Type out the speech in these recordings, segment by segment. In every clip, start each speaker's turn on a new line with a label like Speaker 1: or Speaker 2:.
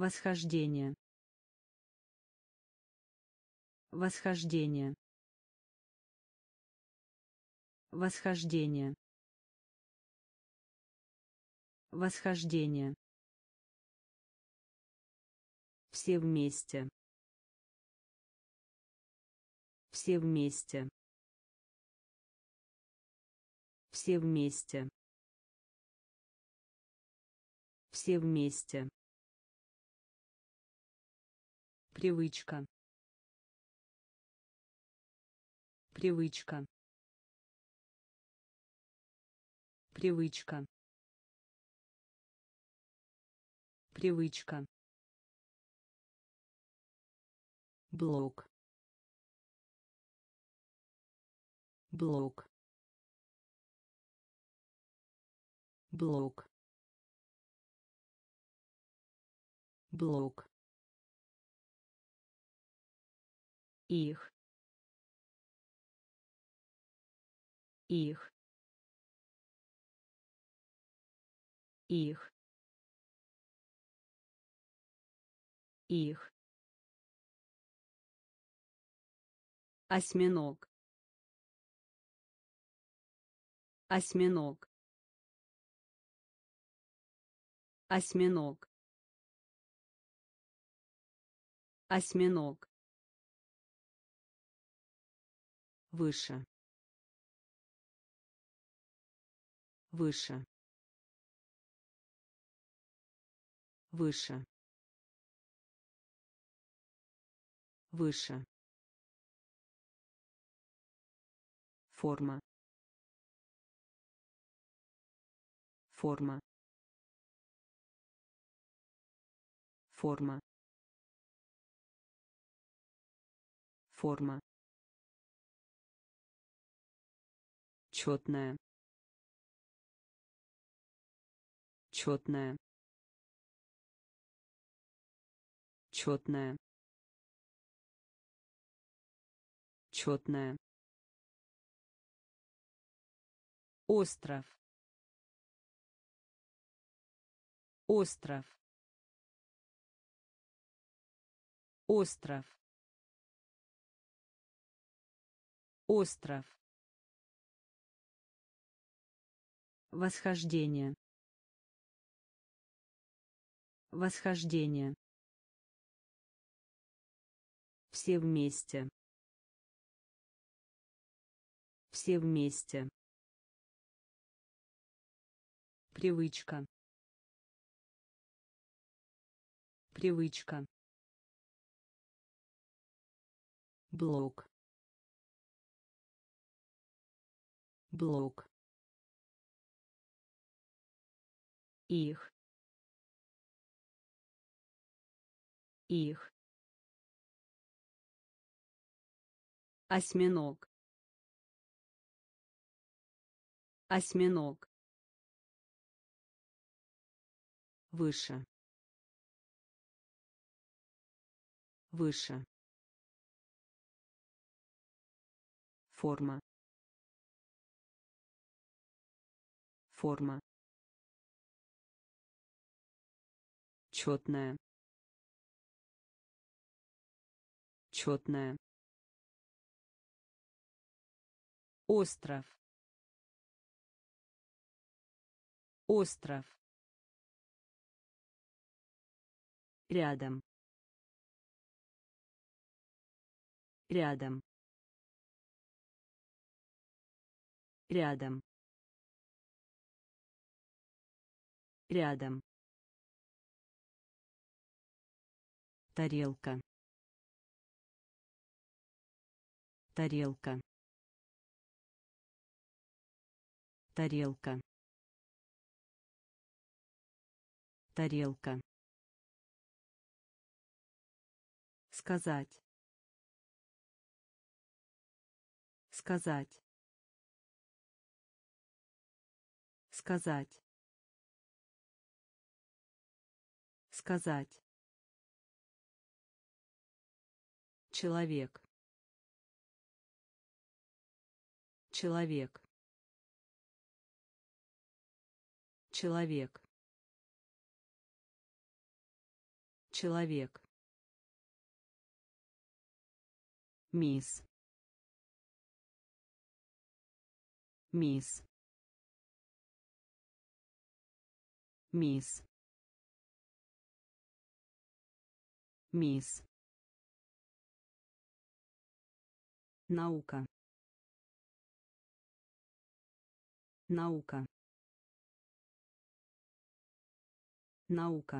Speaker 1: Восхождение. Восхождение. Восхождение. Восхождение. Все вместе. Все вместе. Все вместе. Все вместе. Привычка. Привычка. Привычка. Привычка. Блок. Блок. Блок. Блок. Их. Их. Их. Их. Осьминог. Осьминог. Осьминог. Осьминог. Выше. Выше. Выше. Выше. Форма. Форма. Форма. Форма. Четная. Четная. Четная. Четная. Остров. Остров. Остров. Остров. Восхождение. Восхождение. Все вместе. Все вместе. Привычка. Привычка. Блок. Блок. Их. Их. Осьминог. Осьминог. Выше. Выше. Форма. Форма. Четная. Четная. Остров. Остров. Рядом. Рядом. Рядом. Рядом. Тарелка. Тарелка. Тарелка. Тарелка. Сказать. Сказать. Сказать. Сказать. Человек. Человек. Человек. Человек. Мисс. Мисс. Мисс. Мисс. Наука. Наука. Наука.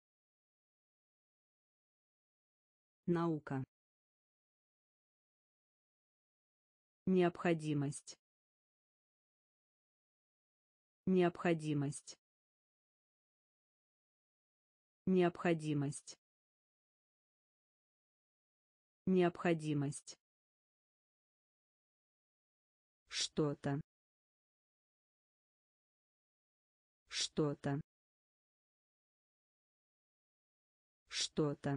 Speaker 1: Наука. Необходимость. Необходимость. Необходимость. Необходимость. Что-то. Что-то. Что-то.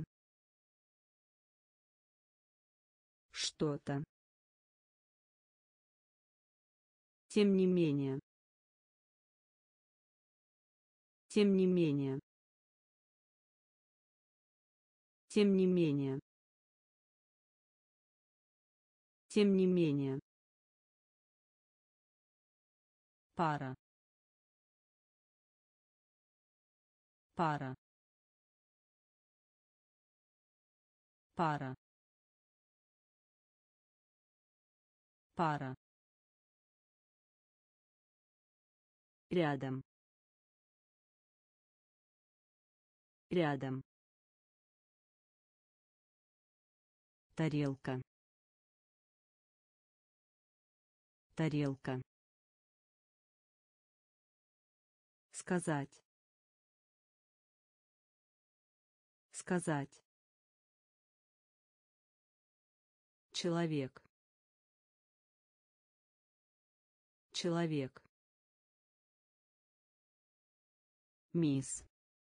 Speaker 1: Что-то. Тем не менее. Тем не менее. Тем не менее. Тем не менее. Пара. Пара. Пара. Пара. Рядом. Рядом. Тарелка. Тарелка. Сказать. Сказать. Человек. Человек. Мисс.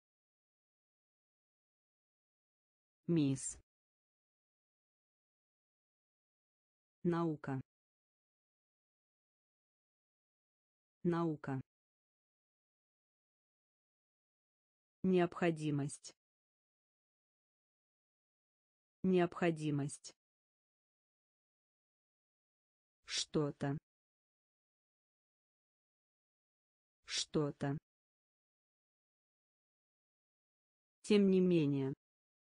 Speaker 1: Мисс. Наука. Наука. Необходимость. Необходимость. Что-то. Что-то. Тем не менее.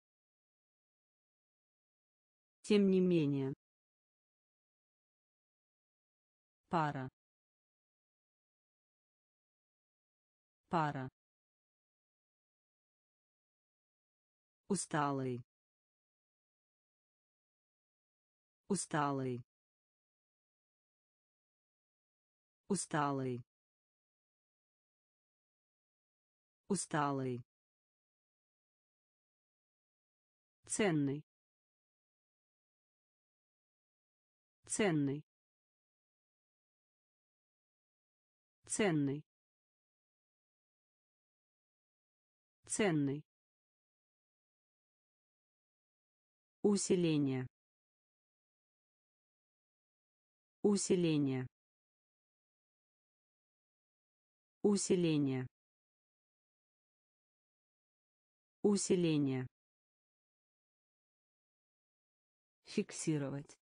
Speaker 1: Тем не менее. Пара. Пара. Усталый. Усталый. Усталый. Усталый. Ценный. Ценный. Ценный. Ценный. Усиление. Усиление. Усиление. Усиление. Фиксировать.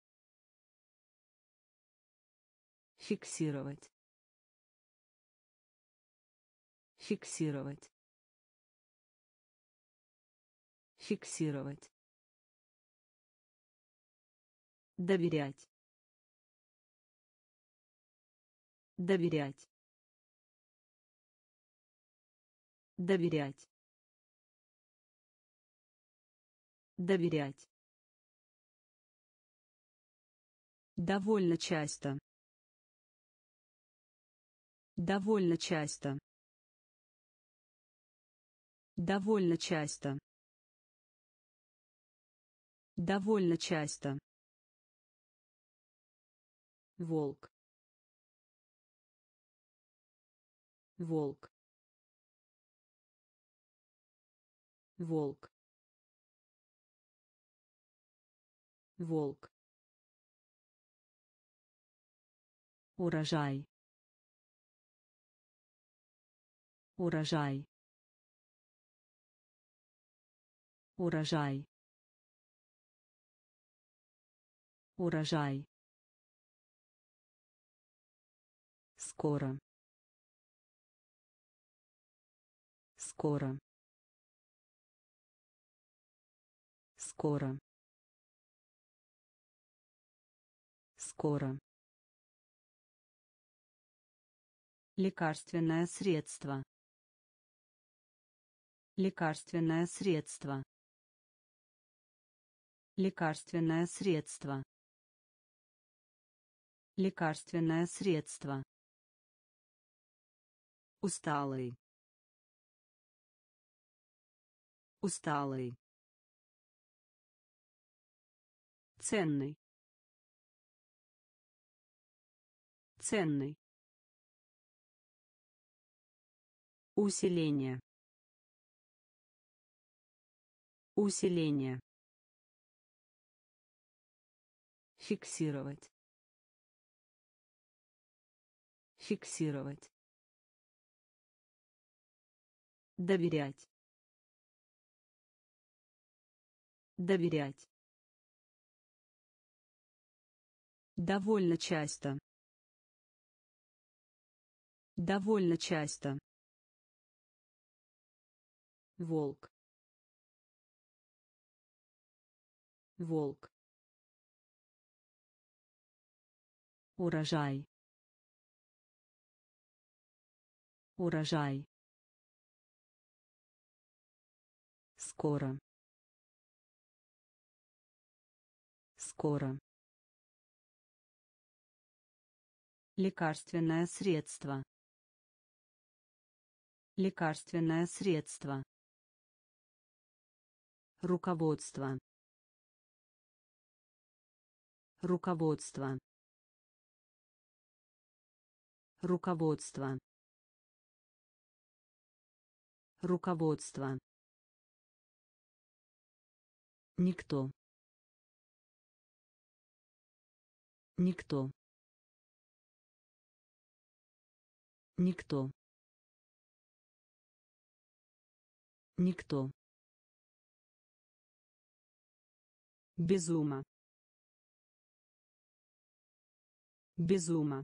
Speaker 1: Фиксировать. Фиксировать. Фиксировать. Доверять. Доверять. Доверять. Доверять. Довольно часто. Довольно часто. Довольно часто. Довольно часто. Волк. Волк. Волк. Волк. Урожай. Урожай. урожай, урожай, скоро, скоро, скоро, скоро, лекарственное средство, лекарственное средство, лекарственное средство, лекарственное средство, усталый, усталый, ценный, ценный, усиление, усиление, фиксировать, фиксировать, доверять, доверять, довольно часто, довольно часто, волк, волк, урожай, урожай, скоро, скоро, лекарственное средство, лекарственное средство, руководство, руководство, руководство, руководство, никто, никто, никто, никто, безума, безума,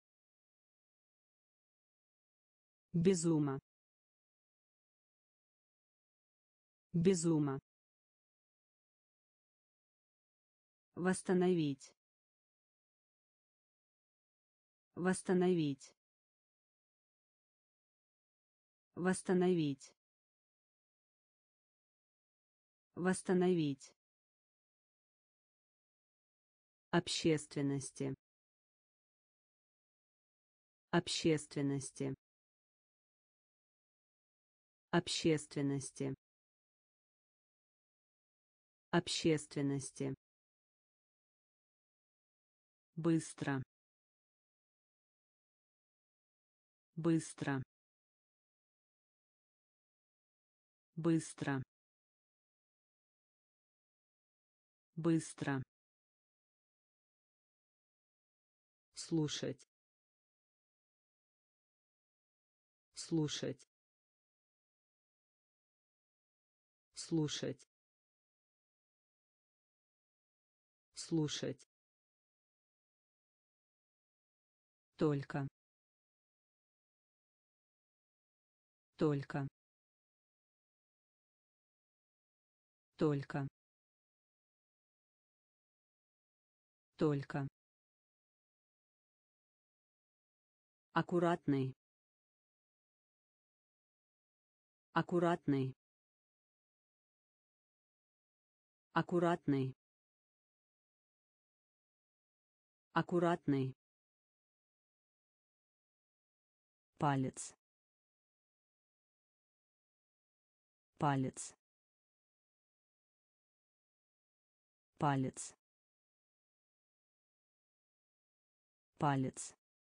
Speaker 1: безума, безума, восстановить, восстановить, восстановить, восстановить, общественности, общественности, общественности, общественности, быстро, быстро, быстро, быстро, слушать, слушать, слушать, слушать, только, только, только, только, аккуратный, аккуратный, аккуратный, аккуратный, палец, палец, палец, палец,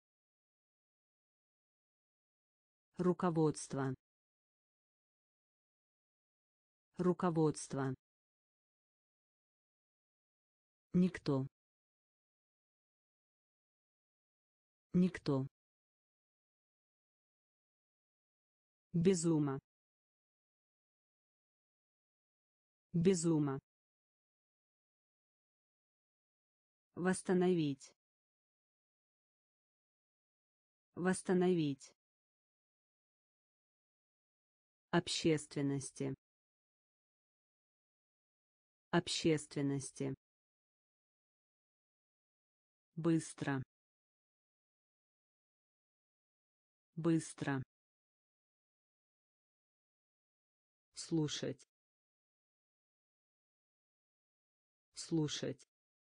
Speaker 1: руководство, руководство, никто, никто, безума, Без ума. Восстановить. Восстановить. Общественности. Общественности. Быстро. Быстро. Слушать. Слушать.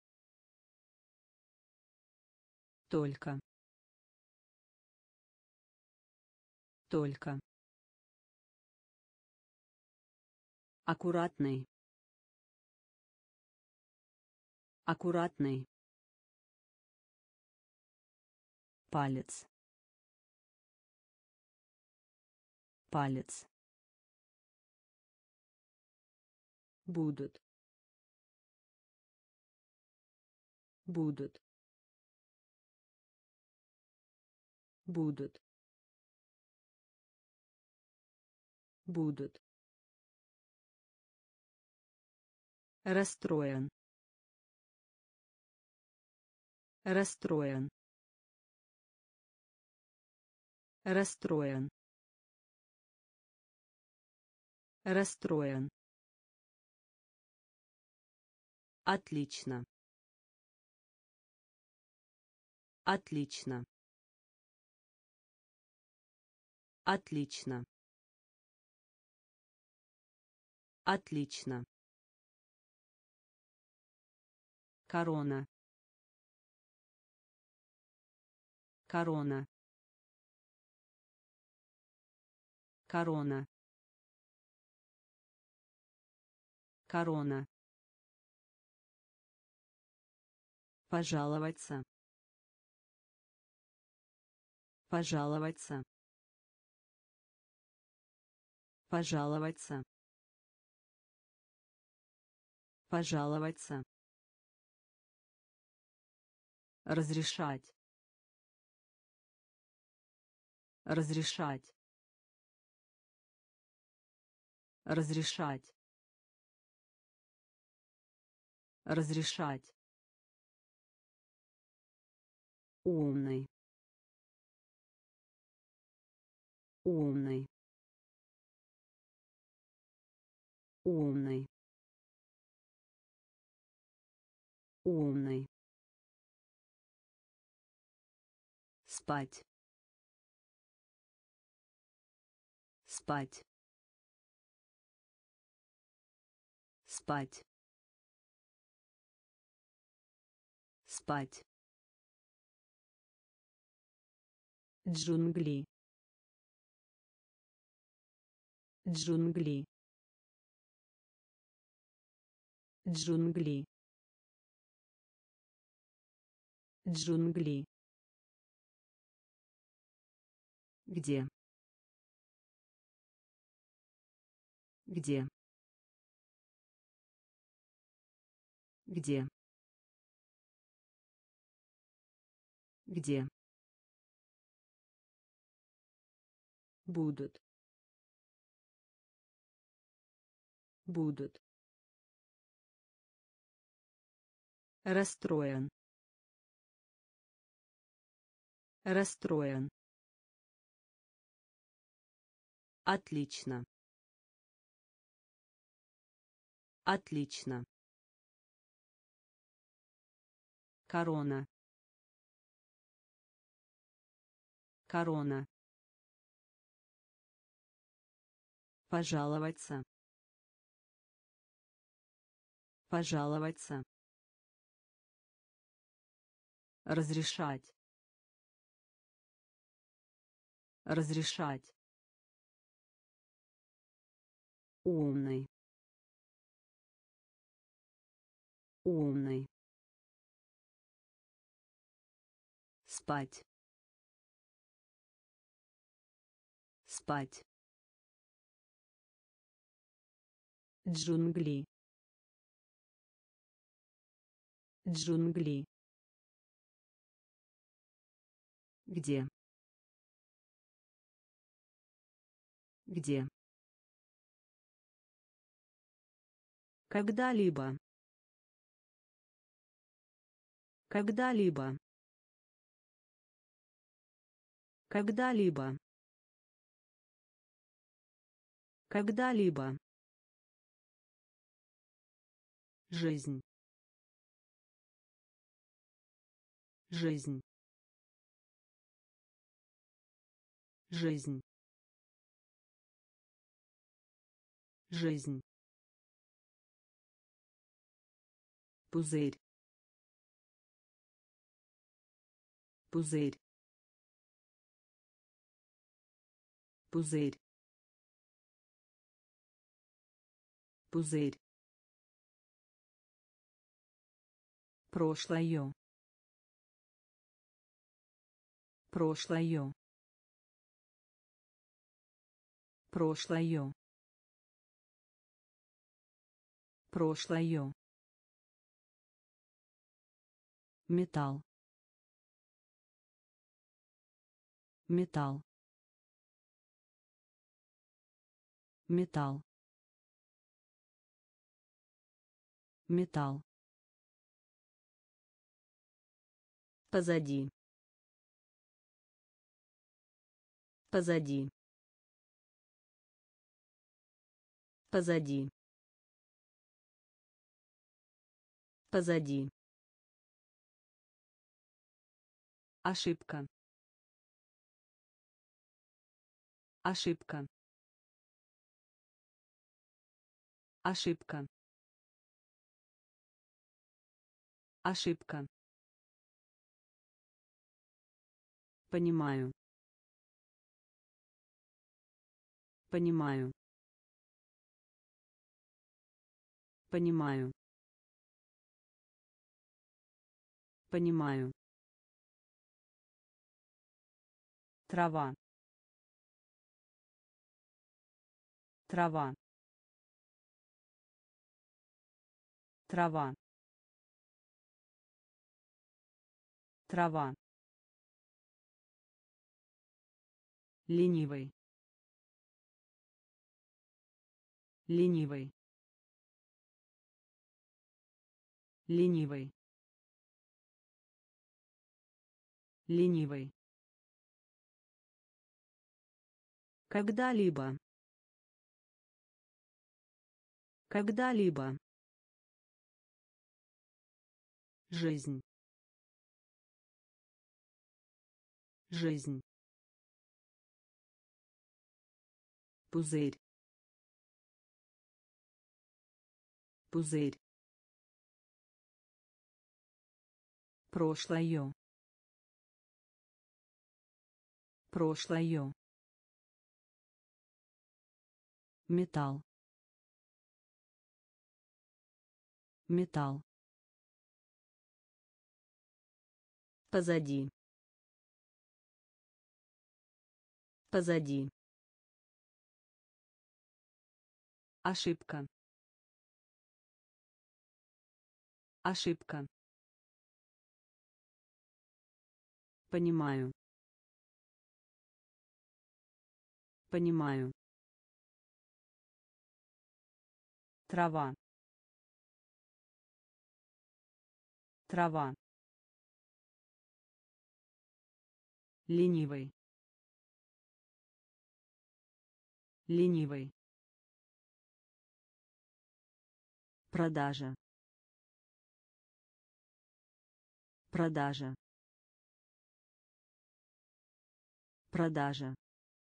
Speaker 1: Только. Только. Аккуратный. Аккуратный. Палец. Палец. Будут. Будут. Будут. Будут. Расстроен. Расстроен. Расстроен. Расстроен. Отлично. Отлично. Отлично. Отлично. Корона. Корона. Корона. Корона. Пожаловаться. Пожаловаться. Пожаловаться. Пожаловаться. Разрешать. Разрешать. Разрешать. Разрешать. Умный. Умный. Умный. Умный. Спать. Спать. Спать. Спать. Джунгли. Джунгли. Джунгли. Джунгли. Где? Где? Где? Где? Будут. Будут. Расстроен. Расстроен. Отлично. Отлично. Корона. Корона. Пожаловаться. Пожаловаться. Разрешать. Разрешать. Умный. Умный. Спать. Спать. Джунгли. Джунгли. Где? Где? Когда-либо. Когда-либо. Когда-либо. Когда-либо. Жизнь. Жизнь. Жизнь. Жизнь. Пузырь. Пузырь. Пузырь. Пузырь. Прошлое. Прошлое. Прошлое. Прошлое. Металл. Металл. Металл. Металл. Позади. Позади. Позади. Позади. Ошибка. Ошибка. Ошибка. Ошибка. Понимаю. Понимаю. Понимаю. Понимаю. Трава. Трава. Трава. Трава. Ленивый. Ленивый. Ленивый. Ленивый. Когда-либо. Когда-либо. Жизнь. Жизнь. Пузырь. Пузырь. Прошлое. Прошлое. Металл. Металл. Позади. Позади. Ошибка. Ошибка. Понимаю. Понимаю. Трава. Трава. Ленивый. Ленивый. Продажа. Продажа. Продажа.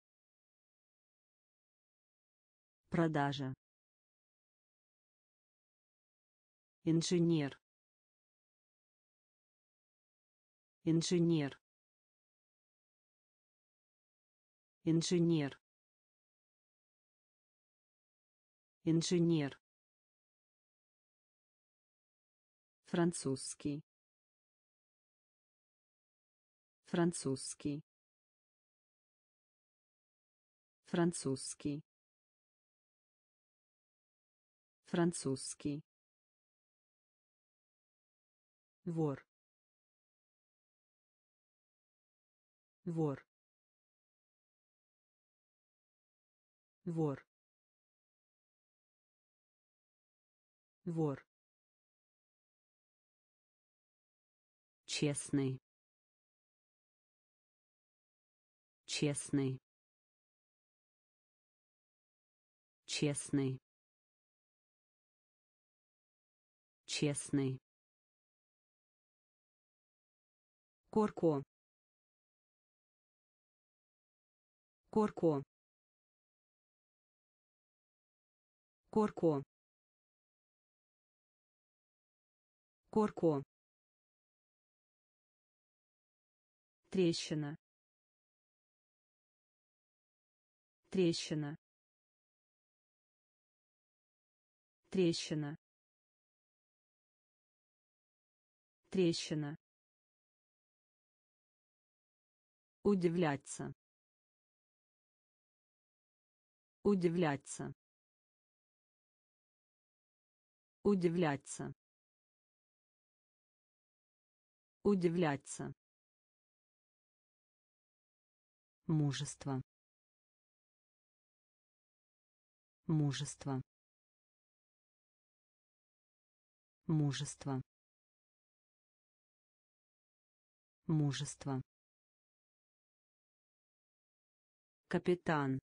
Speaker 1: Продажа. Инженер. Инженер. Инженер. Инженер. Французский. Французский. Французский. Французский. Вор. Вор. Вор. вор, честный, честный, честный, честный, Корко, Корко, Корко, Корко, трещина, трещина, трещина, трещина, удивляться, удивляться, удивляться, удивляться, мужество, мужество, мужество, мужество, капитан,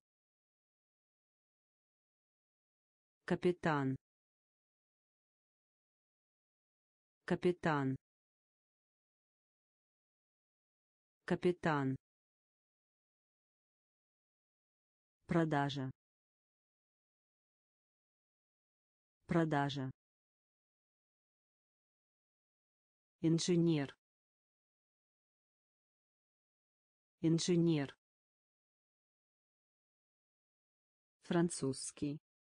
Speaker 1: капитан, капитан, капитан, продажа, продажа, инженер, инженер, французский,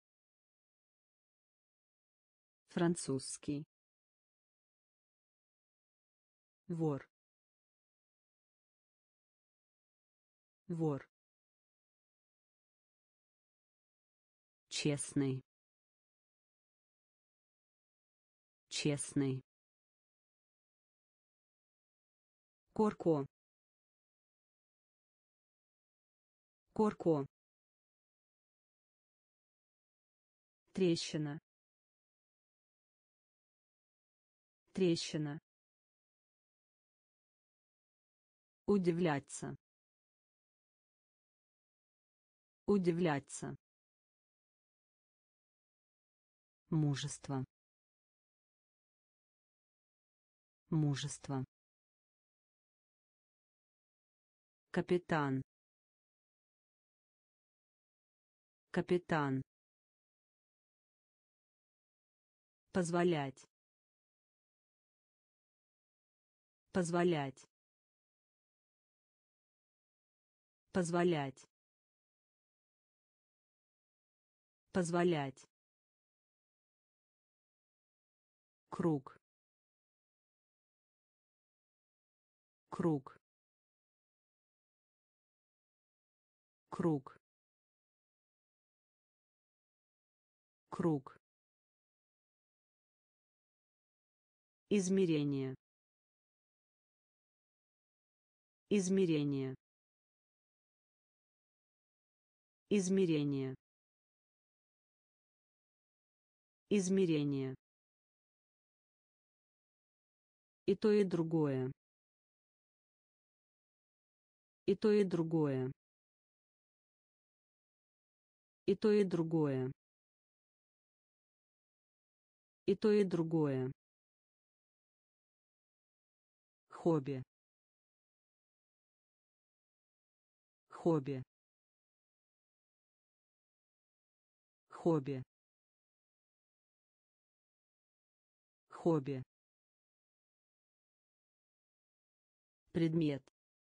Speaker 1: французский, вор, вор, честный, честный, Корко, Корко, трещина, трещина, удивляться, удивляться, мужество, мужество, капитан, капитан, позволять, позволять, позволять, позволять, круг, круг, круг, круг, измерение, измерение, измерение, измерение, и то и другое, и то и другое, и то и другое, и то и другое, хобби, хобби, хобби, хобби, предмет,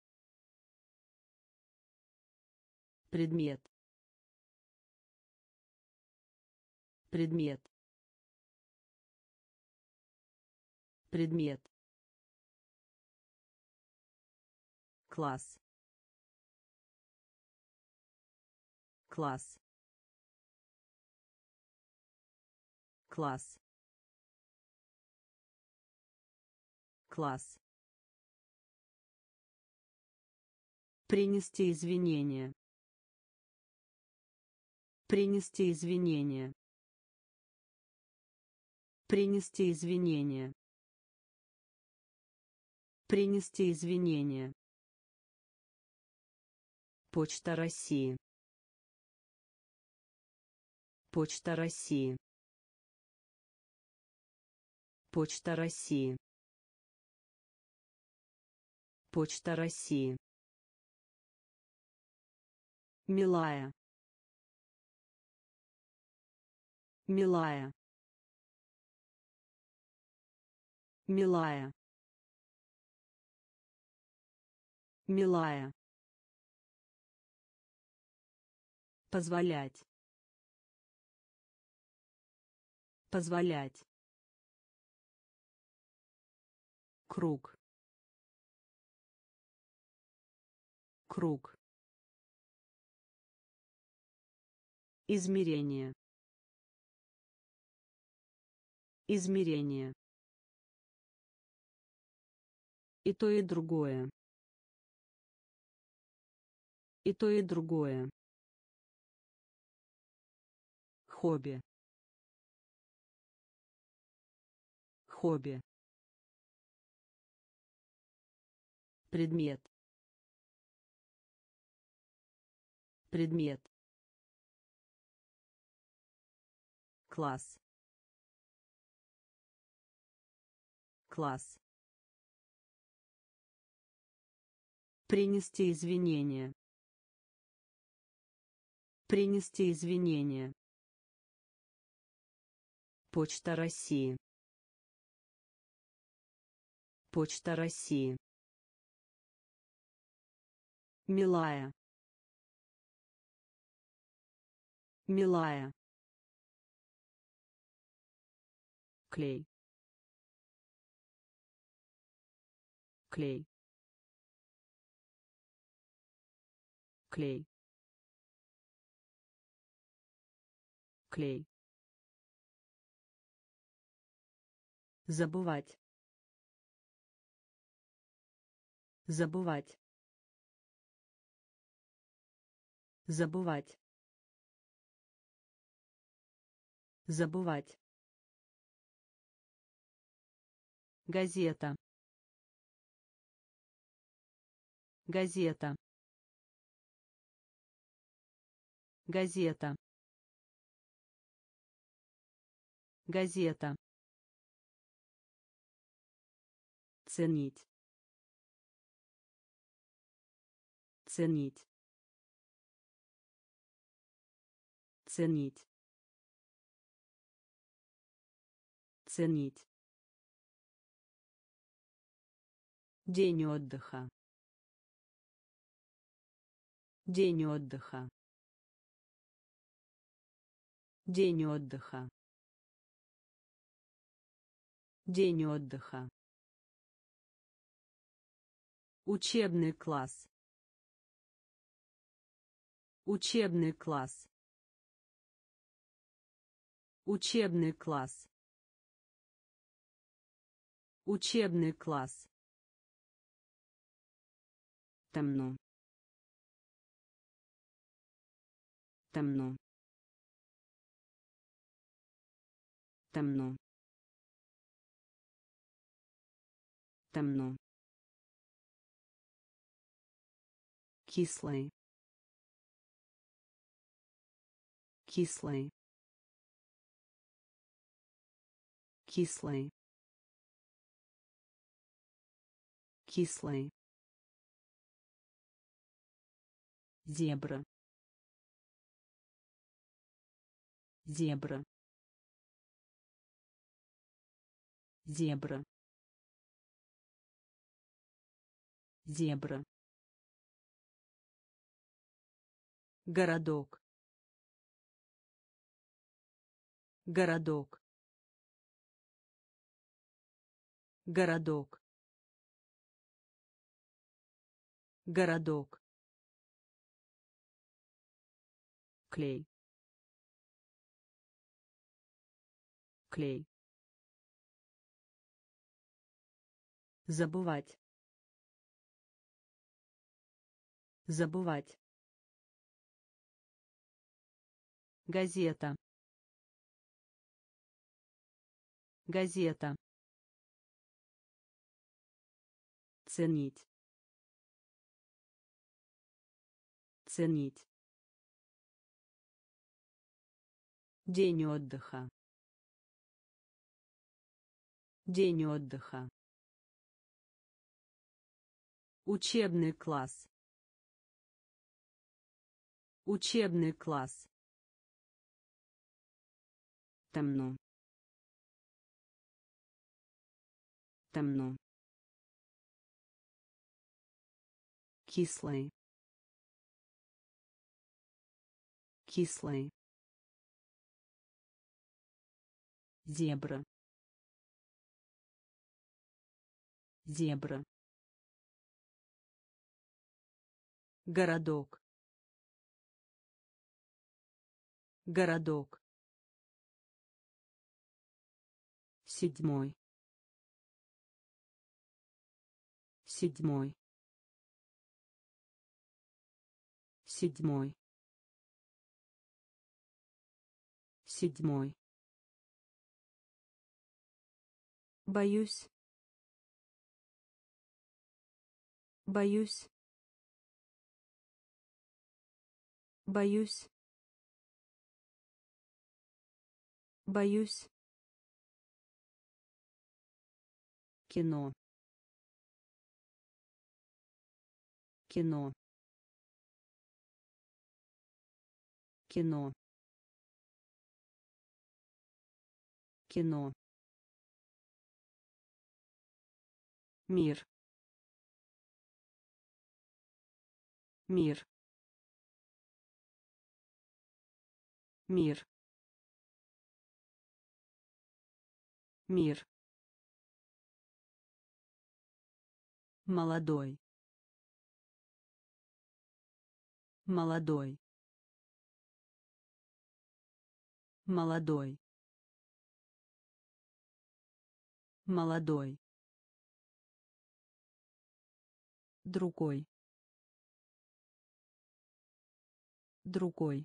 Speaker 1: предмет, предмет, предмет, класс, класс, класс, класс, принести извинения, принести извинения, Принести извинения. Принести извинения. Почта России. Почта России. Почта России. Почта России. Милая. Милая. Милая. Милая. Позволять. Позволять. Круг. Круг. Измерение. Измерение. И то, и другое. И то, и другое. Хобби. Хобби. Предмет. Предмет. Класс. Класс. Принести извинения. Принести извинения. Почта России. Почта России. Милая. Милая. Клей. Клей. Клей. Клей. Забывать. Забывать. Забывать. Забывать. Газета. Газета. Газета. Газета. Ценить. Ценить. Ценить. Ценить. День отдыха. День отдыха. День отдыха. День отдыха. Учебный класс. Учебный класс. Учебный класс. Учебный класс. Темно. Темно. Темно. Темно. Кислый. Кислый. Кислый. Кислый. Зебра. Зебра. Зебра. Зебра. Городок. Городок. Городок. Городок. Клей. Клей. Забывать. Забывать. Газета. газета, ценить, ценить, день отдыха, день отдыха, учебный класс, учебный класс, темно, темно, кислый, кислый, зебра, зебра, городок, городок, седьмой, седьмой, седьмой, седьмой, боюсь, боюсь, боюсь, боюсь, кино, кино, кино, кино, мир, мир, мир, мир, молодой, молодой, молодой, молодой, другой, другой,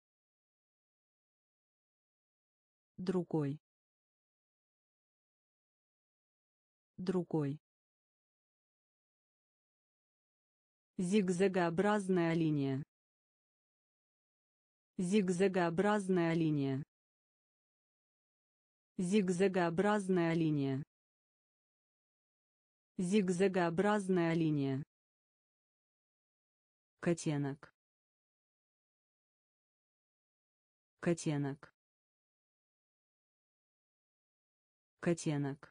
Speaker 1: другой, другой, зигзагообразная линия, зигзагообразная линия, зигзагообразная линия, зигзагообразная линия, котенок, котенок, котенок,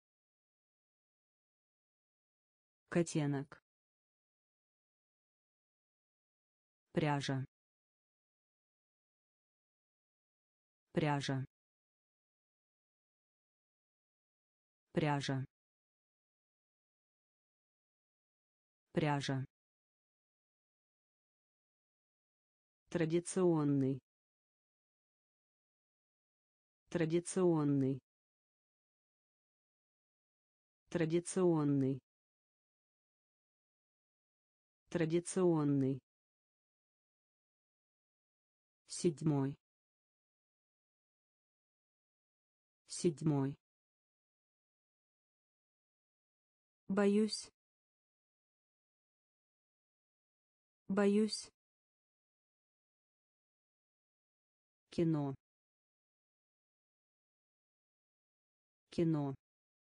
Speaker 1: котенок, пряжа, пряжа, пряжа, пряжа, традиционный, традиционный, традиционный, традиционный, седьмой, седьмой, боюсь, боюсь, кино, кино,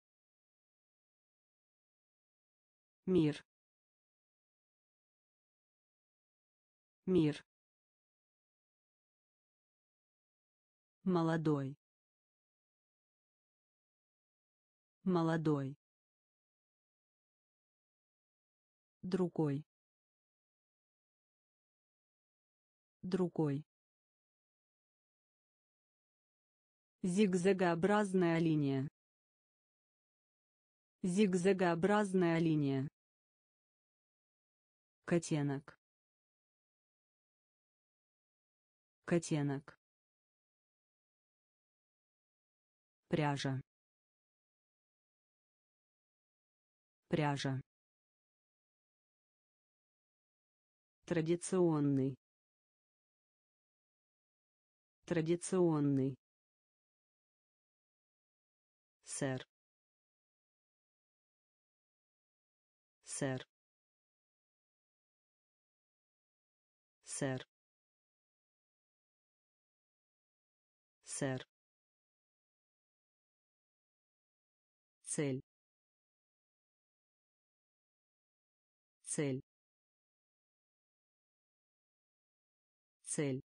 Speaker 1: мир, мир, молодой, молодой, другой, другой, зигзагообразная линия, зигзагообразная линия, котенок, котенок, пряжа, пряжа, традиционный, традиционный, сэр, сэр, сэр, сэр, цель, цель, цель,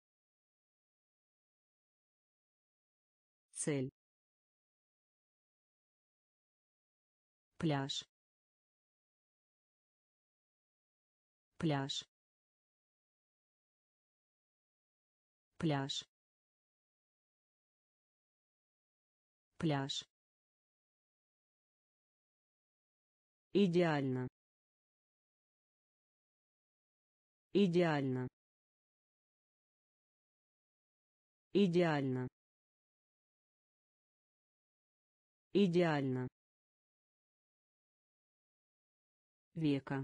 Speaker 1: цель, пляж, пляж, пляж, пляж, идеально, идеально, идеально, идеально, века,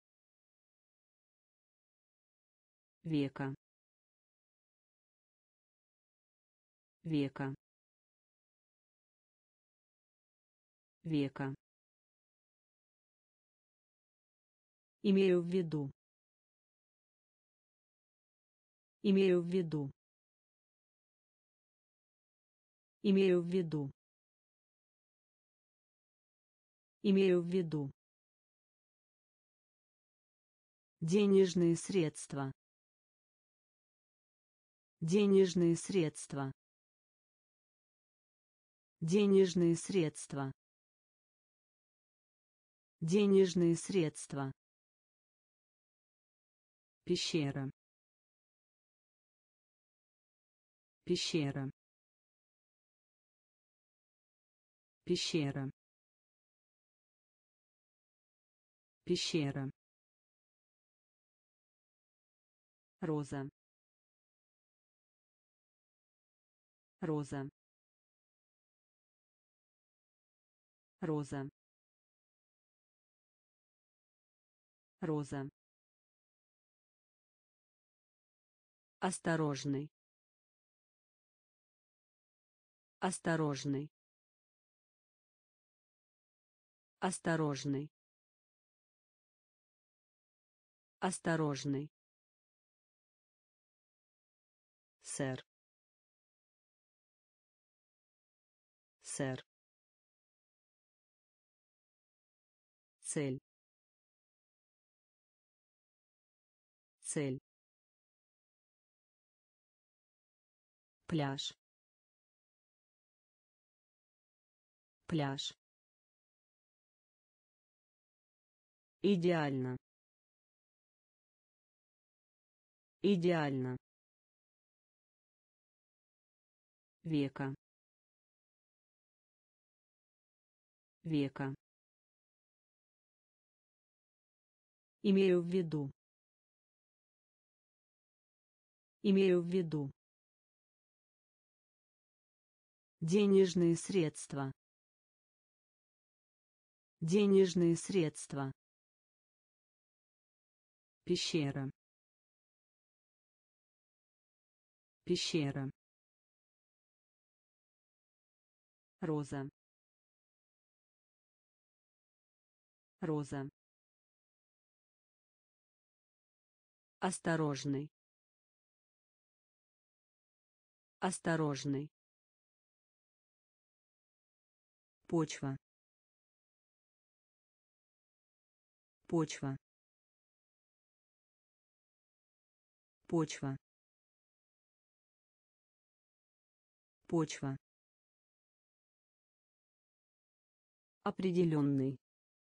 Speaker 1: века, века, века, имею в виду, имею в виду, имею в виду, имею в виду, денежные средства, денежные средства, денежные средства, денежные средства, пещера, пещера, пещера, пещера, роза, роза, роза, роза, осторожный, осторожный, осторожный, осторожный, сэр, сэр, цель, цель, пляж, пляж, идеально, идеально, века, века, имею в виду, имею в виду, денежные средства, денежные средства, пещера, пещера, роза, роза, осторожный, осторожный, почва, почва, почва, почва, определенный,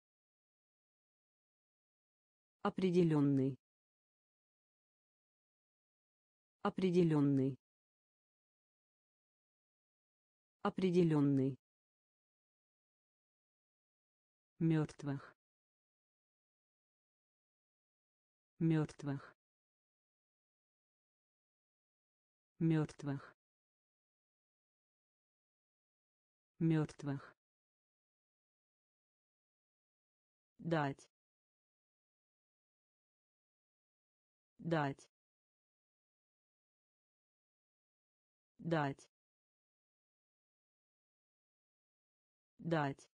Speaker 1: определенный, определенный, определенный, мертвых, мертвых, мертвых, мертвых, дать, дать, дать, дать,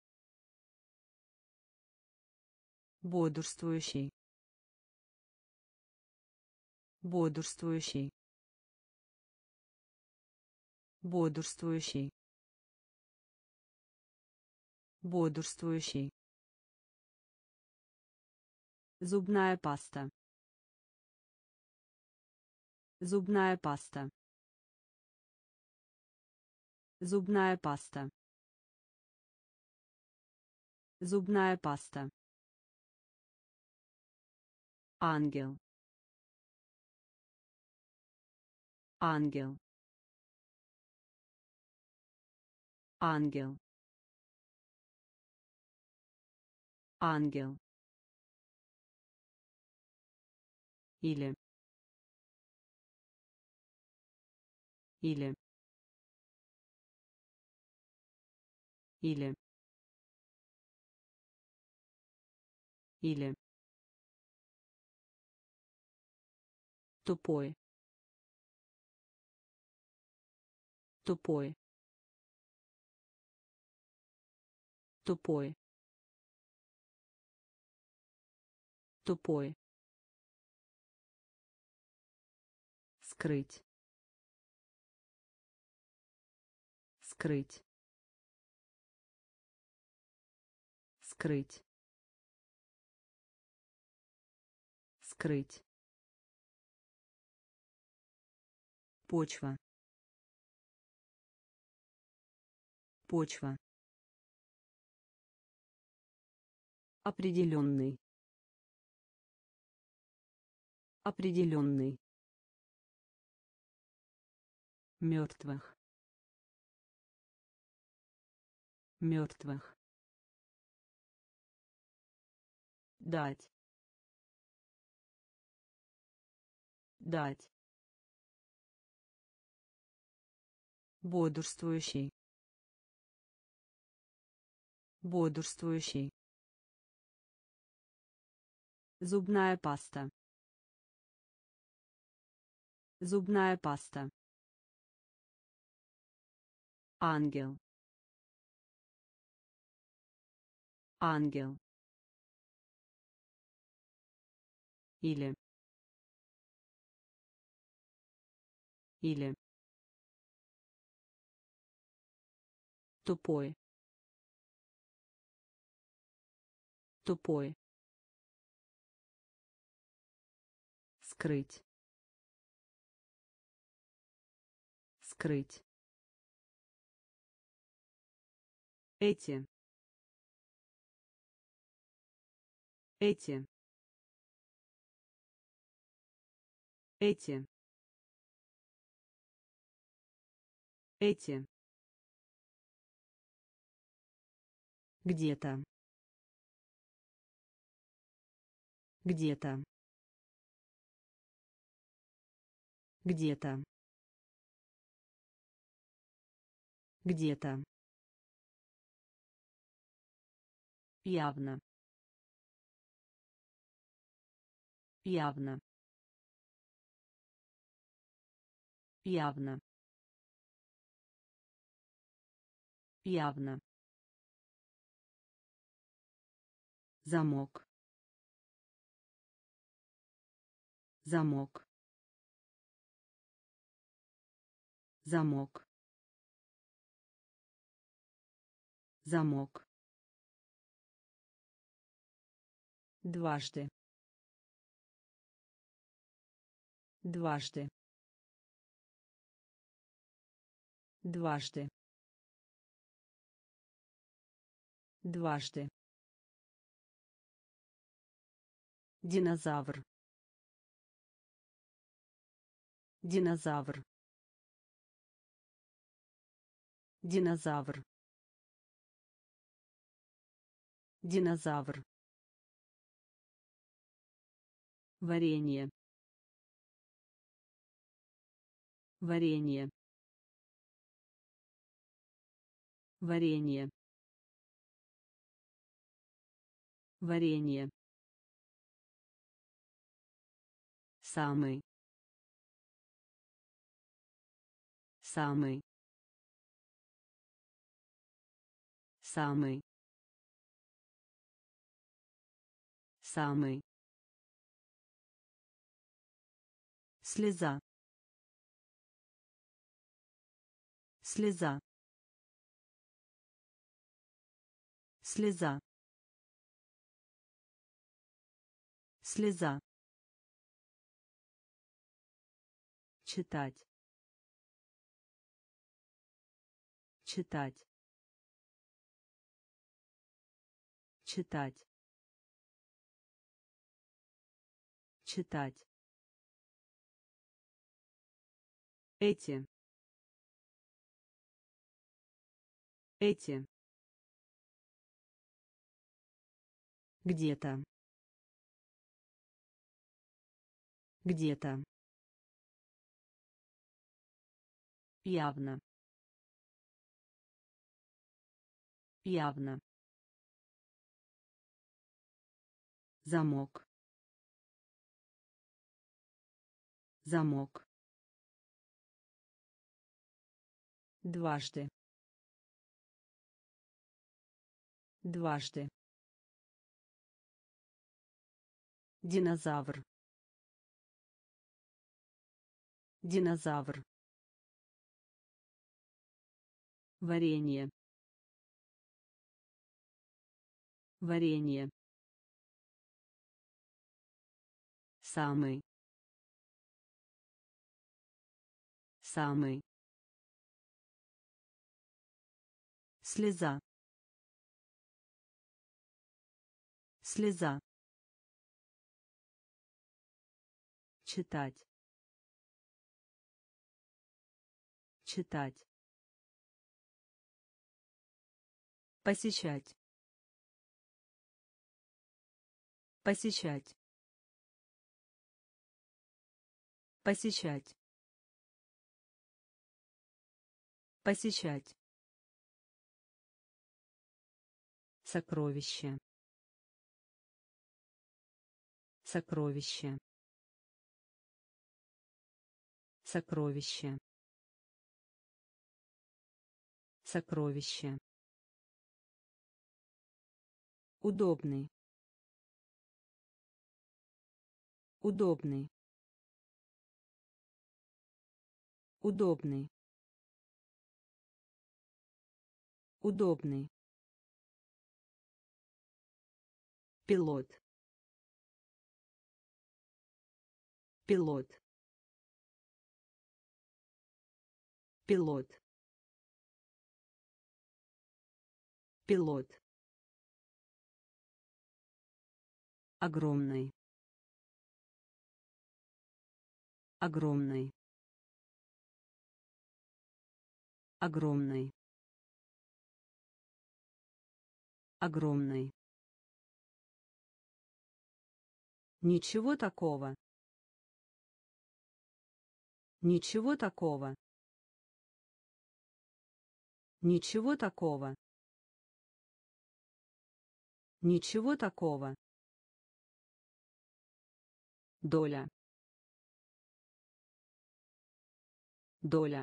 Speaker 1: бодрствующий, бодрствующий, бодрствующий, бодрствующий, зубная паста, зубная паста, зубная паста, зубная паста, ангел, ангел, ангел, ангел, или, или, или, или, тупой, тупой, тупой, тупой, скрыть, скрыть, скрыть, скрыть, почва, почва, определенный, определенный, мертвых, мертвых, дать, дать, бодрствующий, бодрствующий, зубная паста, зубная паста, ангел, ангел, или, или, тупой, тупой, скрыть, скрыть, эти, эти, эти, эти, где-то, где-то, где-то, где-то, явно, явно, явно, явно, замок, замок, замок, замок, дважды, дважды, дважды, дважды, динозавр, динозавр, динозавр, динозавр, варенье, варенье, варенье, варенье, самый, самый, самый, самый, слеза, слеза, слеза, слеза, читать, читать, читать, читать, эти, эти, где-то, где-то, явно, явно, замок, замок, дважды, дважды, динозавр, динозавр, варенье, варенье, самый, самый, слеза, слеза, читать, читать, посещать, посещать, посещать, посещать, сокровище, сокровище, сокровище, сокровище, удобный, удобный, удобный, удобный, пилот, пилот, пилот, пилот, огромный, огромный, огромный, огромный, ничего такого, ничего такого, ничего такого, ничего такого, доля, доля,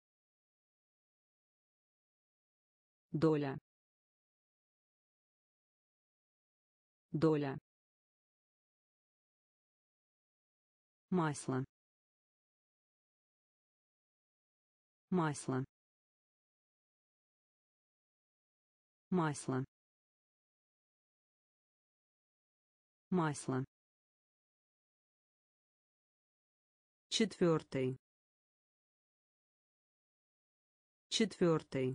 Speaker 1: доля, доля, масло, масло, масло, масло, четвертый, четвертый,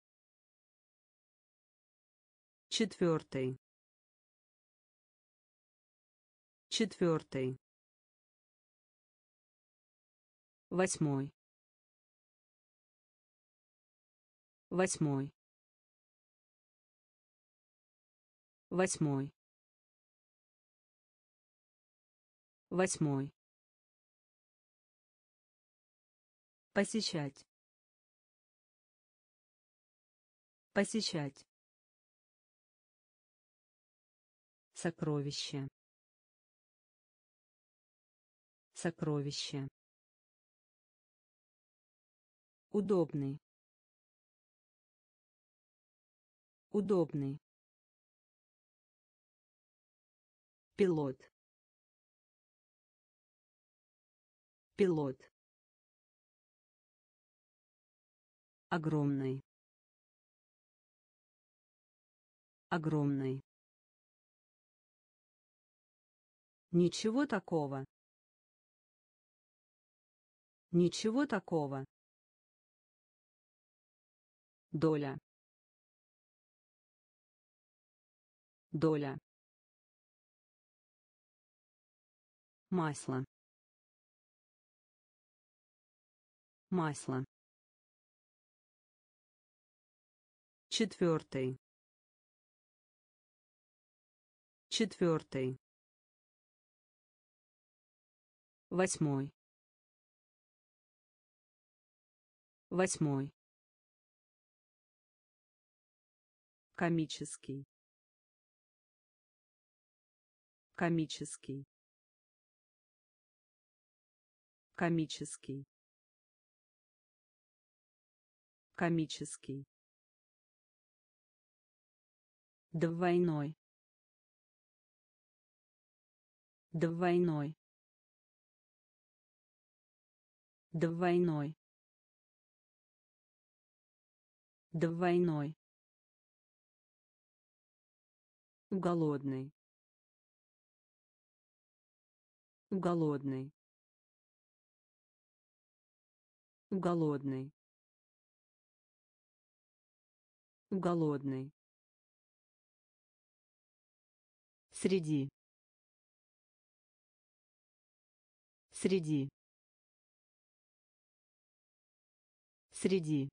Speaker 1: четвертый, четвертый, восьмой, восьмой, восьмой, восьмой, посещать, посещать, сокровище, сокровище, удобный, Удобный. Пилот. Пилот. Огромный. Огромный. Ничего такого. Ничего такого. Доля. Доля. Масло. Масло. Четвертый. Четвертый. Восьмой. Восьмой. Комический. Комический. Комический. Комический. Двойной. Двойной. Двойной. Двойной. Голодный. Голодный. Голодный. Голодный. Среди. Среди. Среди.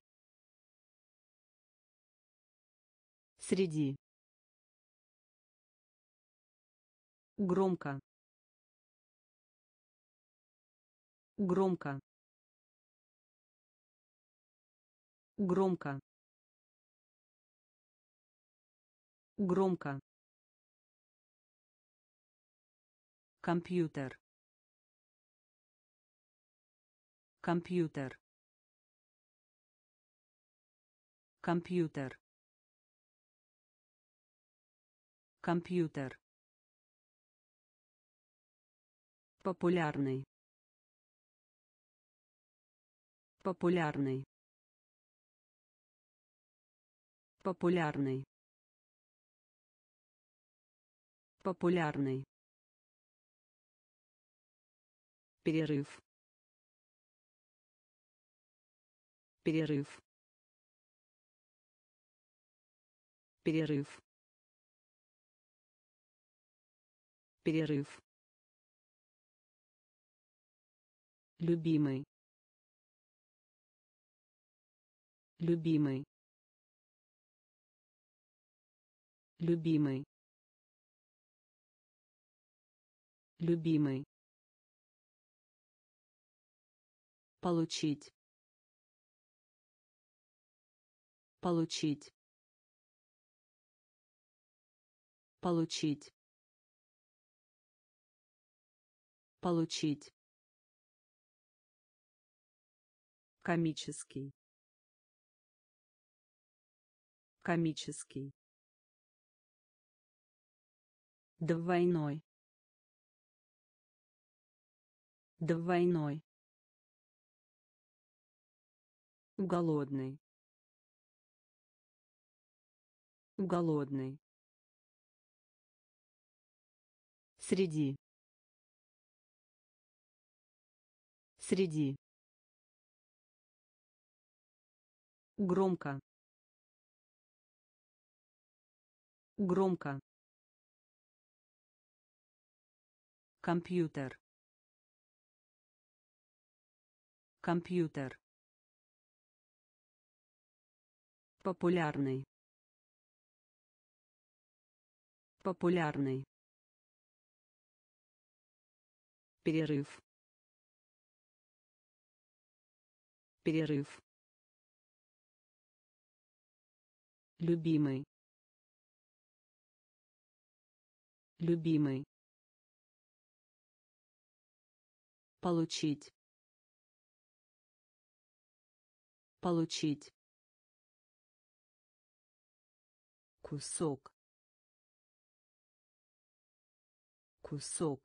Speaker 1: Среди. Громко. Громко. Громко. Громко. Компьютер. Компьютер. Компьютер. Компьютер. Популярный. Популярный. Популярный. Популярный. Перерыв. Перерыв. Перерыв. Перерыв. Любимый. Любимый. Любимый. Любимый. Получить. Получить. Получить. Получить. Комический. Комический. Двойной. Двойной. Голодный. Голодный. Среди. Среди. Громко. Громко. Компьютер. Компьютер. Популярный. Популярный. Перерыв. Перерыв. Любимый. Любимый. Получить. Получить. кусок, кусок,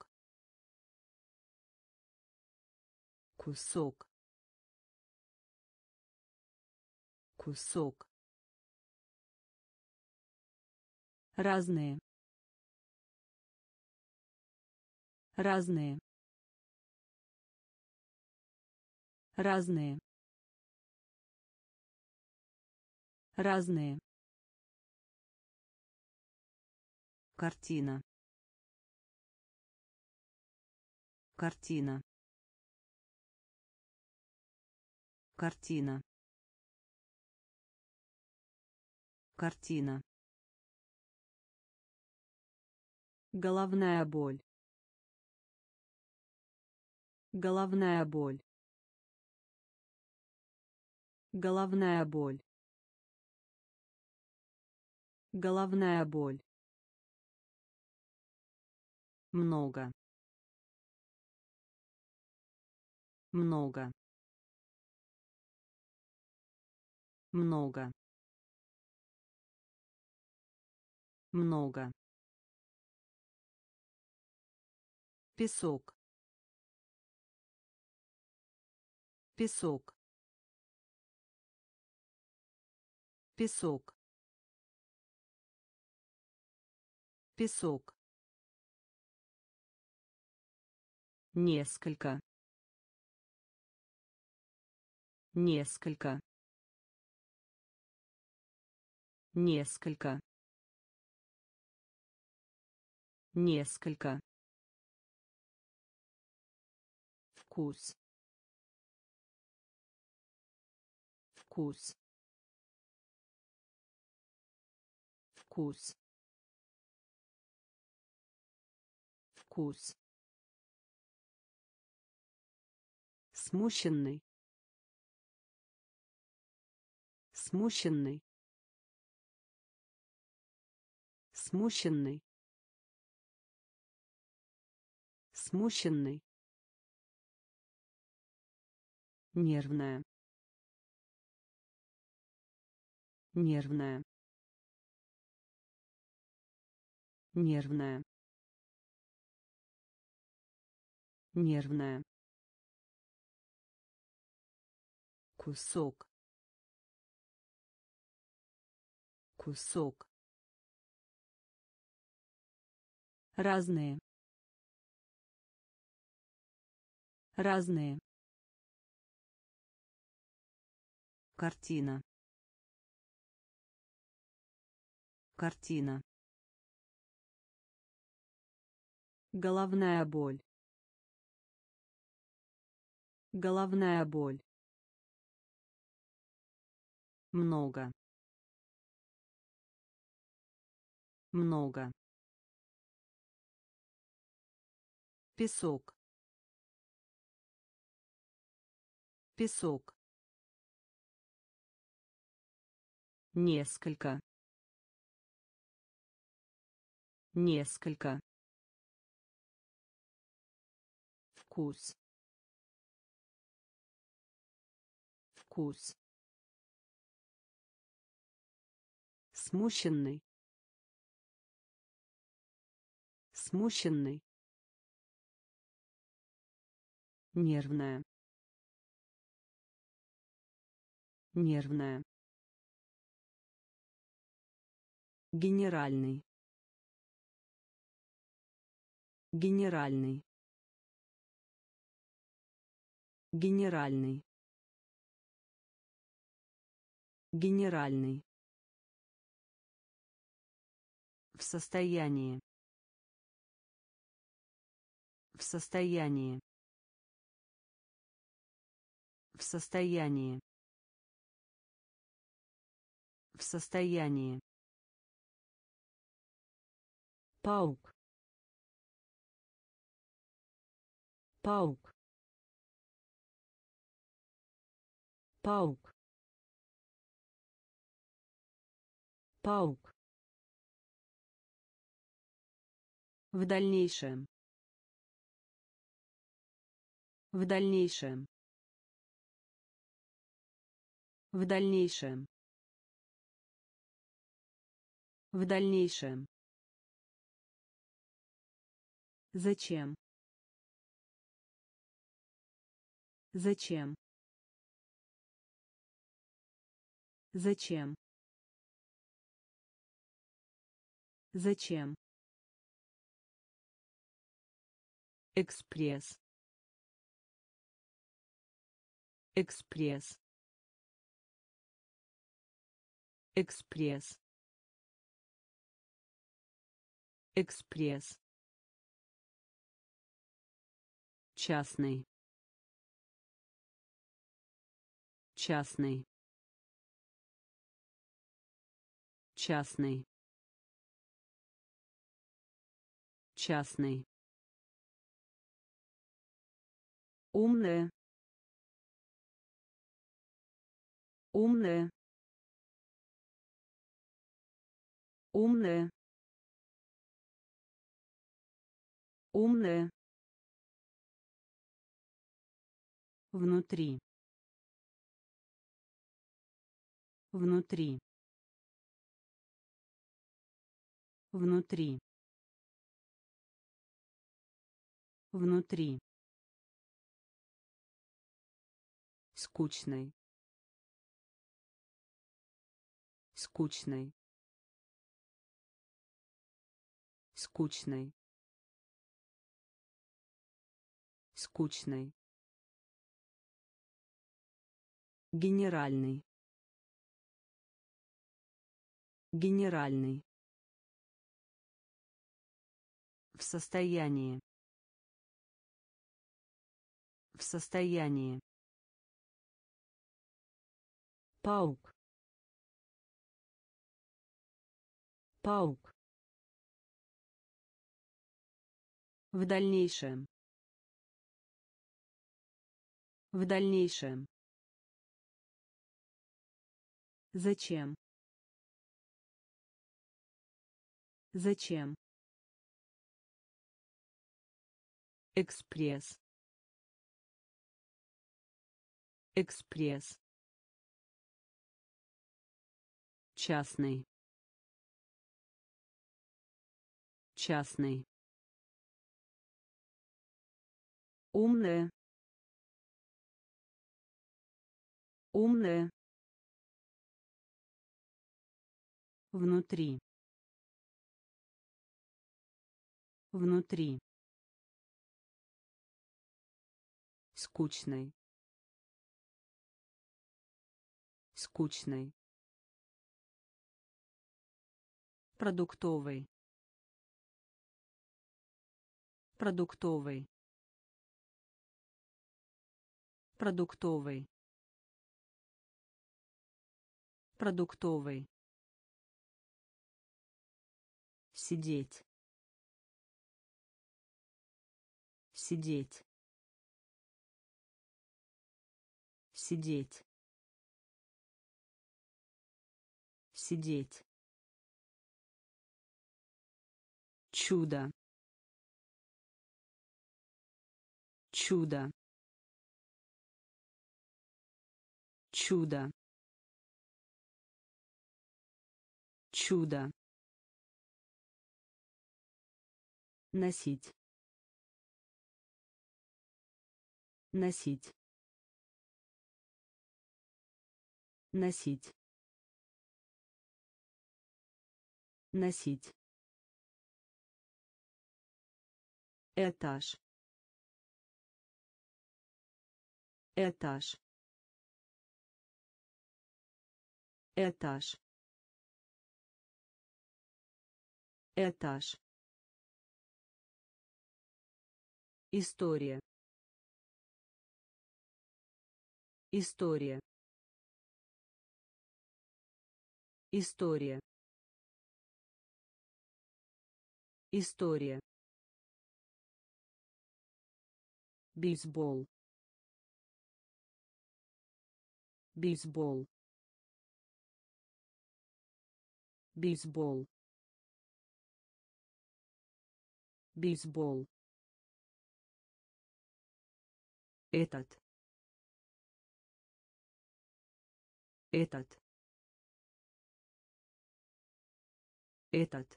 Speaker 1: кусок, кусок, разные, разные, разные, разные, картина, картина, картина, картина, головная боль, головная боль, головная боль, головная боль, много, много, много, много, песок, песок, песок, песок, несколько, несколько, несколько, несколько, вкус, вкус, вкус, вкус, смущенный, смущенный, смущенный, смущенный, нервная, нервная, нервная, нервная, кусок, кусок, разные, разные, картина, картина, головная боль, головная боль, много, много, песок, песок, несколько, несколько, вкус, вкус, смущенный, смущенный, нервная, нервная, генеральный, генеральный, генеральный, генеральный, в состоянии, в состоянии, в состоянии, в состоянии, паук, паук, паук, паук, в дальнейшем, в дальнейшем, в дальнейшем, В дальнейшем. Зачем? Зачем? Зачем? Зачем? Экспресс. Экспресс. Экспресс. Экспресс. Частный. Частный. Частный. Частный. Умная. Умная. Умная. Умная. Внутри. Внутри. Внутри. Внутри. Скучный. Скучный. Скучный. Скучный. Генеральный. Генеральный. В состоянии. В состоянии. Паук. Паук. В дальнейшем. В дальнейшем. Зачем? Зачем? Экспресс. Экспресс. Частный. Частный. Умная. Умная. Внутри. Внутри. Скучный. Скучный. Продуктовый. Продуктовый. Продуктовый. Продуктовый. Сидеть. Сидеть. Сидеть. Сидеть. Чудо. Чудо. Чудо. Чудо. Носить. Носить. Носить. Носить. Этаж. Этаж. Этаж. Этаж. История. История. История. История. Бейсбол. Бейсбол. Бейсбол. Бейсбол. Этот. Этот. Этот.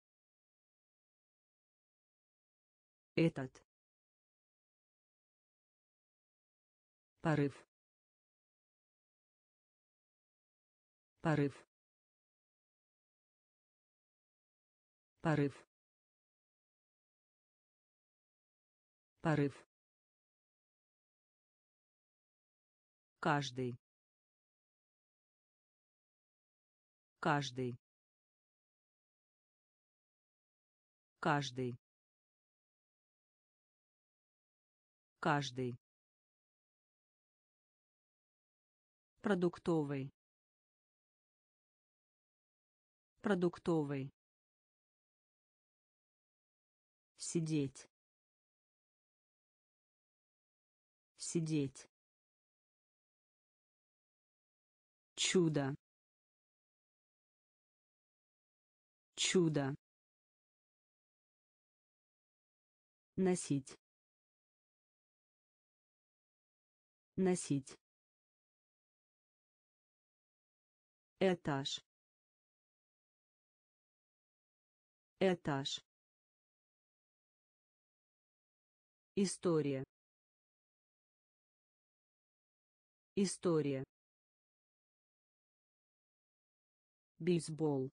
Speaker 1: Этот. Порыв. Порыв. Порыв. Порыв. Каждый. Каждый. Каждый. Каждый. Продуктовый. Продуктовый. Сидеть. Сидеть. Чудо. Чудо. Носить. Носить. Этаж. Этаж. История. История. Бейсбол.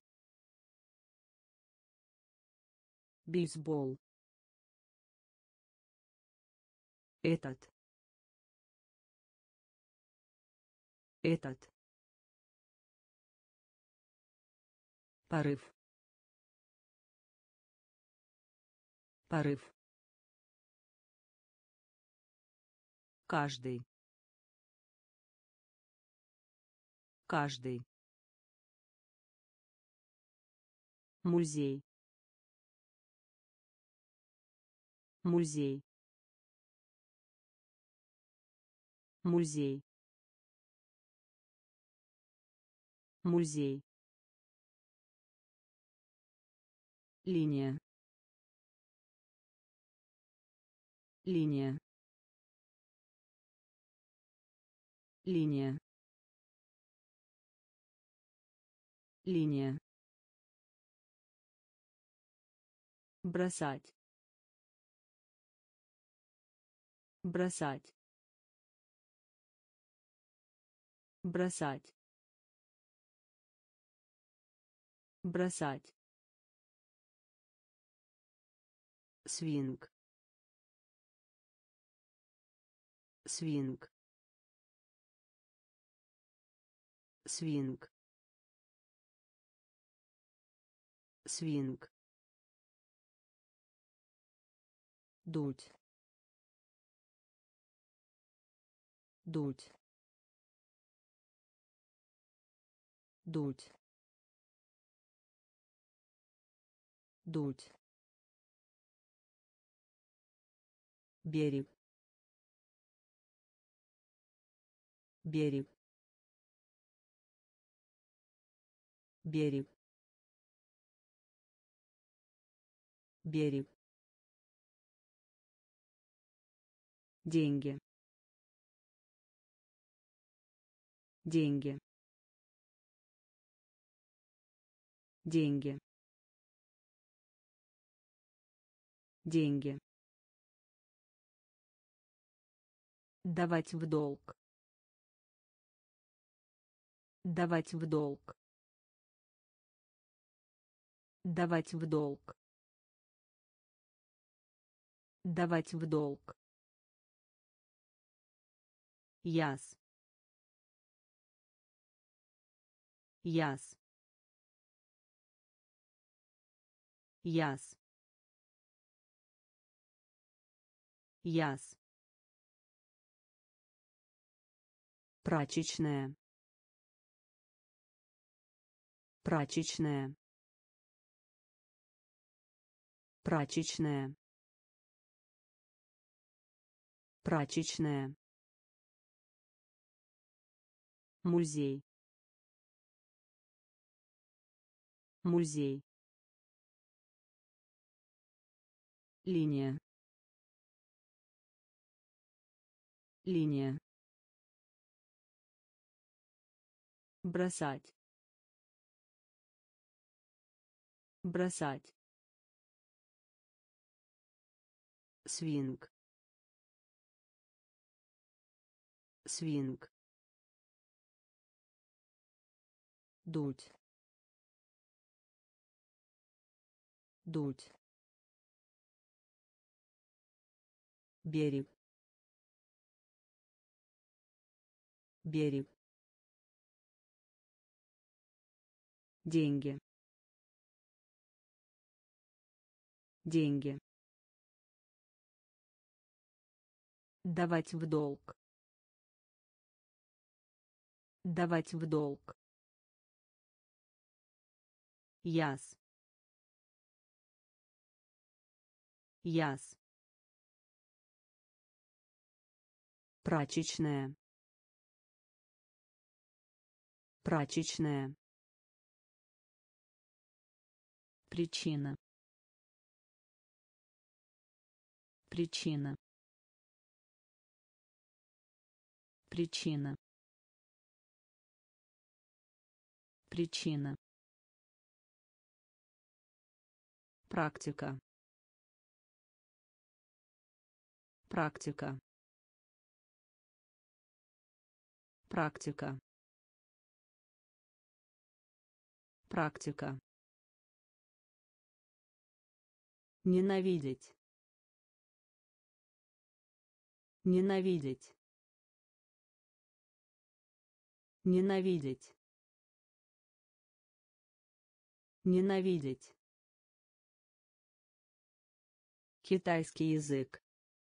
Speaker 1: Бейсбол. Этот. Этот. Порыв. Порыв. Каждый. Каждый. Музей. Музей. Музей. Музей. Линия. Линия. Линия. Линия. Бросать. Бросать. Бросать. Бросать. Свинг. Свинг. Свинг. Свинг. Дуть. Дуть. Дуть. Дуть. Берег. Берег. Берег. Берег. Деньги. Деньги. Деньги. Деньги. Давать в долг. Давать в долг. Давать в долг. Давать в долг. Яс. Яс. Яс. Яс. Прачечная. Прачечная. Прачечная. Прачечная. Музей. Музей. Линия. Линия. Бросать. бросать, свинг, свинг, дуть, дуть, берег, берег, деньги, деньги, давать в долг, давать в долг, яс, яс, прачечная, прачечная, причина, причина, причина, причина, практика, практика, практика, практика, ненавидеть, ненавидеть, ненавидеть, ненавидеть, китайский язык,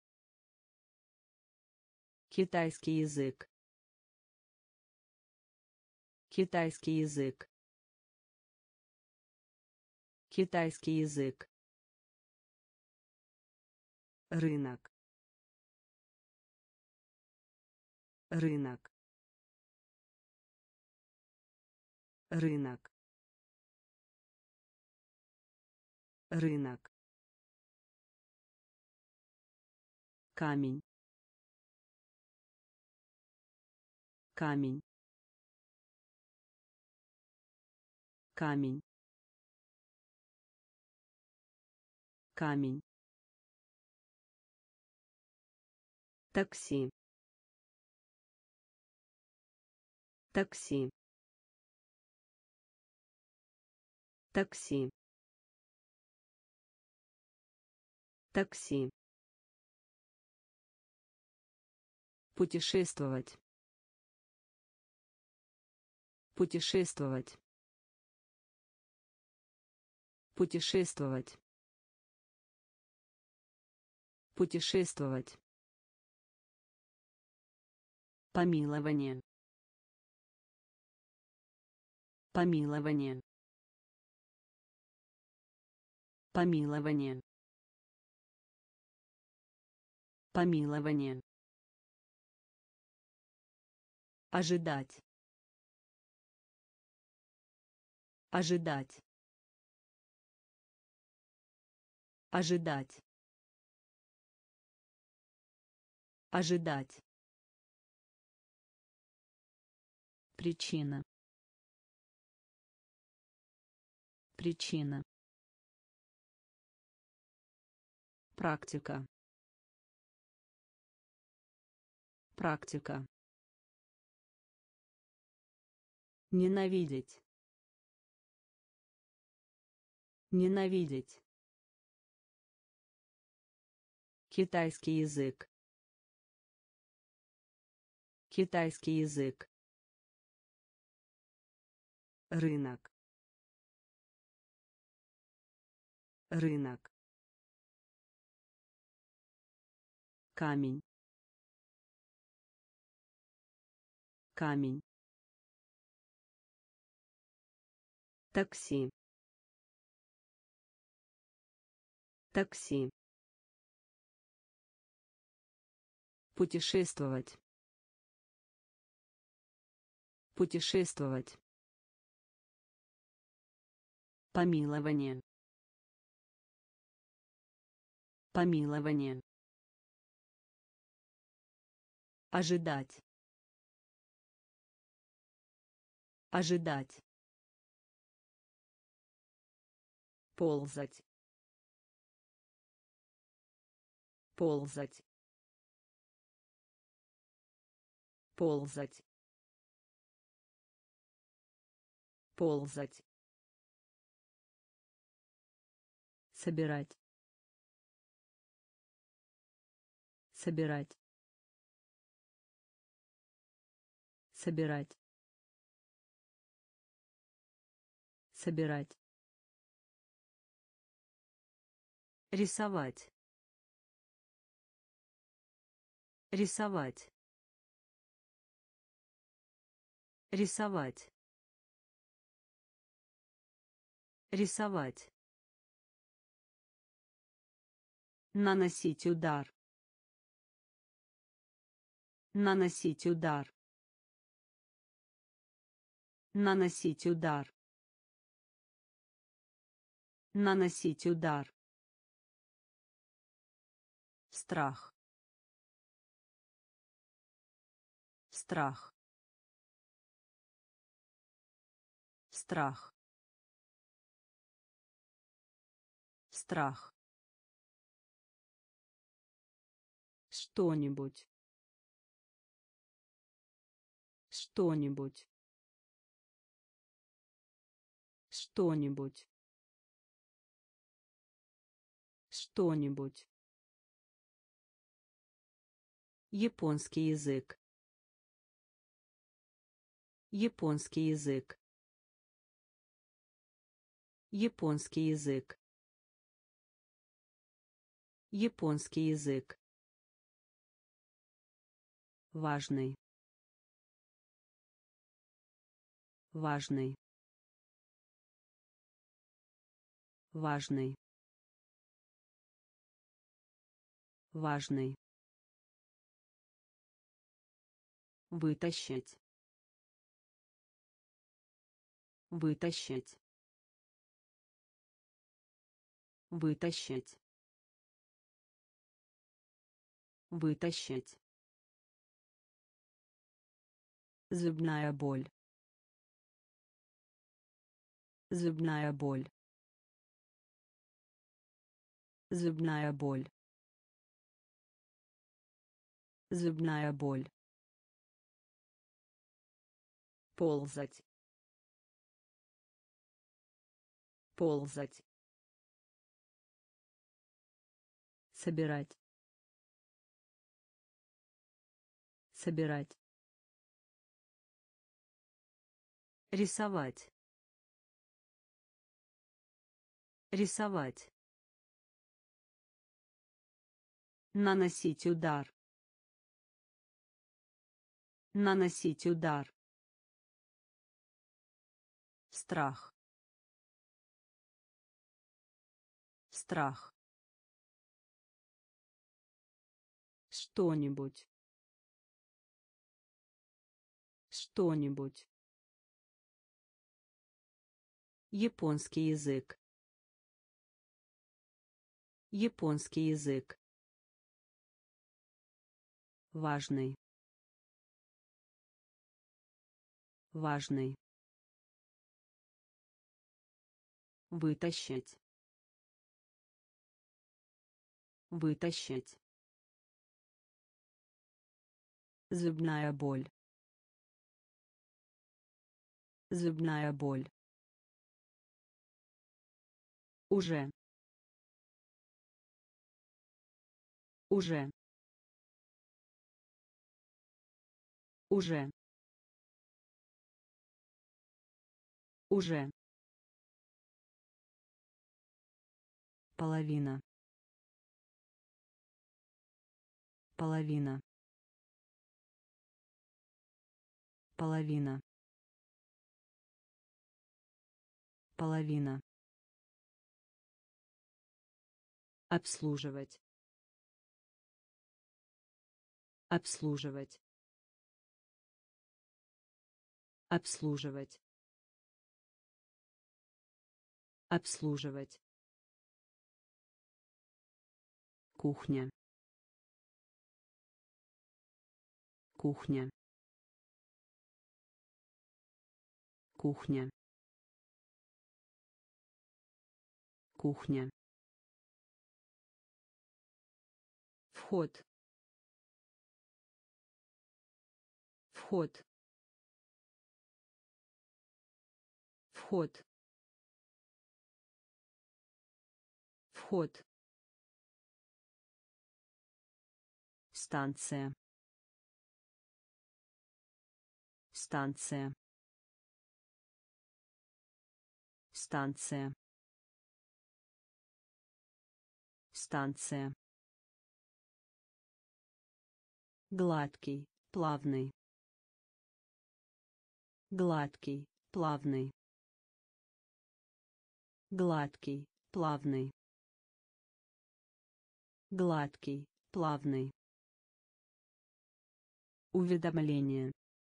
Speaker 1: китайский язык, китайский язык, китайский язык, рынок, рынок, рынок, рынок, камень, камень, камень, камень, такси, такси, такси, такси, путешествовать, путешествовать, путешествовать, путешествовать, помилование, помилование, помилование, помилование, ожидать, ожидать, ожидать, ожидать, причина, причина, практика, практика, ненавидеть, ненавидеть, китайский язык, китайский язык, рынок, рынок, камень, камень, такси, такси, путешествовать, путешествовать, помилование, помилование, ожидать, ожидать, ползать, ползать, ползать, ползать, собирать, собирать, собирать, собирать, рисовать, рисовать, рисовать, рисовать, наносить удар, наносить удар, наносить удар, наносить удар, страх, страх, страх, страх, что-нибудь, что-нибудь, что-нибудь, что-нибудь, японский язык, японский язык, японский язык, японский язык, важный, важный, важный, важный, вытащить, вытащить, вытащить, вытащить, зубная боль, зубная боль, зубная боль, зубная боль, ползать, ползать, собирать, собирать, рисовать, рисовать, наносить удар, наносить удар, страх, страх, что-нибудь, что-нибудь, японский язык, японский язык, важный, важный, вытащить, вытащить, зубная боль, зубная боль, уже, уже, уже, уже, половина, половина, половина, половина, обслуживать, обслуживать, обслуживать, обслуживать, кухня, кухня, кухня, Кухня. Вход. Вход. Вход. Вход. Станция. Станция. Станция. Станция. Гладкий, плавный. Гладкий, плавный. Гладкий, плавный. Гладкий, плавный. Уведомление.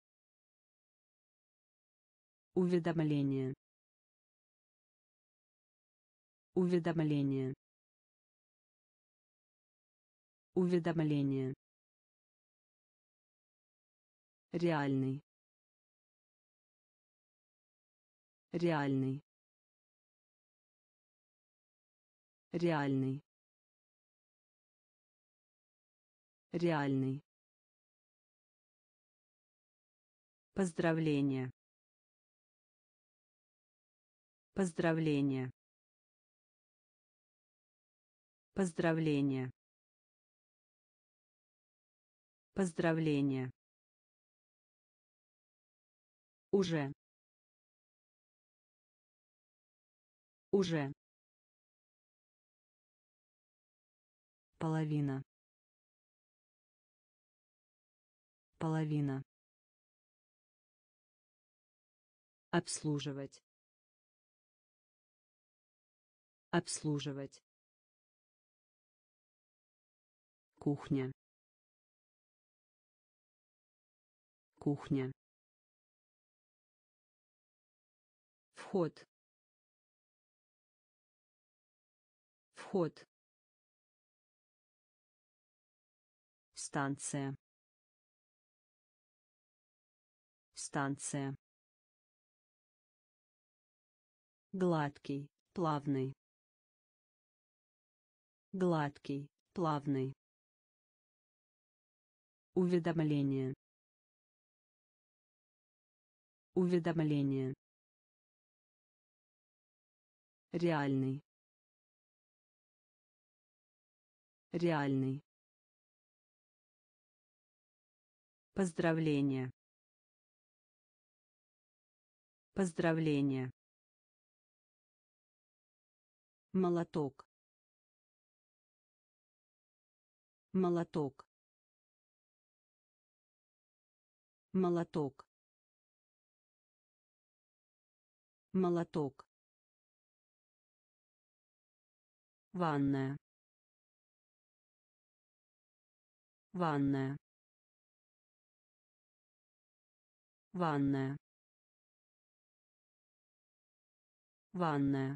Speaker 1: Уведомление. Уведомление. Уведомление. Реальный. Реальный. Реальный. Реальный. Поздравление. Поздравление. Поздравление. Поздравление. Уже. Уже. Половина. Половина. Обслуживать. Обслуживать. Кухня. Кухня. Вход. Вход. Станция. Станция. Гладкий, плавный. Гладкий, плавный. Уведомление. Уведомление. Реальный. Реальный. Поздравление. Поздравление. Молоток. Молоток. Молоток. Молоток. Ванная. Ванная. Ванная. Ванная.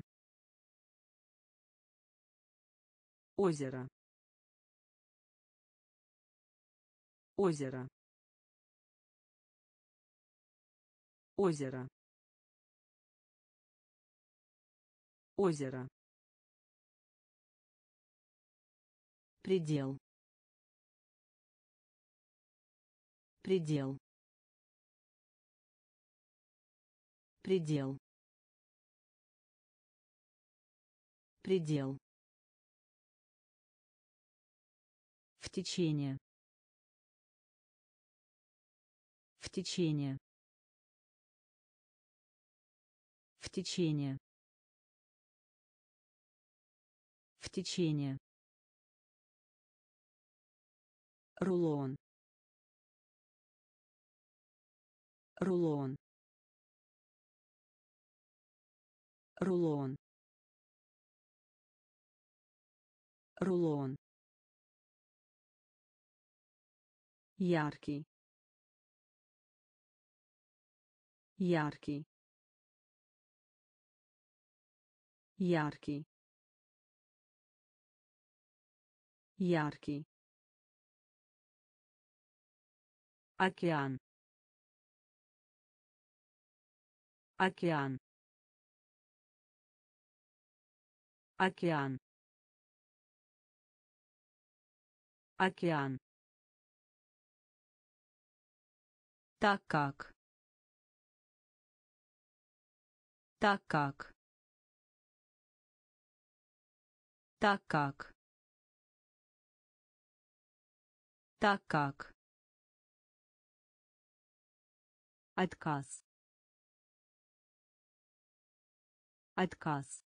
Speaker 1: Озеро. Озеро. Озеро. Озеро. Предел. Предел. Предел. Предел. В течение. В течение. В течение. В течение. Рулон. Рулон. Рулон. Рулон. Яркий. Яркий. Яркий. Яркий. Океан. Океан. Океан. Океан. Так как. Так как. Так как. Так как. Отказ. Отказ.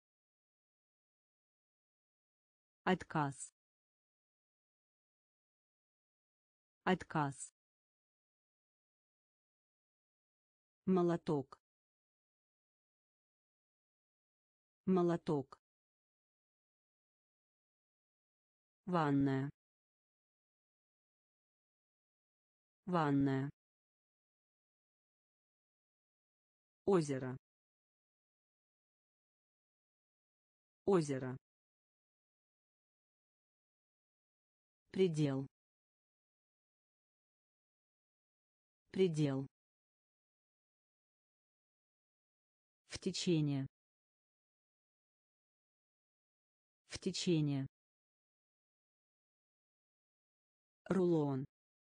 Speaker 1: Отказ. Отказ. Молоток. Молоток. Ванная. Ванная. Озеро. Озеро. Предел. Предел. В течение. В течение. Рулон.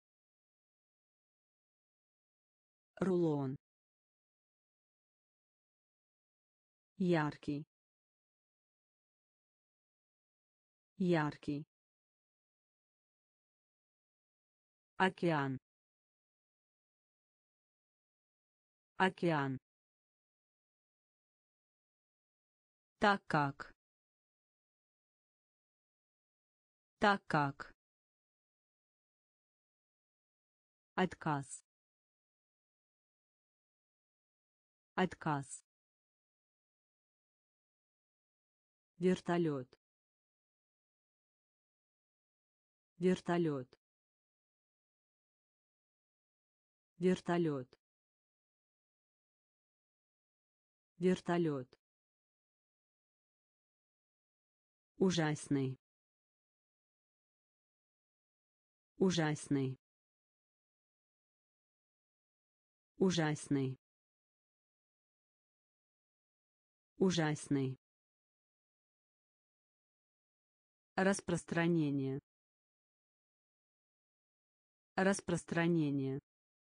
Speaker 1: Рулон. Яркий. Яркий. Океан. Океан. Так как. Так как. Отказ. Отказ. Вертолет. Вертолет. Вертолет. Вертолет. Ужасный. Ужасный. Ужасный. Ужасный. Распространение. Распространение.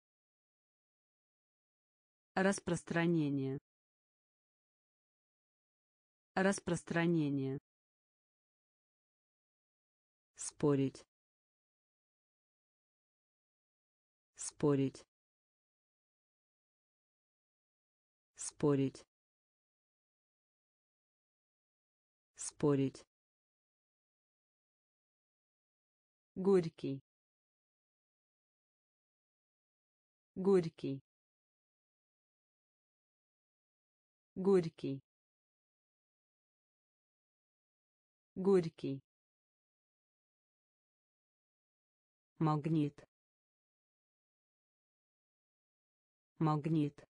Speaker 1: Распространение. Распространение. Спорить. Спорить. Спорить. Спорить. Горький. Горький. Горький. Горький. Магнит. Магнит.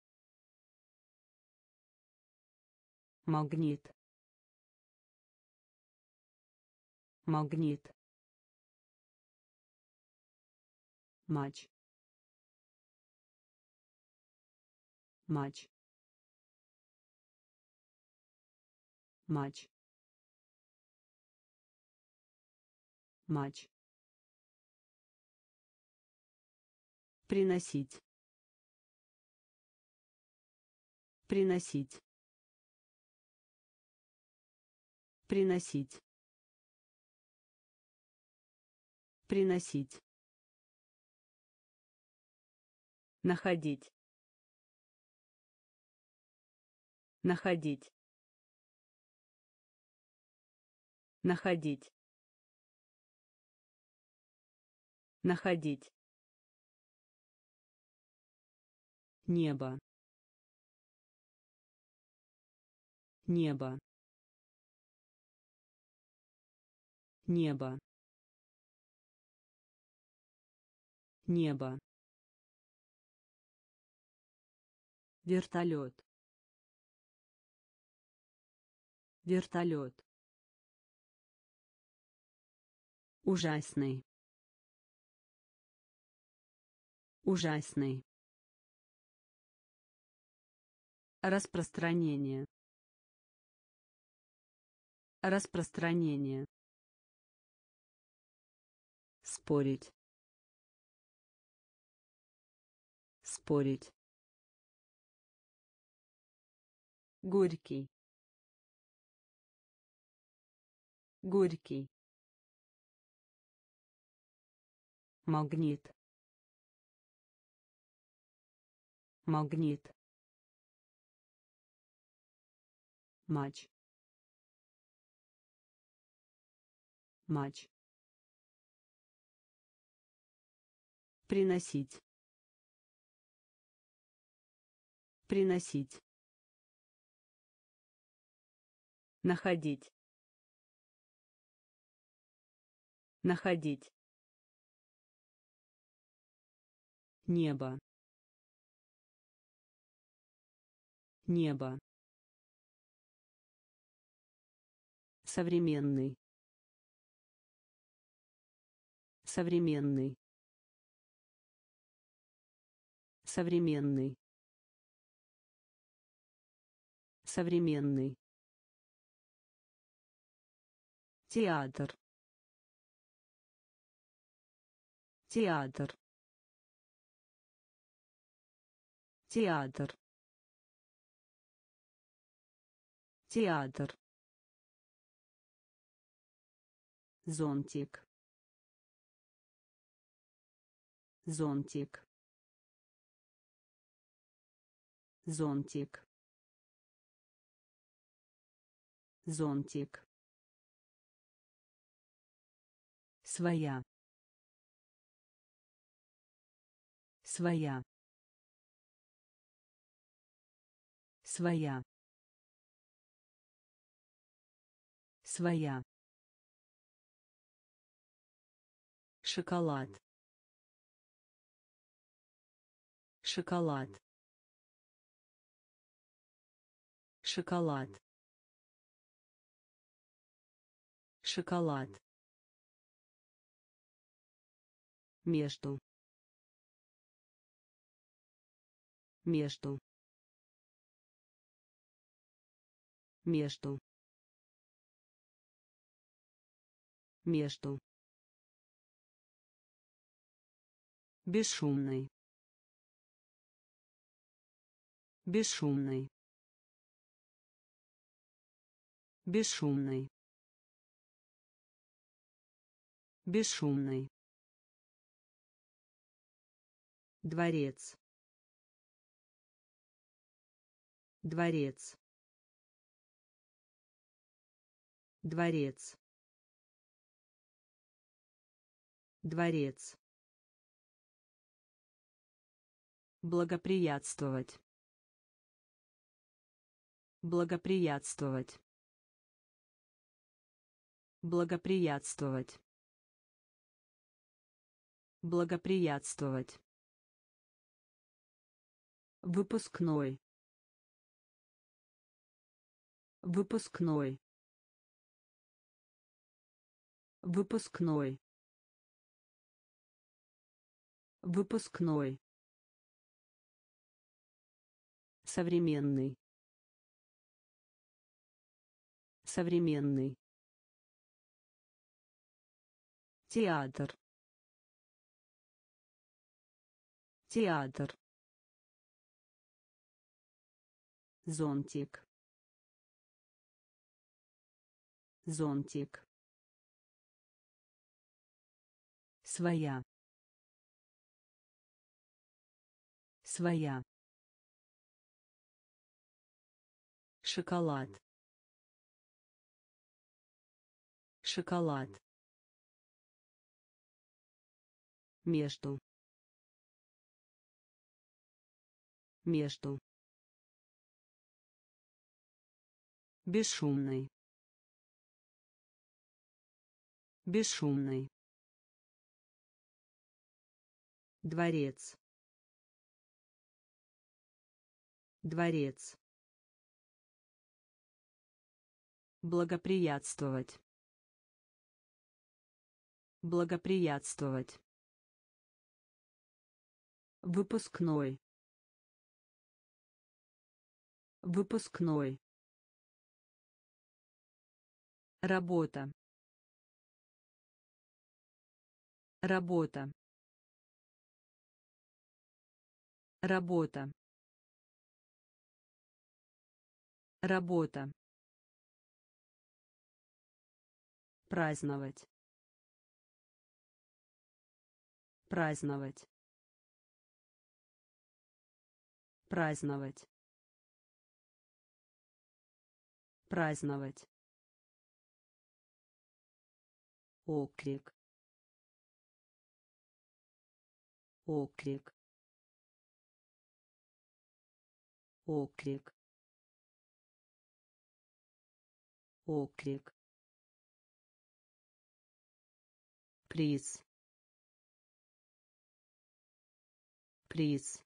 Speaker 1: Магнит. Магнит. Матч. Матч. Матч. Матч. Приносить. Приносить. Приносить. Приносить. Находить. Находить. Находить. Находить. Небо. Небо. Небо. Небо. Вертолет. Вертолет. Ужасный. Ужасный. Распространение. Распространение. Спорить. Спорить. Горький. Горький. Магнит. Магнит. Матч. Матч. Приносить. Приносить. Находить. Находить. Небо. Небо. Современный. Современный. Современный. Современный. Театр. Театр. Театр. Театр. Зонтик. Зонтик. Зонтик. Зонтик. Своя. Своя. Своя. Своя. Шоколад. Шоколад. Шоколад. Шоколад. Между. Между. Между. Между. Бесшумный. Бесшумный. Бесшумный. Бесшумный. Дворец. Дворец. Дворец. Дворец. Благоприятствовать. Благоприятствовать. Благоприятствовать. Благоприятствовать. Выпускной. Выпускной. Выпускной. Выпускной. Современный. Современный. Театр. Театр. Зонтик. Зонтик. Своя. Своя. Шоколад. Шоколад. Между. Между. Бесшумный. Бесшумный. Дворец. Дворец. Благоприятствовать. Благоприятствовать. Выпускной. Выпускной. Работа. Работа. Работа. Работа. Праздновать. Праздновать. Праздновать. Праздновать. Оклик. Оклик. Оклик. Оклик. Приз. Приз.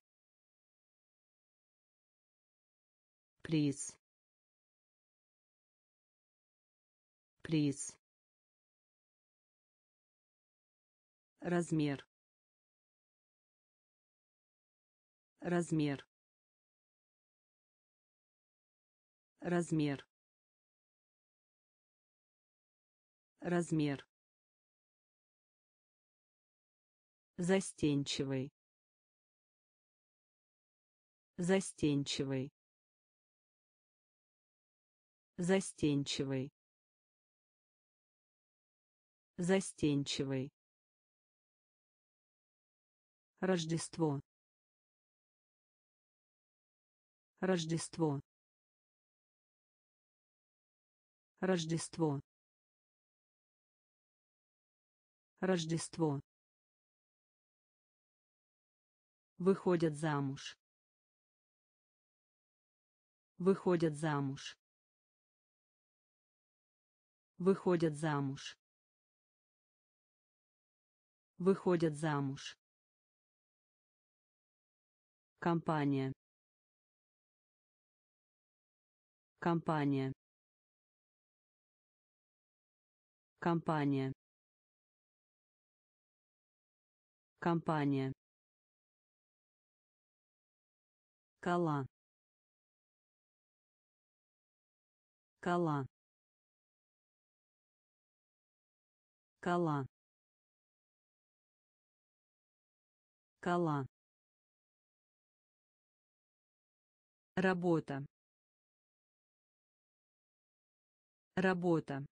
Speaker 1: Приз. Приз. Размер. Размер. Размер. Размер. Застенчивый. Застенчивый. Застенчивый. Застенчивый. Рождество. Рождество. Рождество. Рождество. Выходят замуж. Выходят замуж. Выходят замуж. Выходят замуж. Компания. Компания. Компания. Компания. Кола. Кола. Кола. Кола. Работа. Работа.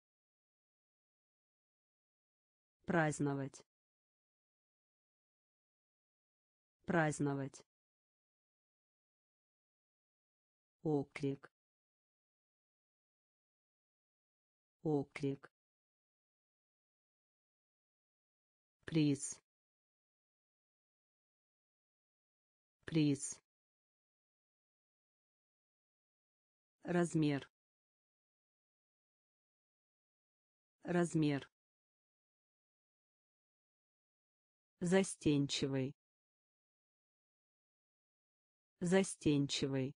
Speaker 1: Праздновать. Праздновать. Оклик. Оклик. Приз. Приз. Размер. Размер. Застенчивый. Застенчивый.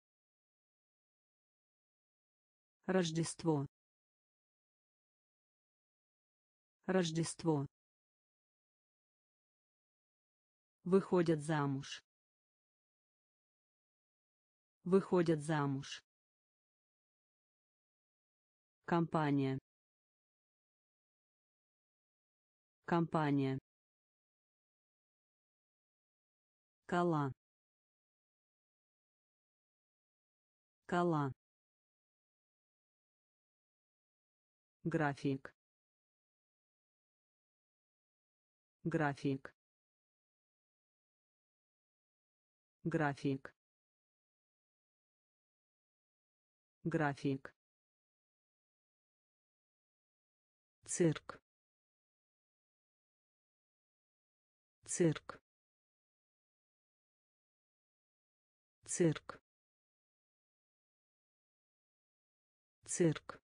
Speaker 1: Рождество. Рождество. Выходят замуж. Выходят замуж. Компания. Компания. Кола. Кола. График. График. График. График. Цирк. Цирк. Цирк. Цирк.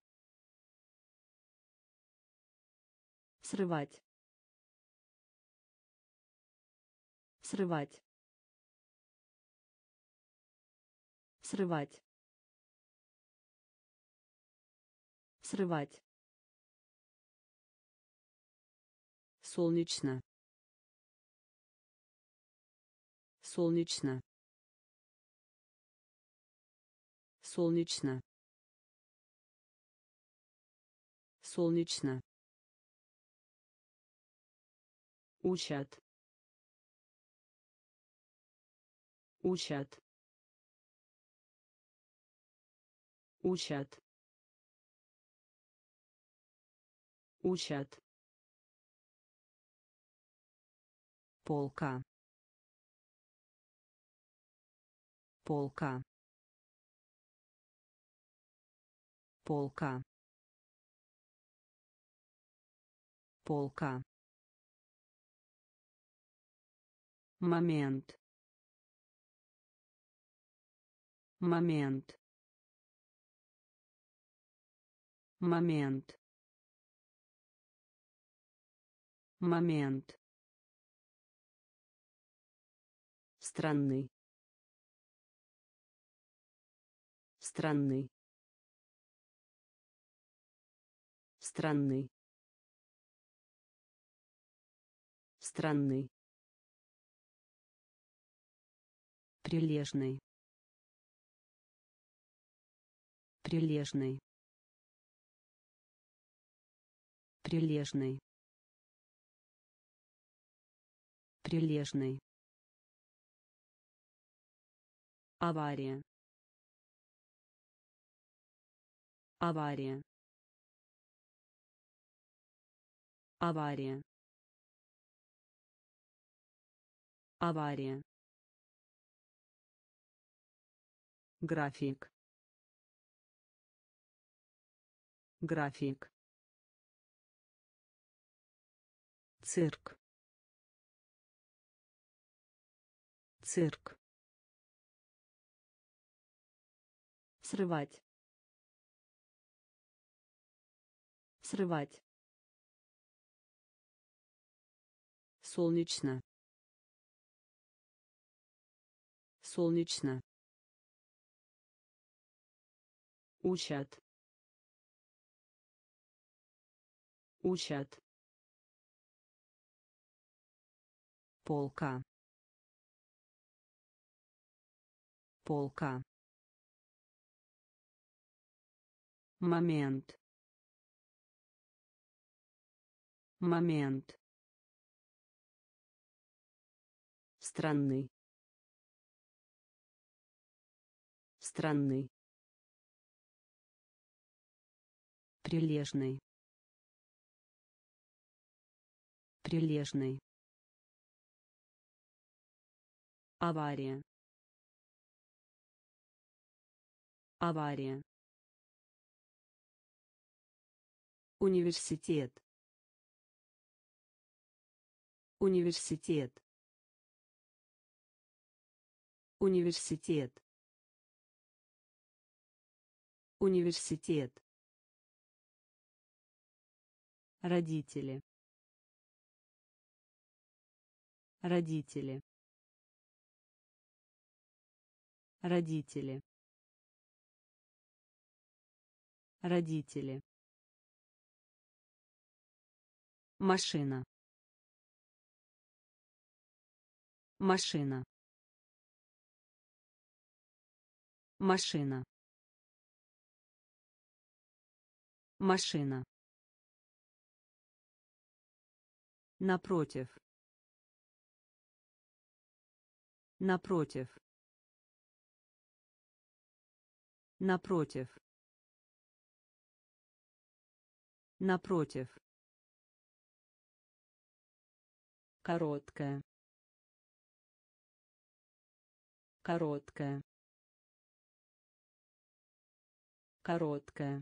Speaker 1: Срывать. Срывать. Срывать. Срывать. Солнечно. Солнечно. Солнечно. солнечно, учат, учат, учат, учат, полка, полка, полка, полка, момент, момент, момент, момент, странный, странный, странный, странный, прилежный, прилежный, прилежный, прилежный, авария, авария, авария, авария, график, график, цирк, цирк, срывать, срывать, солнечно, солнечно, учат, учат, полка, полка, момент, момент, странный, странный, прилежный, прилежный, авария, авария, университет, университет, университет, университет, родители, родители, родители, родители, машина, машина, машина, машина, напротив, напротив, напротив, напротив, короткая, короткая, короткая,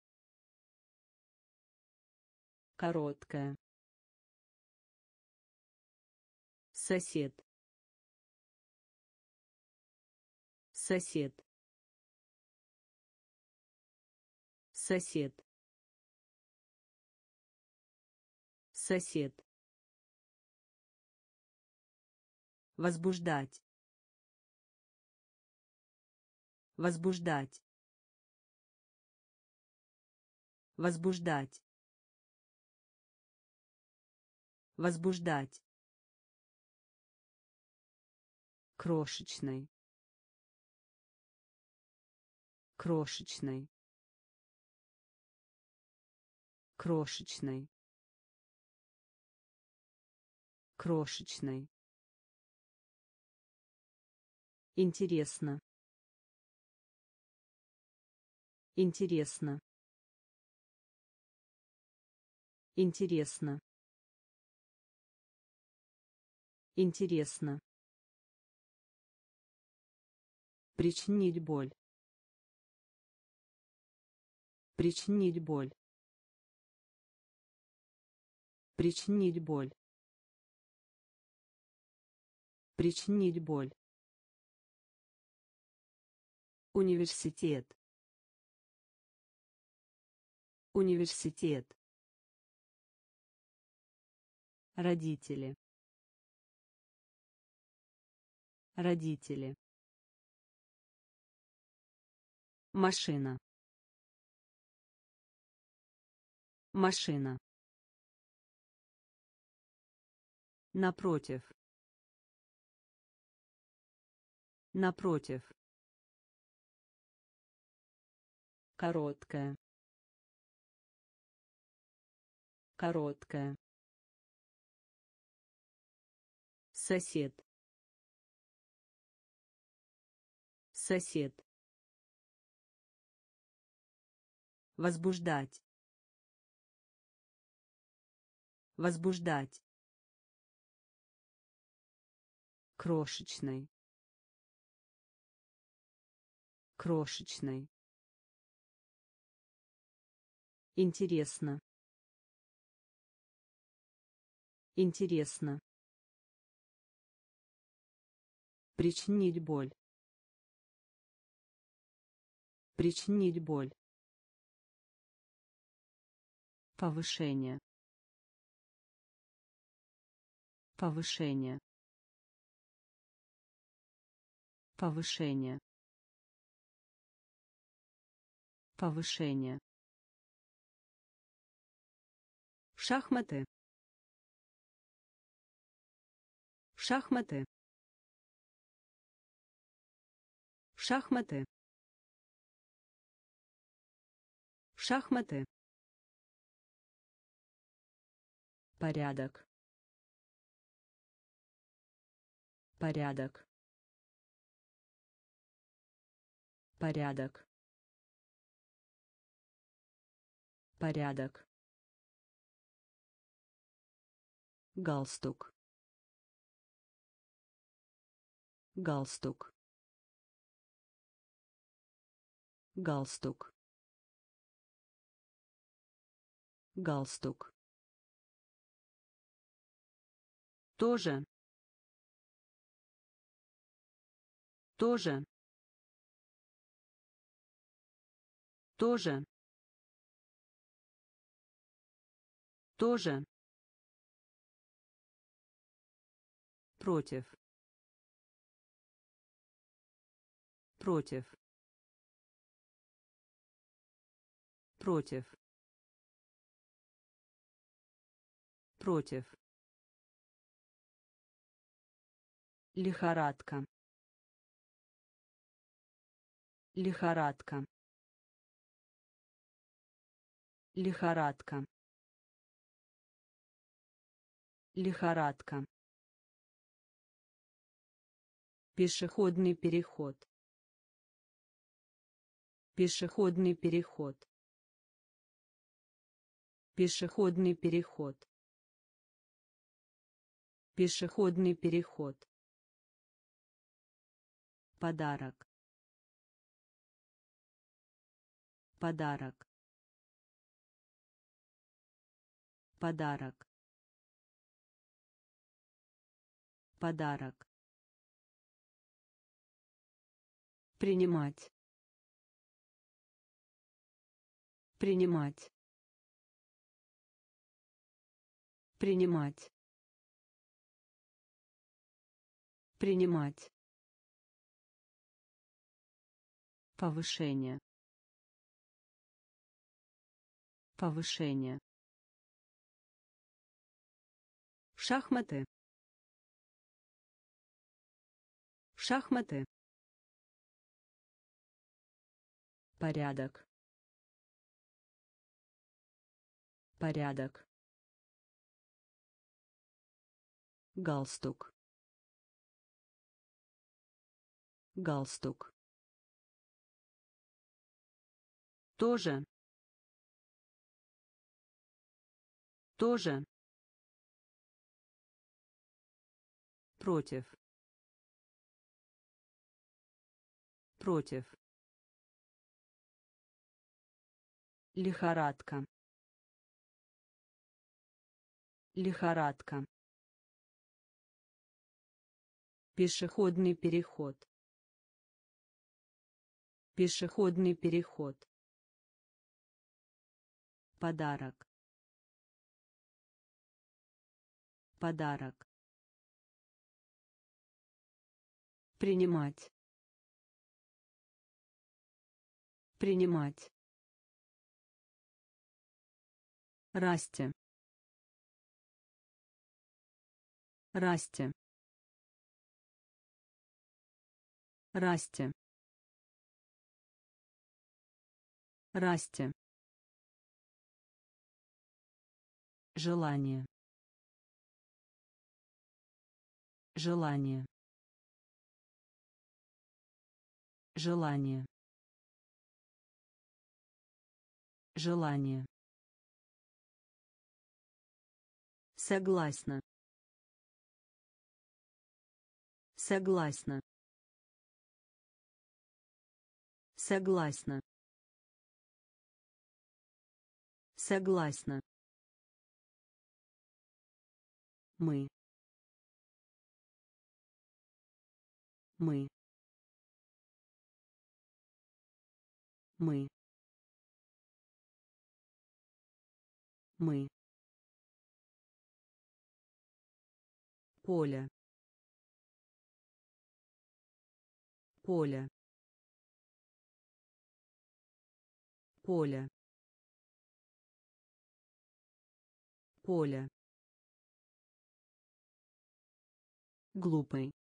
Speaker 1: короткая, сосед, сосед, сосед, сосед, возбуждать, возбуждать, возбуждать, возбуждать, крошечный, крошечный, крошечный, крошечный, интересно, интересно, интересно, интересно, причинить боль, причинить боль, причинить боль, причинить боль, университет, университет, родители, родители, машина, машина, напротив, напротив, короткая, короткая, сосед, сосед, возбуждать, возбуждать, крошечный, крошечный, интересно, интересно, причинить боль, причинить боль, повышение, повышение, повышение, повышение, шахматы, шахматы, шахматы, шахматы, порядок, порядок, порядок, порядок, галстук, галстук, галстук, галстук, тоже, тоже, тоже, тоже, против, против, против, против, лихорадка, лихорадка, лихорадка, лихорадка, пешеходный переход, пешеходный переход, пешеходный переход, пешеходный переход, подарок, подарок, подарок, подарок, принимать, принимать, принимать, принимать, повышение, повышение, шахматы, шахматы, порядок, порядок, галстук, галстук, тоже, тоже, против, против, лихорадка, лихорадка, пешеходный переход, пешеходный переход, подарок, подарок, принимать, принимать, расти, расти, расти, расти, желание, желание, желание, желание, согласна, согласна, согласна, согласна, мы, мы, мы, мы, поле, поле, поле, поле, глупый,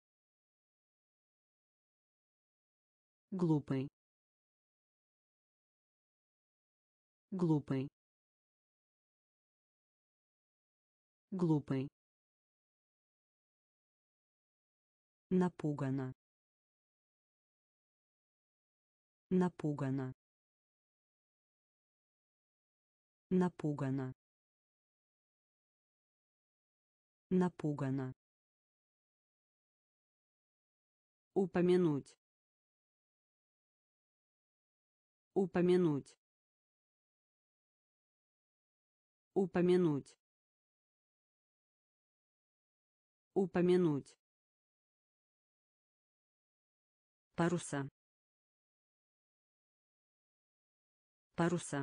Speaker 1: глупый, глупый, глупый, напугана, напугана, напугана, напугана, упомянуть, упомянуть, упомянуть, упомянуть, паруса, паруса,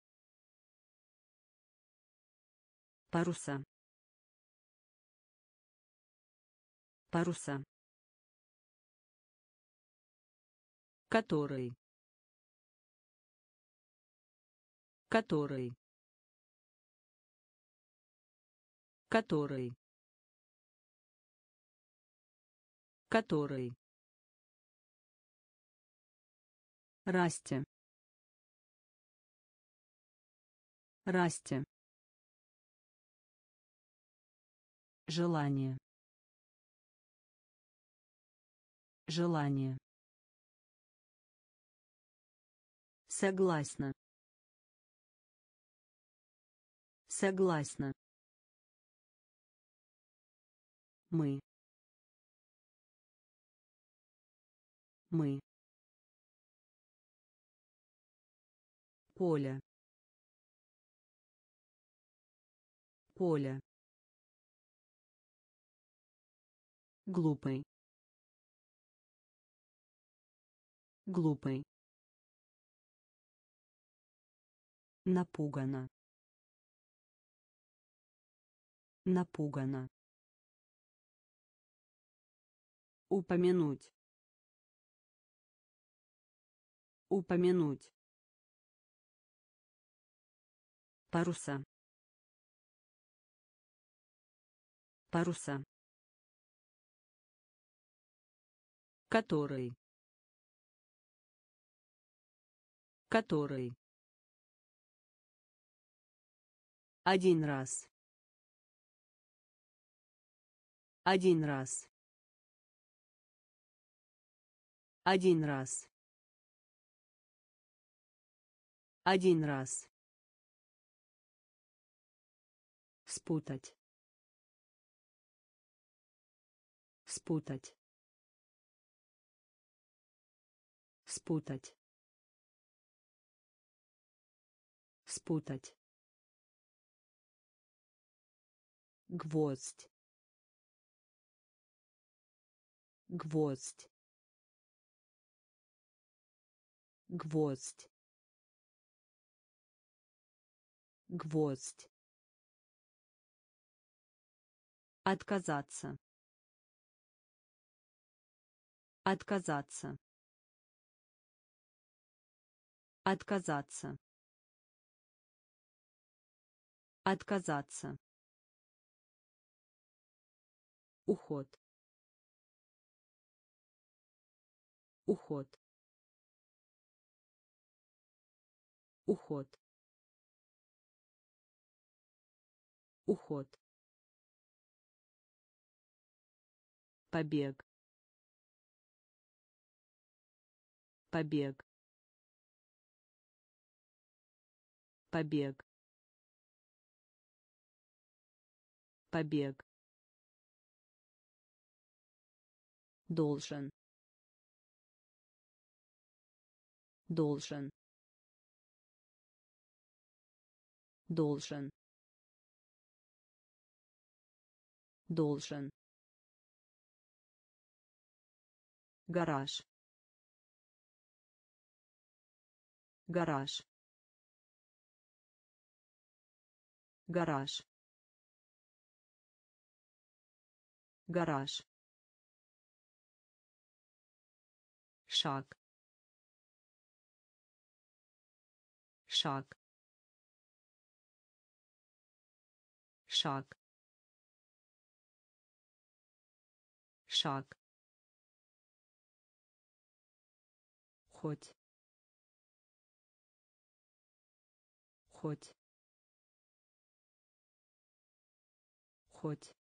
Speaker 1: паруса, паруса, который, который, который, который, расти, расти, желание, желание, согласна, согласна, мы, мы, поле, поле, глупый, глупый, напугана, напугана, упомянуть, упомянуть, паруса, паруса, который, который, Один раз. Один раз. Один раз. Один раз. Спутать. Спутать. Спутать. Спутать. Гвоздь. Гвоздь. Гвоздь. Гвоздь. Отказаться. Отказаться. Отказаться. Отказаться. Уход. Уход. Уход. Уход. Побег. Побег. Побег. Побег. Должен. Должен. Должен. Должен. Гараж. Гараж. Гараж. Гараж. Шаг. Шаг. Шаг. Шаг. Хоть. Хоть. Хоть.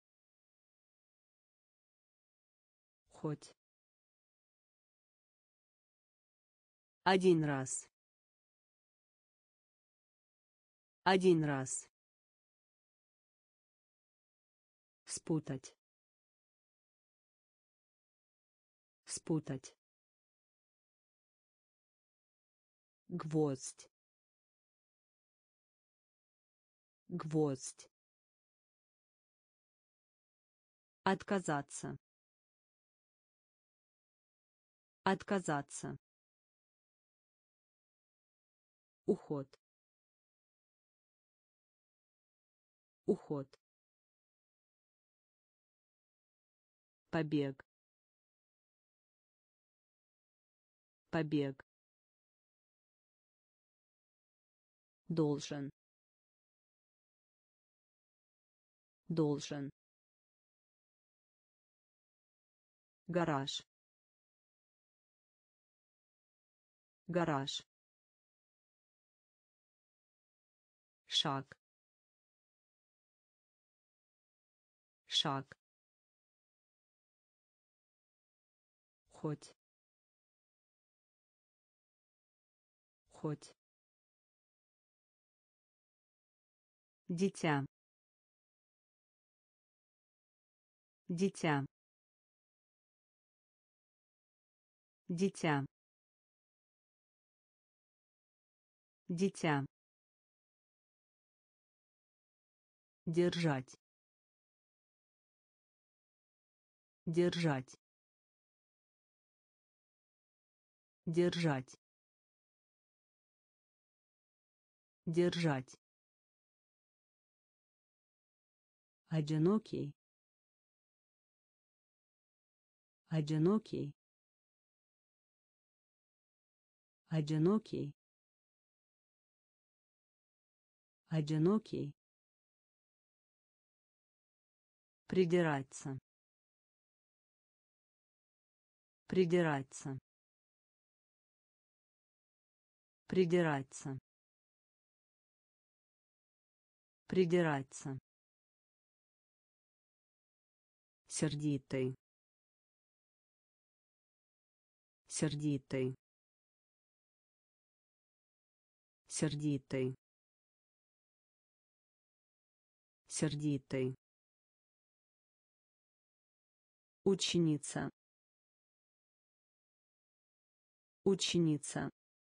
Speaker 1: Хоть. Один раз. Один раз. Спутать. Спутать. Гвоздь. Гвоздь. Отказаться. Отказаться. Уход. Уход. Побег. Побег. Должен. Должен. Гараж. Гараж. Шаг. Шаг. Хоть. Хоть. Дитя. Дитя. Дитя. Дитя. Держать. Держать. Держать. Держать. Одинокий. Одинокий. Одинокий. Одинокий. Придираться. Придираться. Придираться. Придираться. Сердитый. Сердитый. Сердитый. Сердитый. Ученица. Ученица.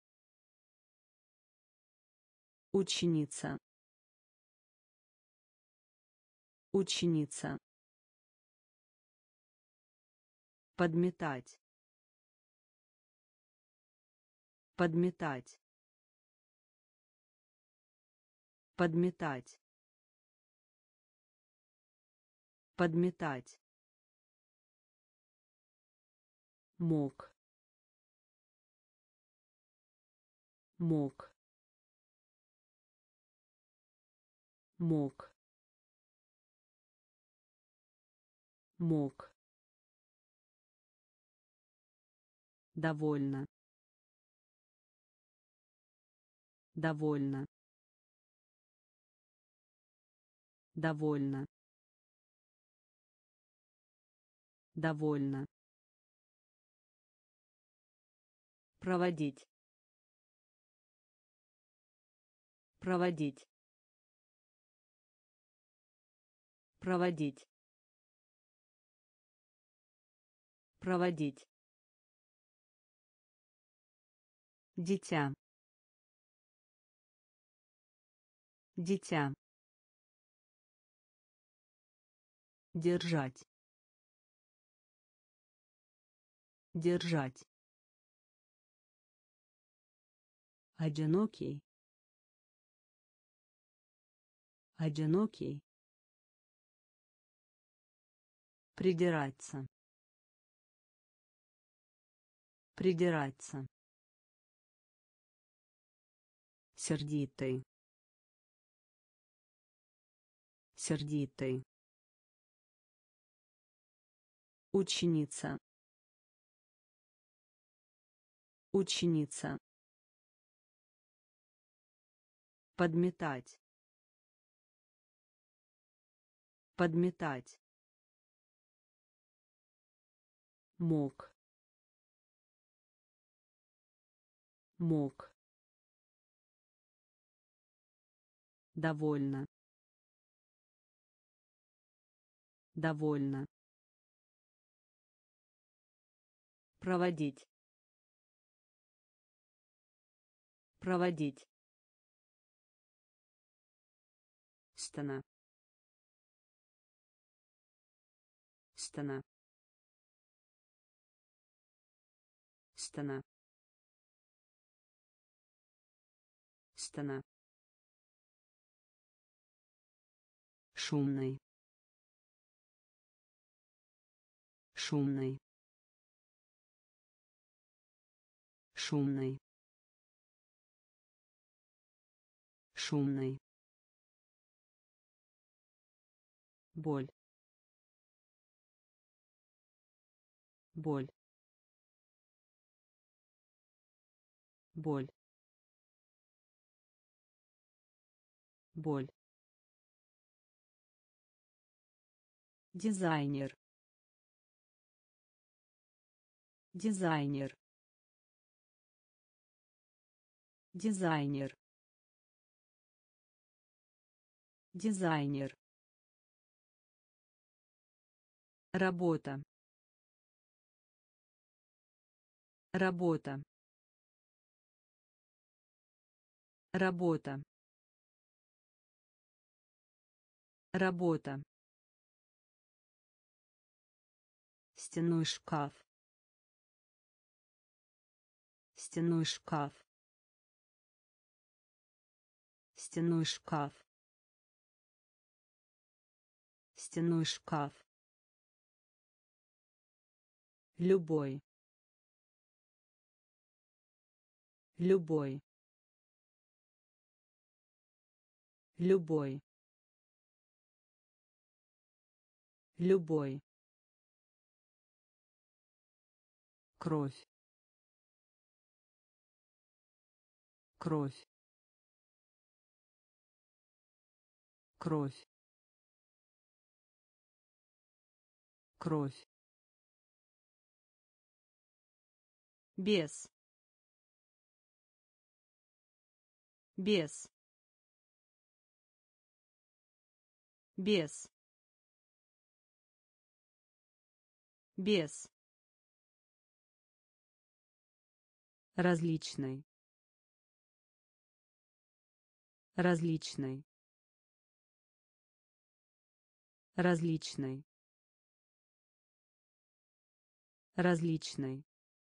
Speaker 1: Ученица. Ученица. Подметать. Подметать. Подметать. Подметать. Мог. Мог. Мог. Мог. Довольно. Довольно. Довольно. Довольно. Проводить. Проводить. Проводить. Проводить. Дитя. Дитя. Держать. Держать. Одинокий. Одинокий. Придираться. Придираться. Сердитый. Сердитый. Ученица. Ученица. Подметать. Подметать. Мог. Мог. Довольно. Довольно. Проводить. Проводить. Стена. Стена. Стена. Стена. Шумный. Шумный. Шумный. Шумный. Боль. Боль. Боль. Боль. Дизайнер. Дизайнер. Дизайнер. Дизайнер. Работа. Работа. Работа. Работа. Стенной шкаф. Стенной шкаф. Стенной шкаф. Стенной шкаф. Любой. Любой. Любой. Любой. Кровь. Кровь. кровь, кровь, без, без, без, без, различный, различный, различный, различный,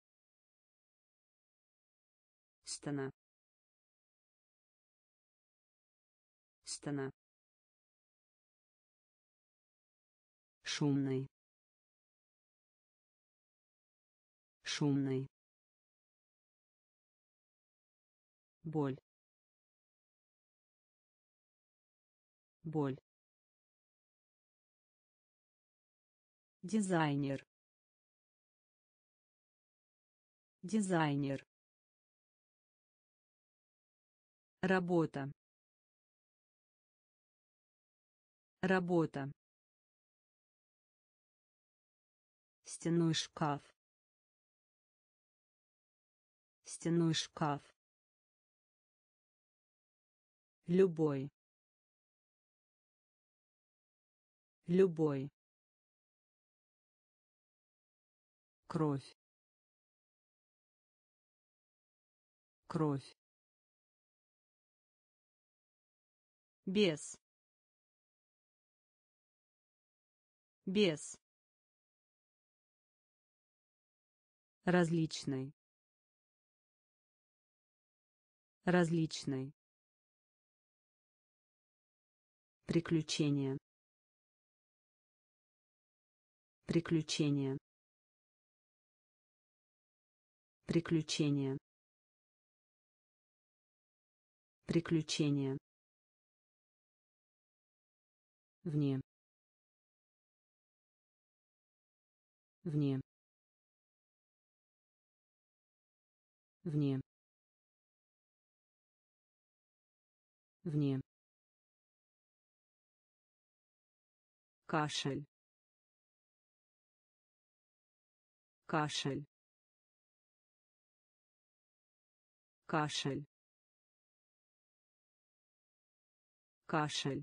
Speaker 1: стена, стена, шумный, шумный, боль, боль, дизайнер, дизайнер, работа, работа, стенной шкаф, стенной шкаф, любой, любой, кровь, кровь, без, без, различный, различный, приключения, приключения, приключения, приключения, вне, вне, вне, вне, кашель, кашель, кашель, кашель,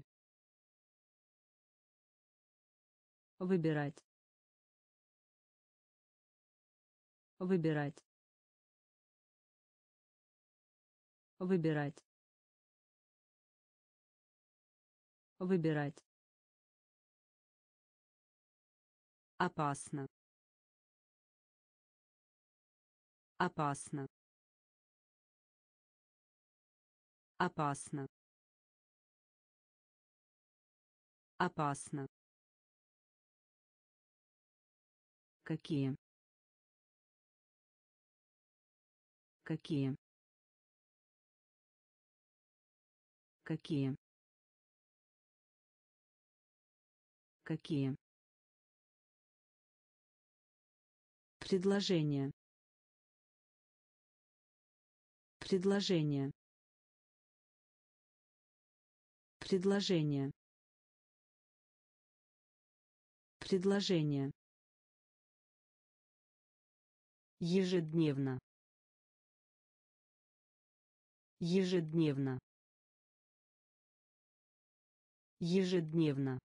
Speaker 1: выбирать, выбирать, выбирать, выбирать, опасно, опасно, опасно, опасно, какие, какие, какие, какие, предложение, предложение, предложение, предложение, ежедневно, ежедневно, ежедневно,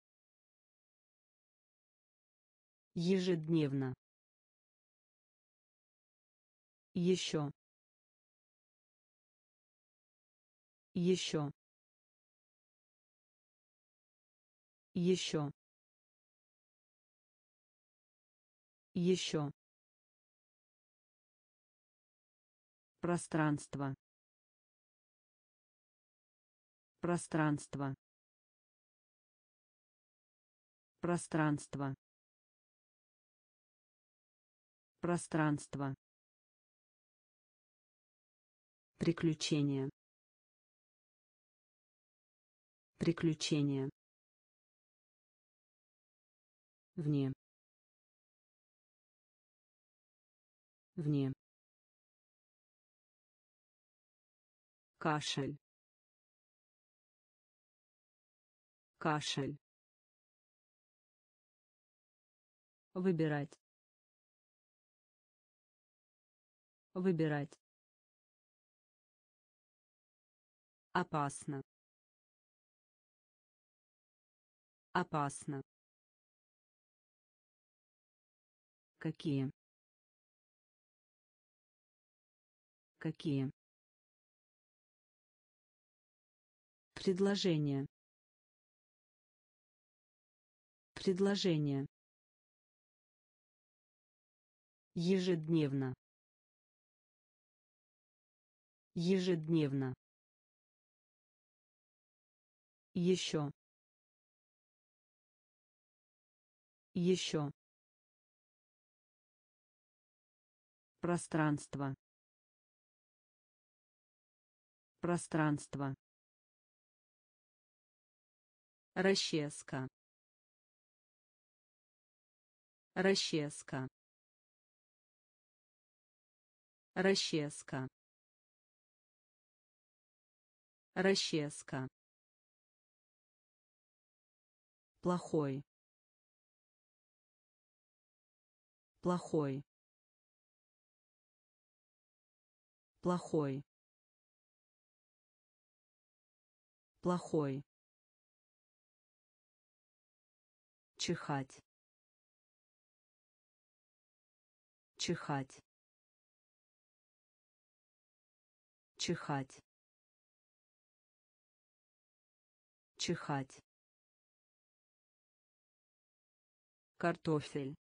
Speaker 1: ежедневно, еще, еще, еще, еще, пространство, пространство, пространство, пространство, приключения, приключения, вне, вне, кашель, кашель, выбирать, выбирать, опасно, опасно, какие, какие, предложение, предложение, ежедневно, ежедневно, еще, еще, пространство, пространство, расческа, расческа, расческа, расческа, плохой, плохой, плохой, плохой, чихать, чихать, чихать, чихать, картофель,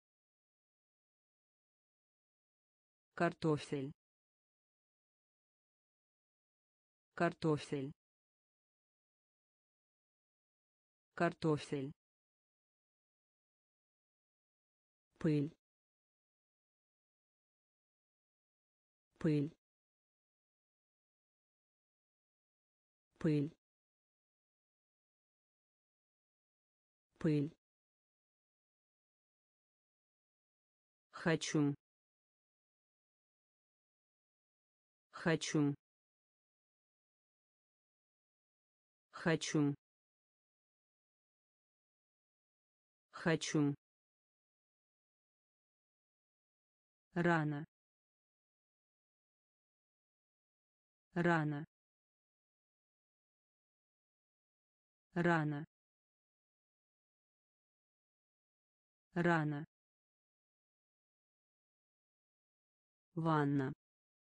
Speaker 1: картофель, картофель, картофель, пыль, пыль, пыль, пыль, хочу, хочу, хочу, хочу, рано, рано, рано, рано, ванна,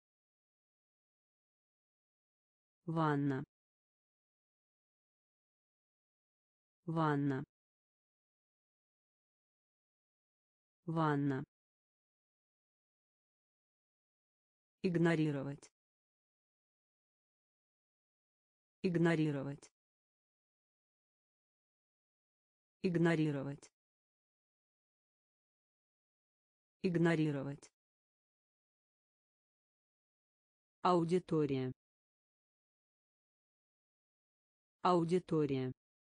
Speaker 1: ванна, ванна, ванна, игнорировать, игнорировать, игнорировать, игнорировать, аудитория, аудитория,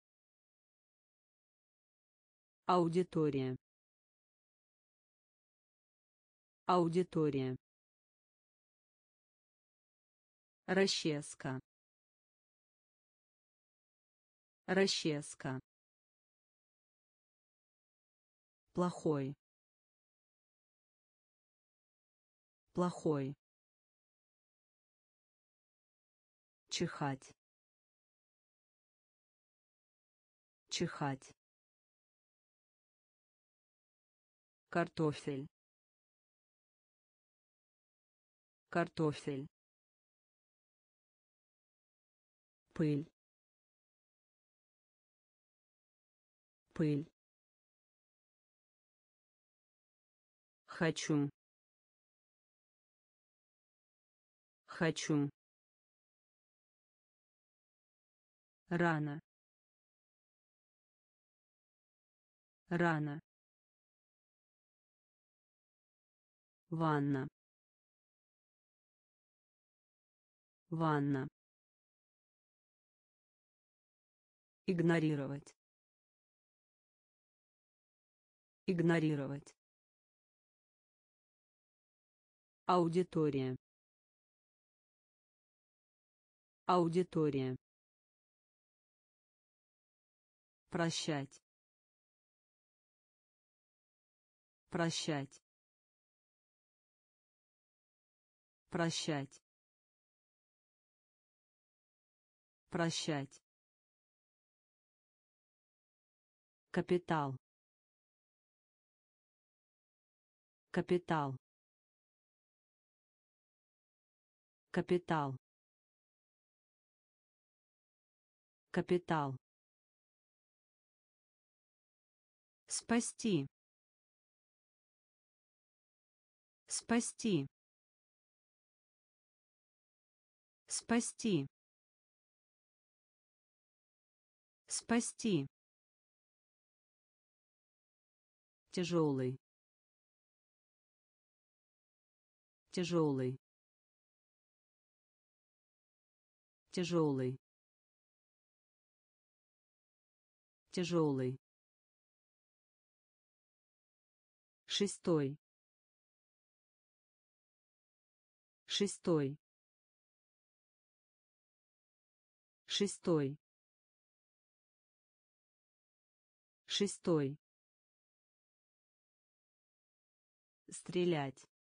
Speaker 1: аудитория, аудитория, расческа, расческа, плохой, плохой, чихать, чихать, картофель, картофель, пыль, пыль, хочу, хочу, рано, рано, ванна, ванна, игнорировать, игнорировать, аудитория, аудитория, Прощать. Прощать. Прощать. Прощать. Капитал. Капитал. Капитал. Капитал. Спасти. Спасти. Спасти. Спасти. Тяжелый. Тяжелый. Тяжелый. Тяжелый. Шестой. Шестой. Шестой. Шестой. Стрелять.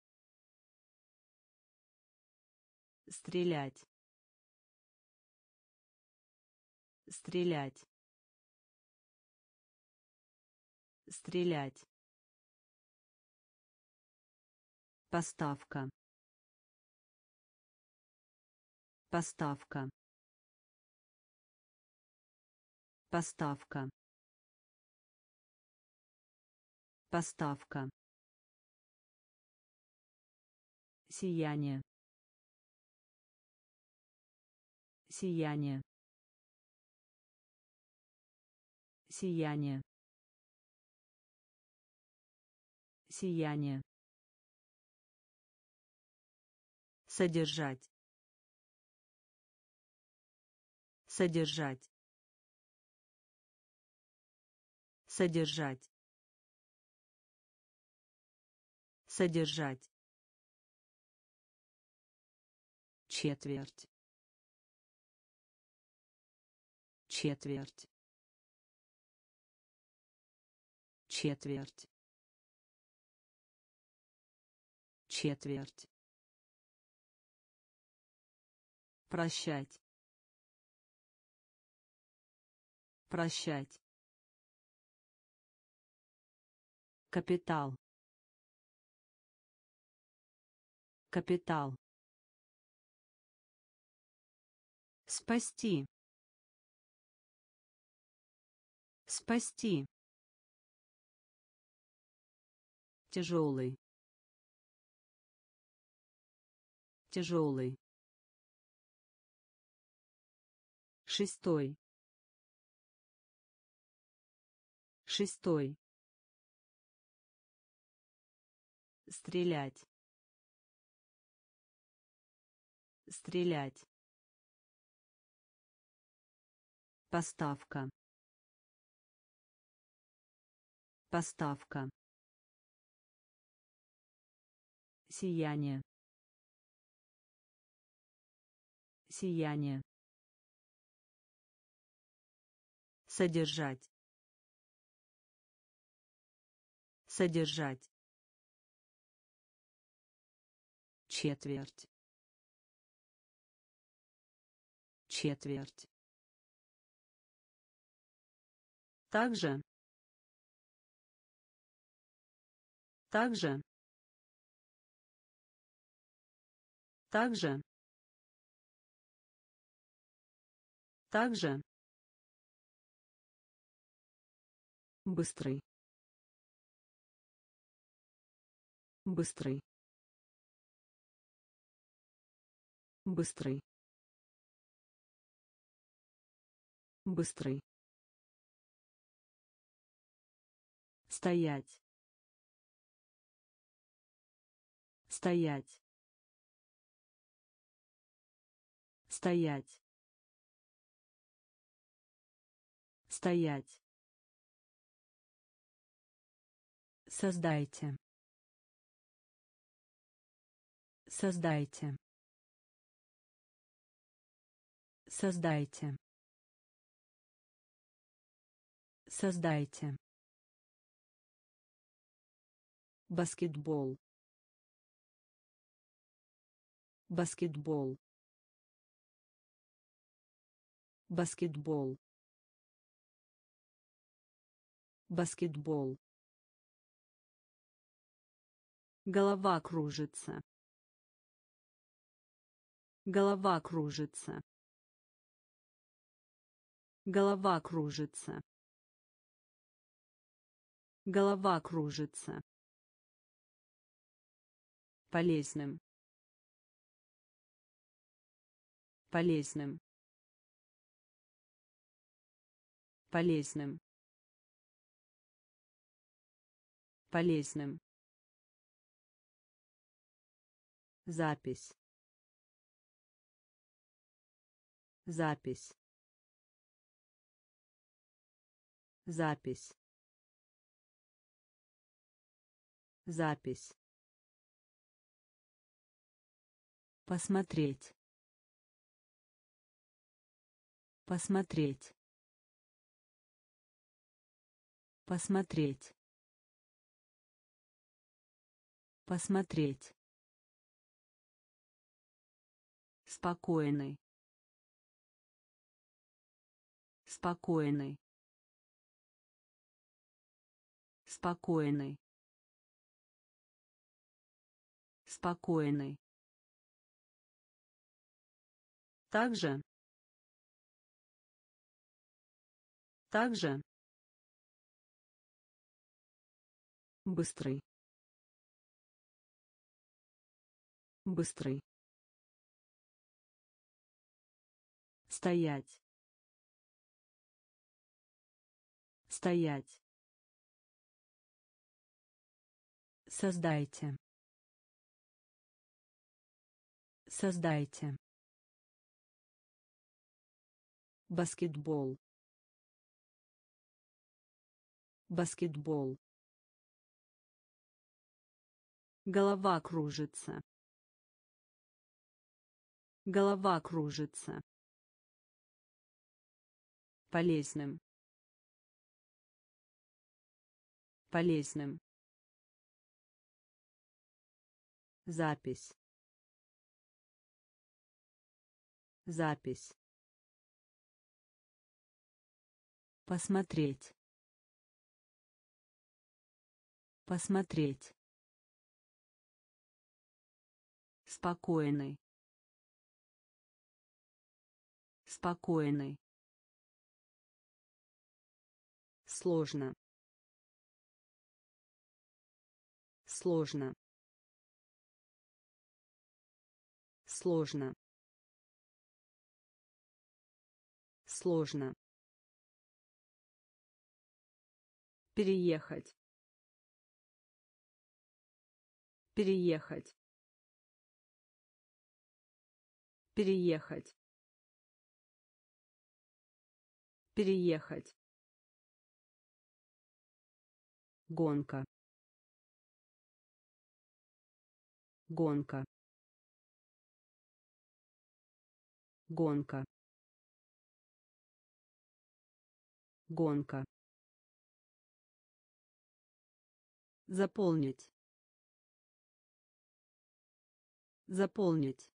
Speaker 1: Стрелять. Стрелять. Стрелять. Поставка. Поставка. Поставка. Поставка. Сияние. Сияние. Сияние. Сияние. Содержать. Содержать. Содержать. Содержать. Четверть. Четверть. Четверть. Четверть. Прощать. Прощать. Капитал. Капитал. Спасти. Спасти. Тяжелый. Тяжелый. Шестой. Шестой. Стрелять. Стрелять. Поставка. Поставка. Сияние. Сияние. Содержать. Содержать. Четверть. Четверть. Также. Также. Также. Также. Быстрый. Быстрый. Быстрый. Быстрый. Стоять. Стоять. Стоять. Стоять. Создайте. Создайте. Создайте. Создайте. Баскетбол. Баскетбол. Баскетбол. Баскетбол. Голова кружится. Голова кружится. Голова кружится. Голова кружится. Полезным. Полезным. Полезным. Полезным. Запись. Запись. Запись. Запись. Посмотреть. Посмотреть. Посмотреть. Посмотреть. Спокойный. Спокойный. Спокойный. Спокойный. Также. Также. Быстрый. Быстрый. Стоять. Стоять. Создайте. Создайте. Баскетбол. Баскетбол. Голова кружится. Голова кружится. Полезным. Полезным. Запись. Запись. Посмотреть. Посмотреть. Спокойный. Спокойный. Сложно. Сложно. Сложно. Сложно. Переехать. Переехать. Переехать. Переехать. Гонка. Гонка. Гонка. Гонка. Заполнить. Заполнить.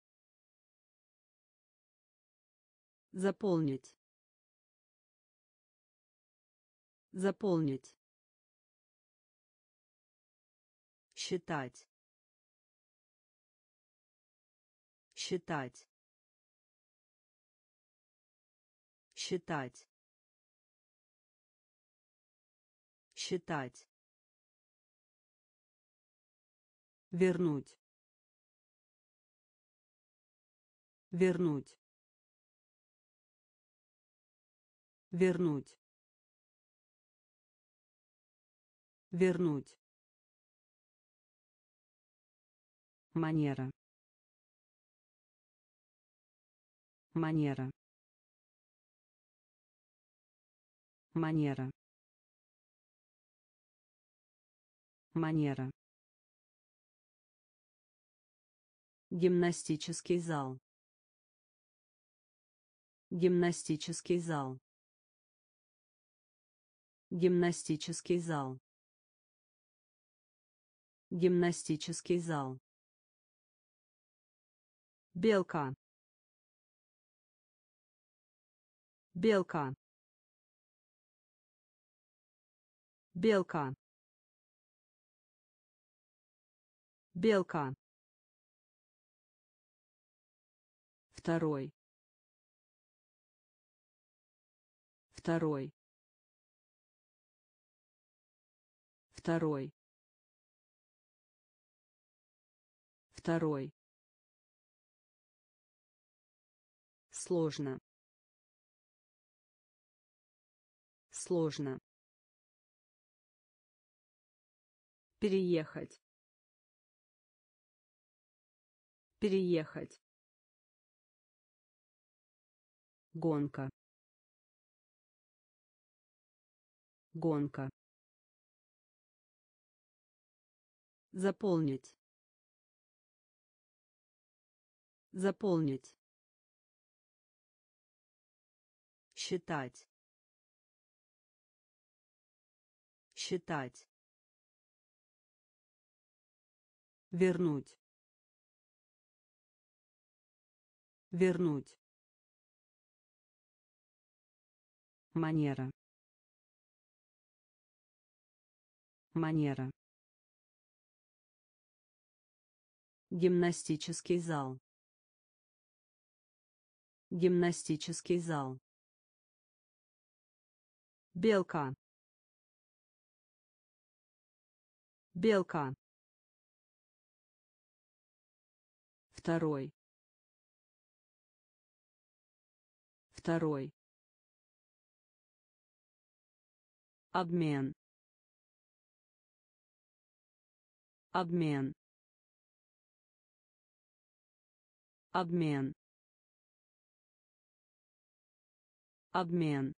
Speaker 1: Заполнить. Заполнить. Считать. Считать. Считать. Считать. Вернуть. Вернуть. Вернуть. Вернуть. Манера. Манера. Манера. Манера. Гимнастический зал. Гимнастический зал. Гимнастический зал. Гимнастический зал. Белка. Белка. Белка. Белка. Второй. Второй. Второй. Второй. Сложно. Сложно. Переехать. Переехать. Гонка. Гонка. Заполнить. Заполнить. Считать. Считать. Вернуть. Вернуть. Манера. Манера. Гимнастический зал. Гимнастический зал. Белка. Белка. Второй. Второй. Обмен. Обмен. Обмен. Обмен.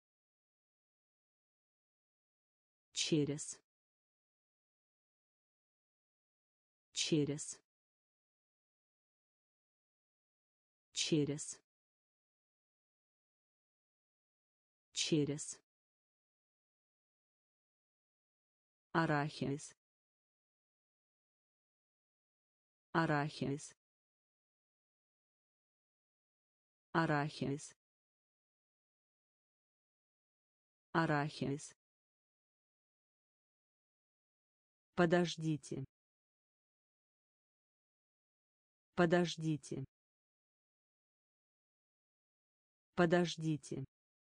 Speaker 1: Через. Через. Через. Через. Арахис. Арахис. Арахис. Арахис. Подождите. Подождите. Подождите.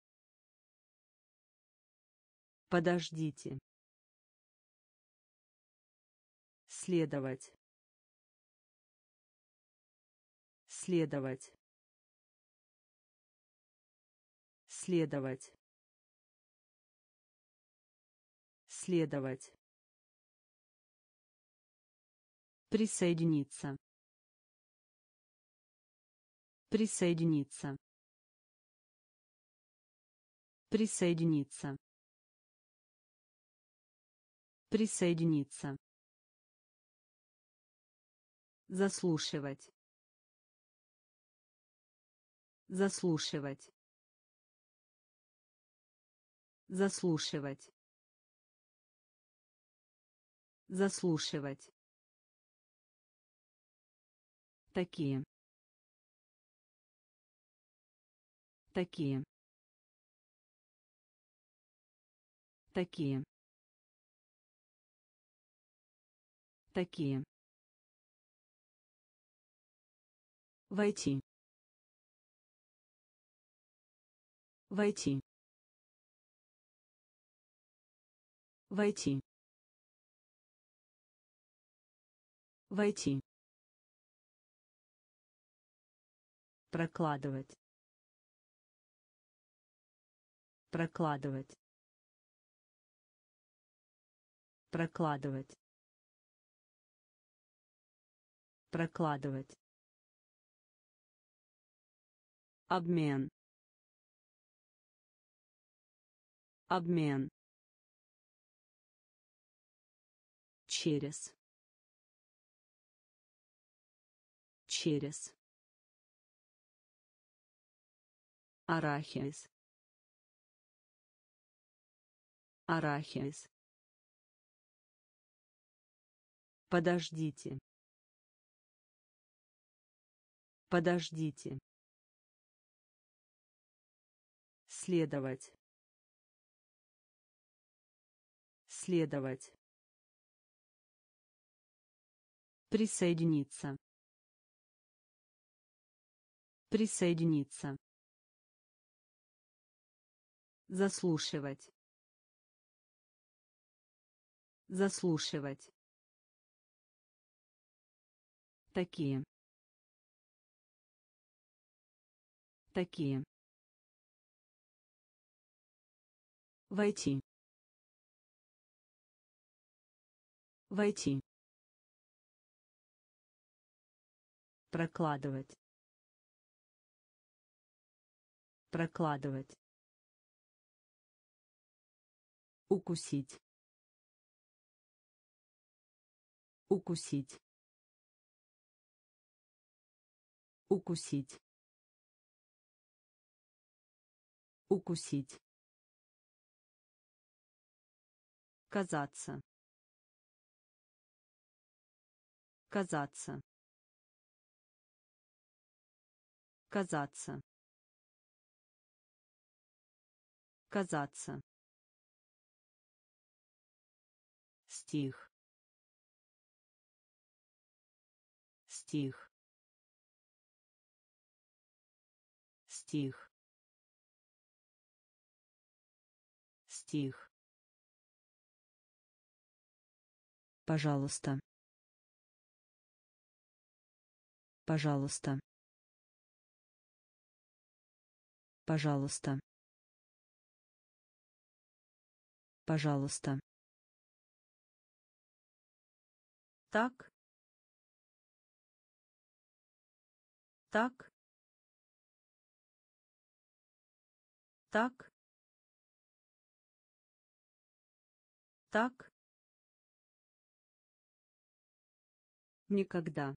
Speaker 1: Подождите. Следовать. Следовать. Следовать. Следовать. Присоединиться. Присоединиться. Присоединиться. Присоединиться. Заслушивать. Заслушивать. Заслушивать. Заслушивать. Такие. Такие. Такие. Такие. Войти. Войти. Войти. Войти. Прокладывать. Прокладывать. Прокладывать. Прокладывать. Обмен. Обмен. Через. Через. Арахис. Арахис. Подождите. Подождите. Следовать. Следовать. Присоединиться. Присоединиться. Заслушивать. Заслушивать. Такие. Такие. Войти. Войти. Прокладывать. Прокладывать. Укусить. Укусить. Укусить. Укусить. Казаться. Казаться. Казаться. Казаться. Стих. Стих. Стих. Стих. Пожалуйста. Пожалуйста. Пожалуйста. Пожалуйста. Так. Так. Так. Так. Никогда.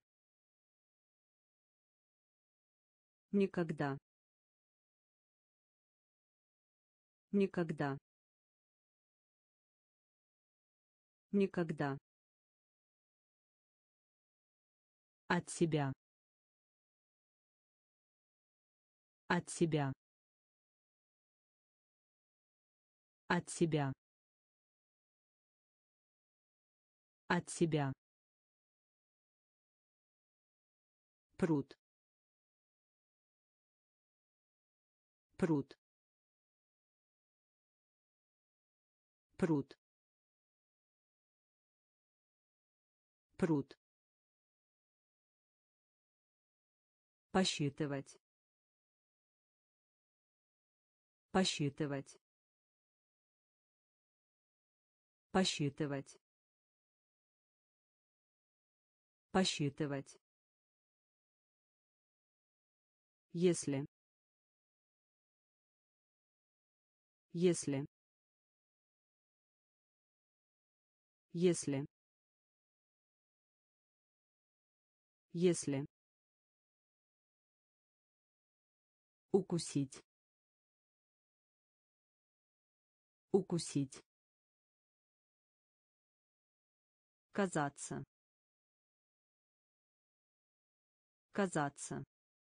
Speaker 1: Никогда. Никогда. Никогда. От себя. От себя. От себя. От себя. Пруд. Пруд. Пруд. Пруд. Посчитывать. Посчитывать. Посчитывать. Посчитывать. Если. Если. Если. Если. Укусить. Укусить. Казаться. Казаться.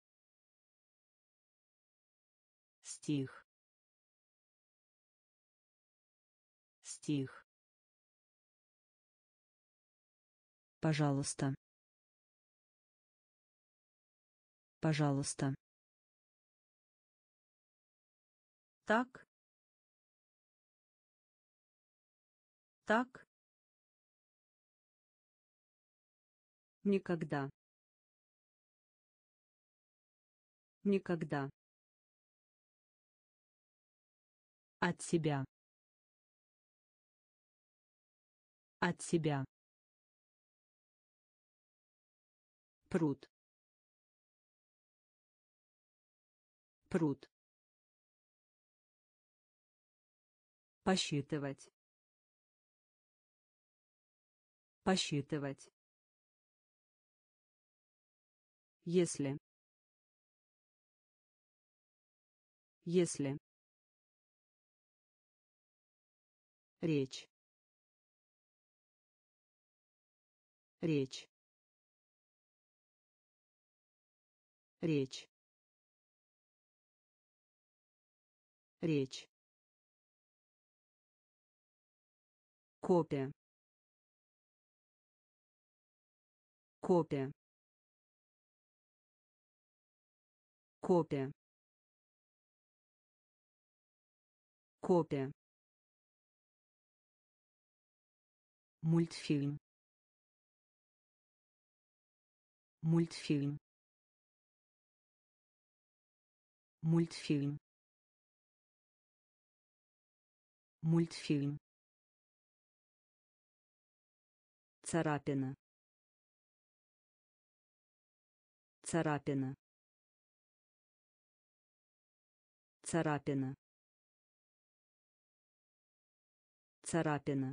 Speaker 1: Стих. Стих. Пожалуйста. Пожалуйста. Так. Так. Никогда. Никогда. От себя. От себя. Пруд. Пруд. Посчитывать. Посчитывать. Если. Если. речь, речь, речь, речь, копия, копия, копия, копия, мультфильм, мультфильм, мультфильм, мультфильм, царапина, царапина, царапина, царапина,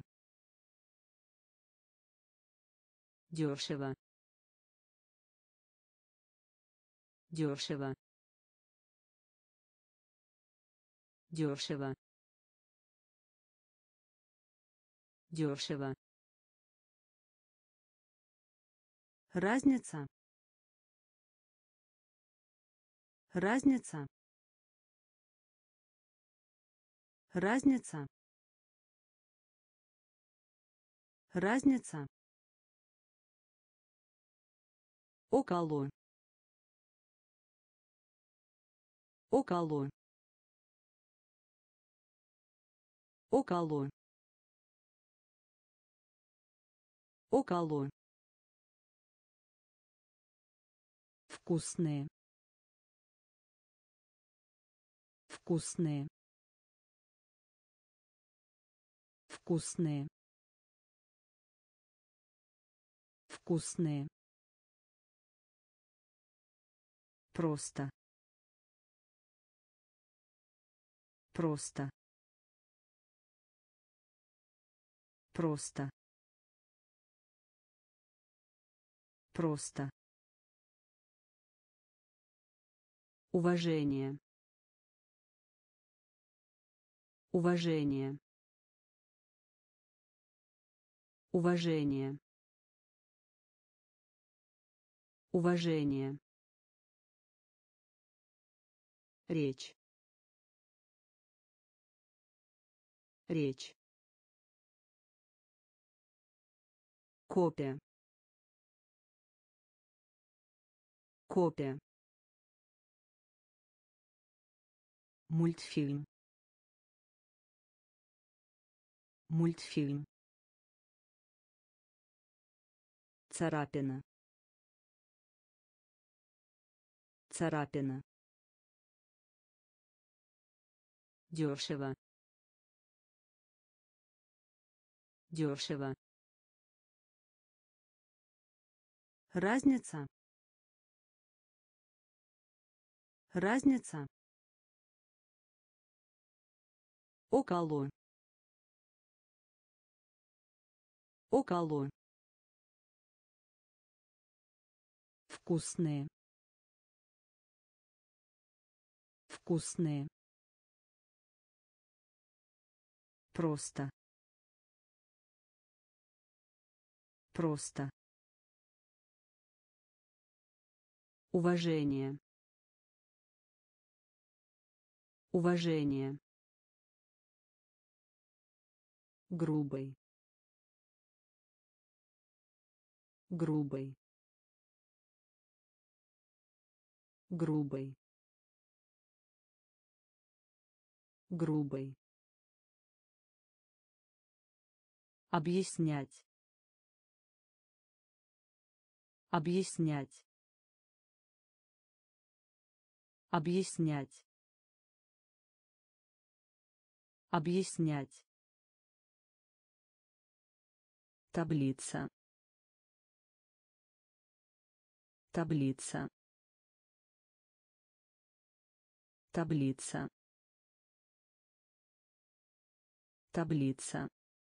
Speaker 1: дешево, дешево, дешево, дешево, разница, разница, разница, разница, около, около, около, около, вкусные, вкусные, вкусные, вкусные, просто, просто, просто, просто, уважение, уважение, уважение, уважение, речь, речь, копия, копия, мультфильм, мультфильм, царапина, царапина, дешево, дешево, разница, разница, около, около, вкусные, вкусные, просто, просто, уважение, уважение, грубый, грубый, грубый, грубый, объяснять, объяснять, объяснять, объяснять, таблица, таблица, таблица, таблица,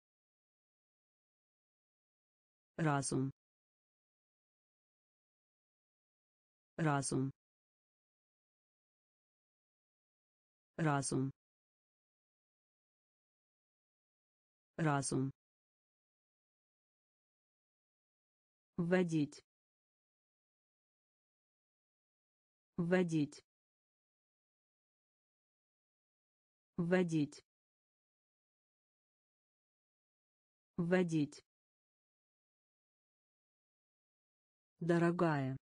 Speaker 1: разум, разум, разум, разум, вводить, вводить, вводить, вводить, дорогая,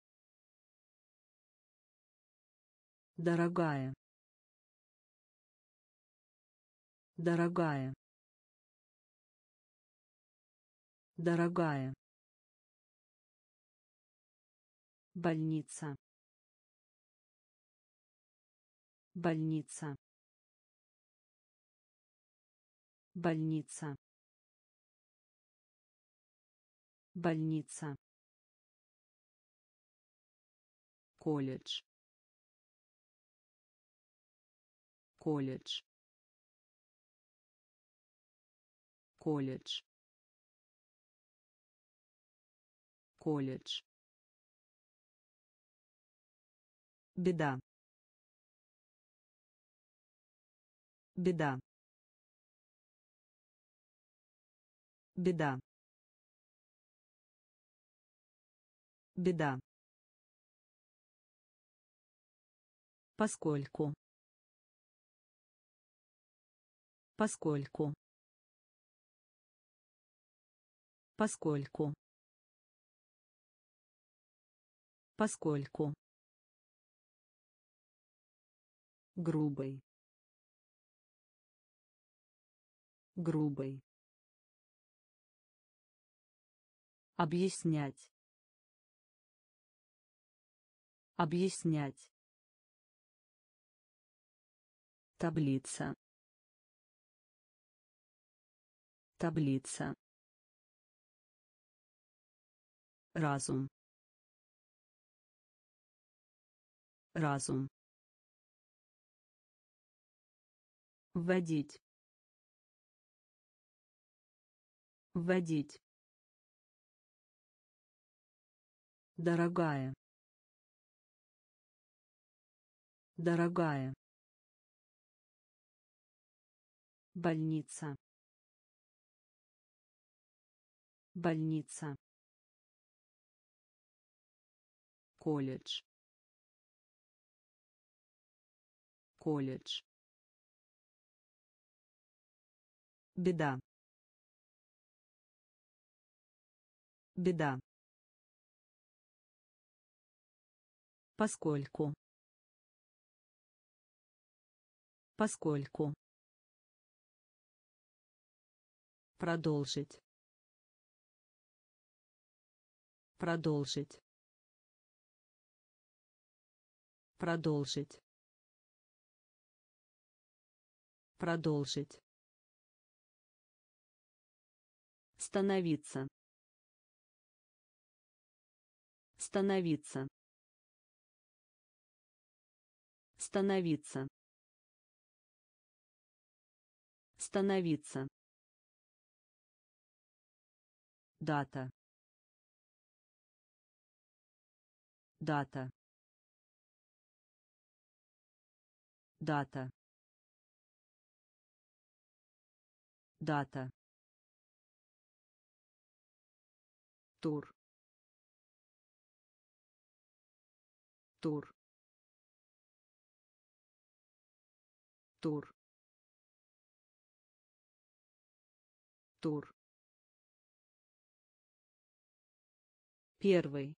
Speaker 1: дорогая, дорогая, дорогая, больница, больница, больница, больница, колледж, колледж, колледж, колледж, беда, беда, беда, беда, поскольку, поскольку, поскольку, поскольку, грубый, грубый, объяснять, объяснять, таблица, таблица, разум, разум, вводить, вводить, дорогая, дорогая, больница, больница, колледж, колледж, беда, беда, поскольку, поскольку, продолжить, продолжить, продолжить, продолжить, становиться, становиться, становиться, становиться, дата, дата, дата, дата, тур, тур, тур, тур, первый,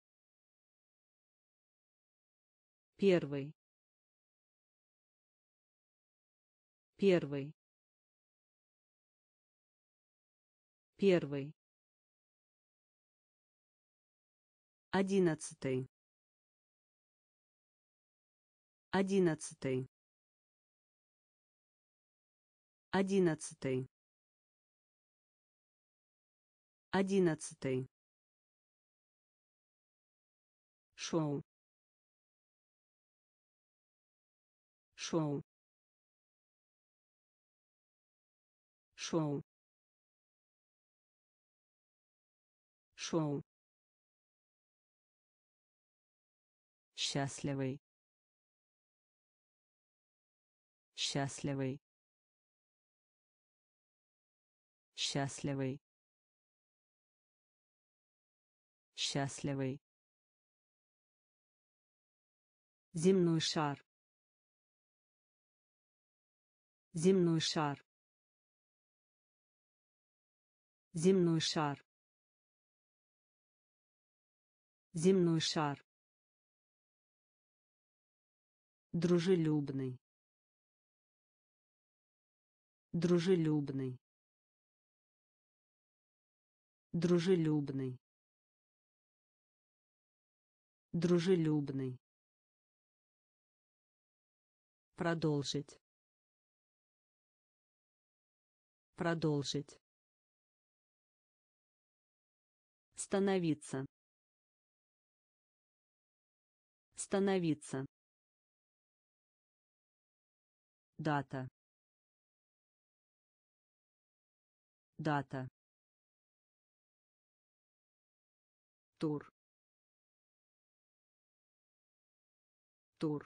Speaker 1: первый, первый, первый, одиннадцатый, одиннадцатый, одиннадцатый, одиннадцатый, шоу, шоу, шоу, шоу, счастливый, счастливый, счастливый, счастливый, земной шар, земной шар, земной шар, земной шар, дружелюбный, дружелюбный, дружелюбный, дружелюбный, продолжить, продолжить, становиться, становиться, дата, дата, тур, тур,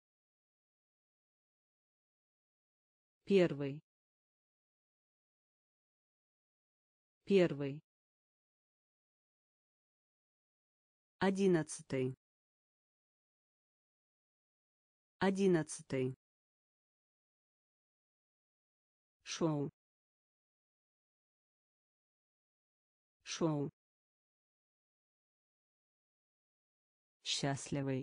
Speaker 1: первый, первый, 11, 11, шоу, шоу, счастливый,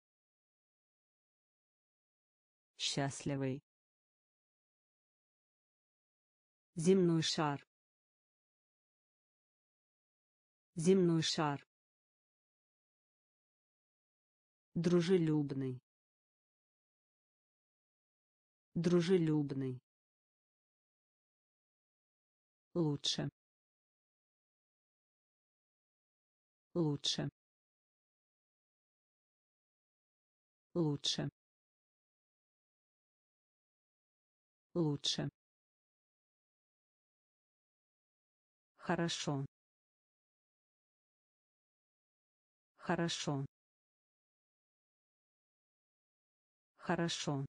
Speaker 1: счастливый, земной шар, земной шар, дружелюбный, дружелюбный, лучше, лучше, лучше, лучше, хорошо, хорошо, хорошо,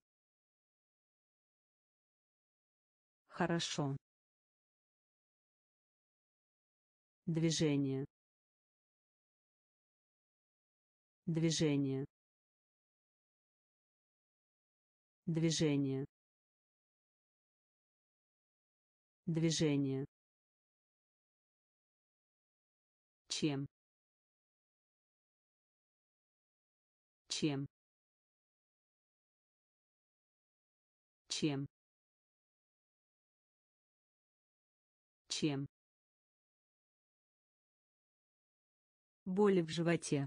Speaker 1: хорошо, движение, движение, движение, движение, чем, чем, чем, чем, боли в животе,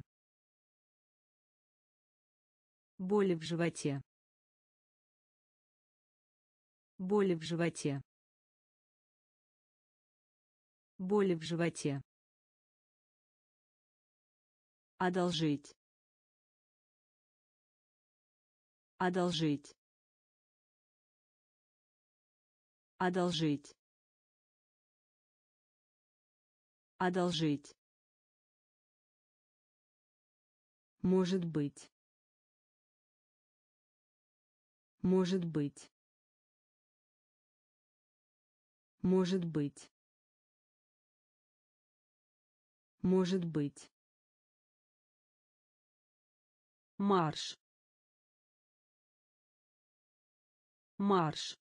Speaker 1: боли в животе, боли в животе, боли в животе, одолжить, одолжить, одолжить, одолжить, может быть, может быть, может быть, может быть, марш, марш,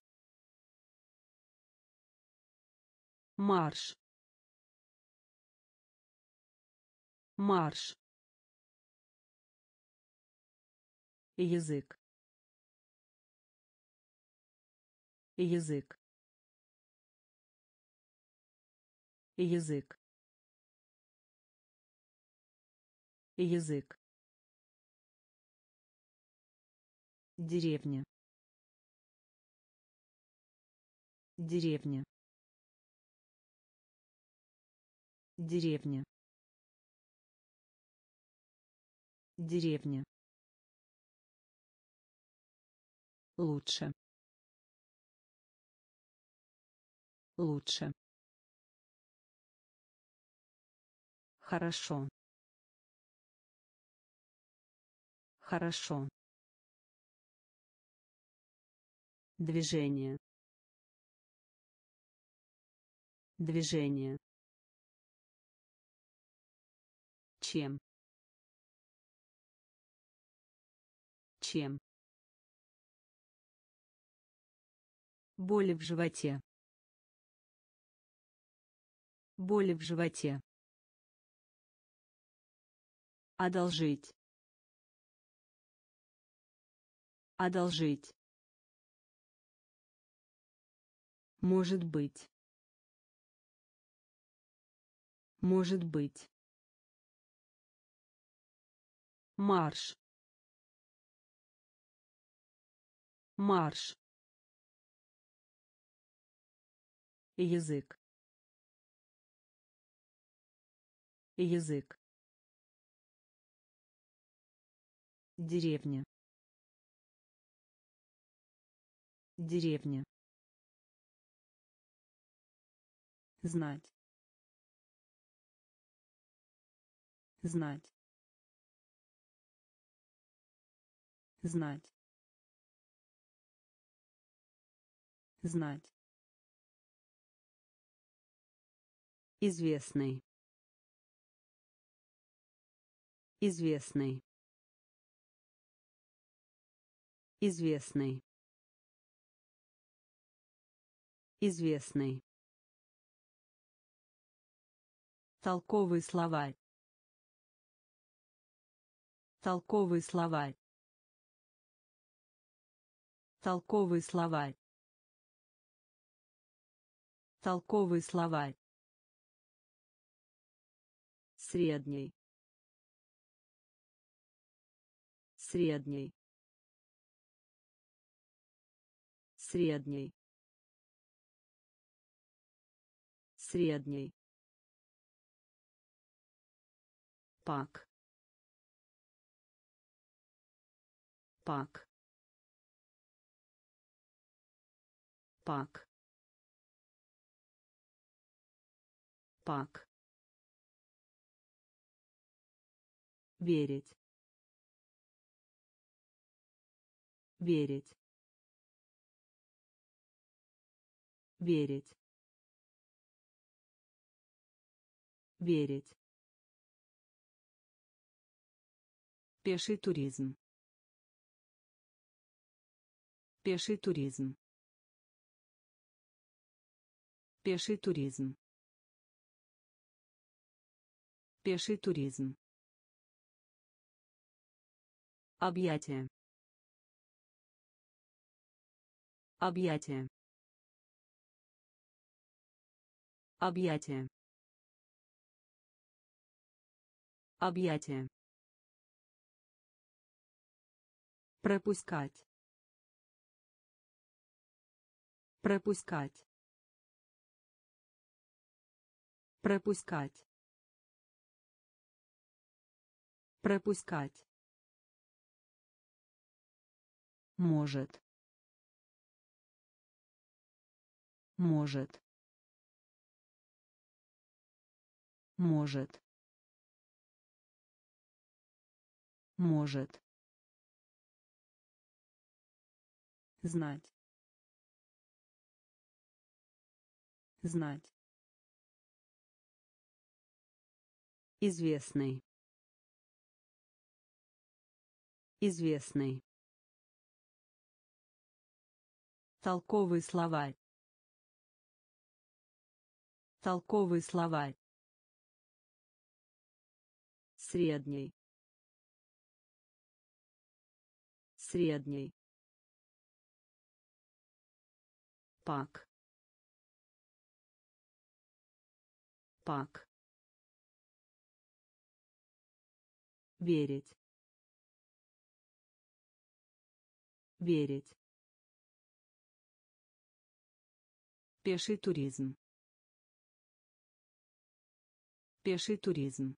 Speaker 1: марш, марш, язык, язык, язык, язык, деревня, деревня, деревня, деревня, лучше, лучше, хорошо, хорошо, движение, Движение. Чем? Чем? Боли в животе. Боли в животе. Одолжить. Одолжить. Может быть. Может быть. Марш. Марш. Язык. Язык. Деревня. Деревня. Знать. Знать. Знать. Знать. Известный. Известный. Известный. Известный. Толковый словарь. Толковый словарь. Толковый словарь. Толковый словарь. Средний. Средний. Средний. Средний. Пак. Пак. Пак. Пак. Верить. Верить. Верить. Верить. Пеший туризм. Пеший туризм. Пеший туризм. Пеший туризм. Объятие. Объятие. Объятие. Объятие. Пропускать. Пропускать. Пропускать. Пропускать. Может. Может. Может. Может. Знать. Знать. Известный. Известный. Толковый словарь. Толковый словарь. Средний. Средний. Пак. Пак. Верить. Верить. Пеший туризм. Пеший туризм.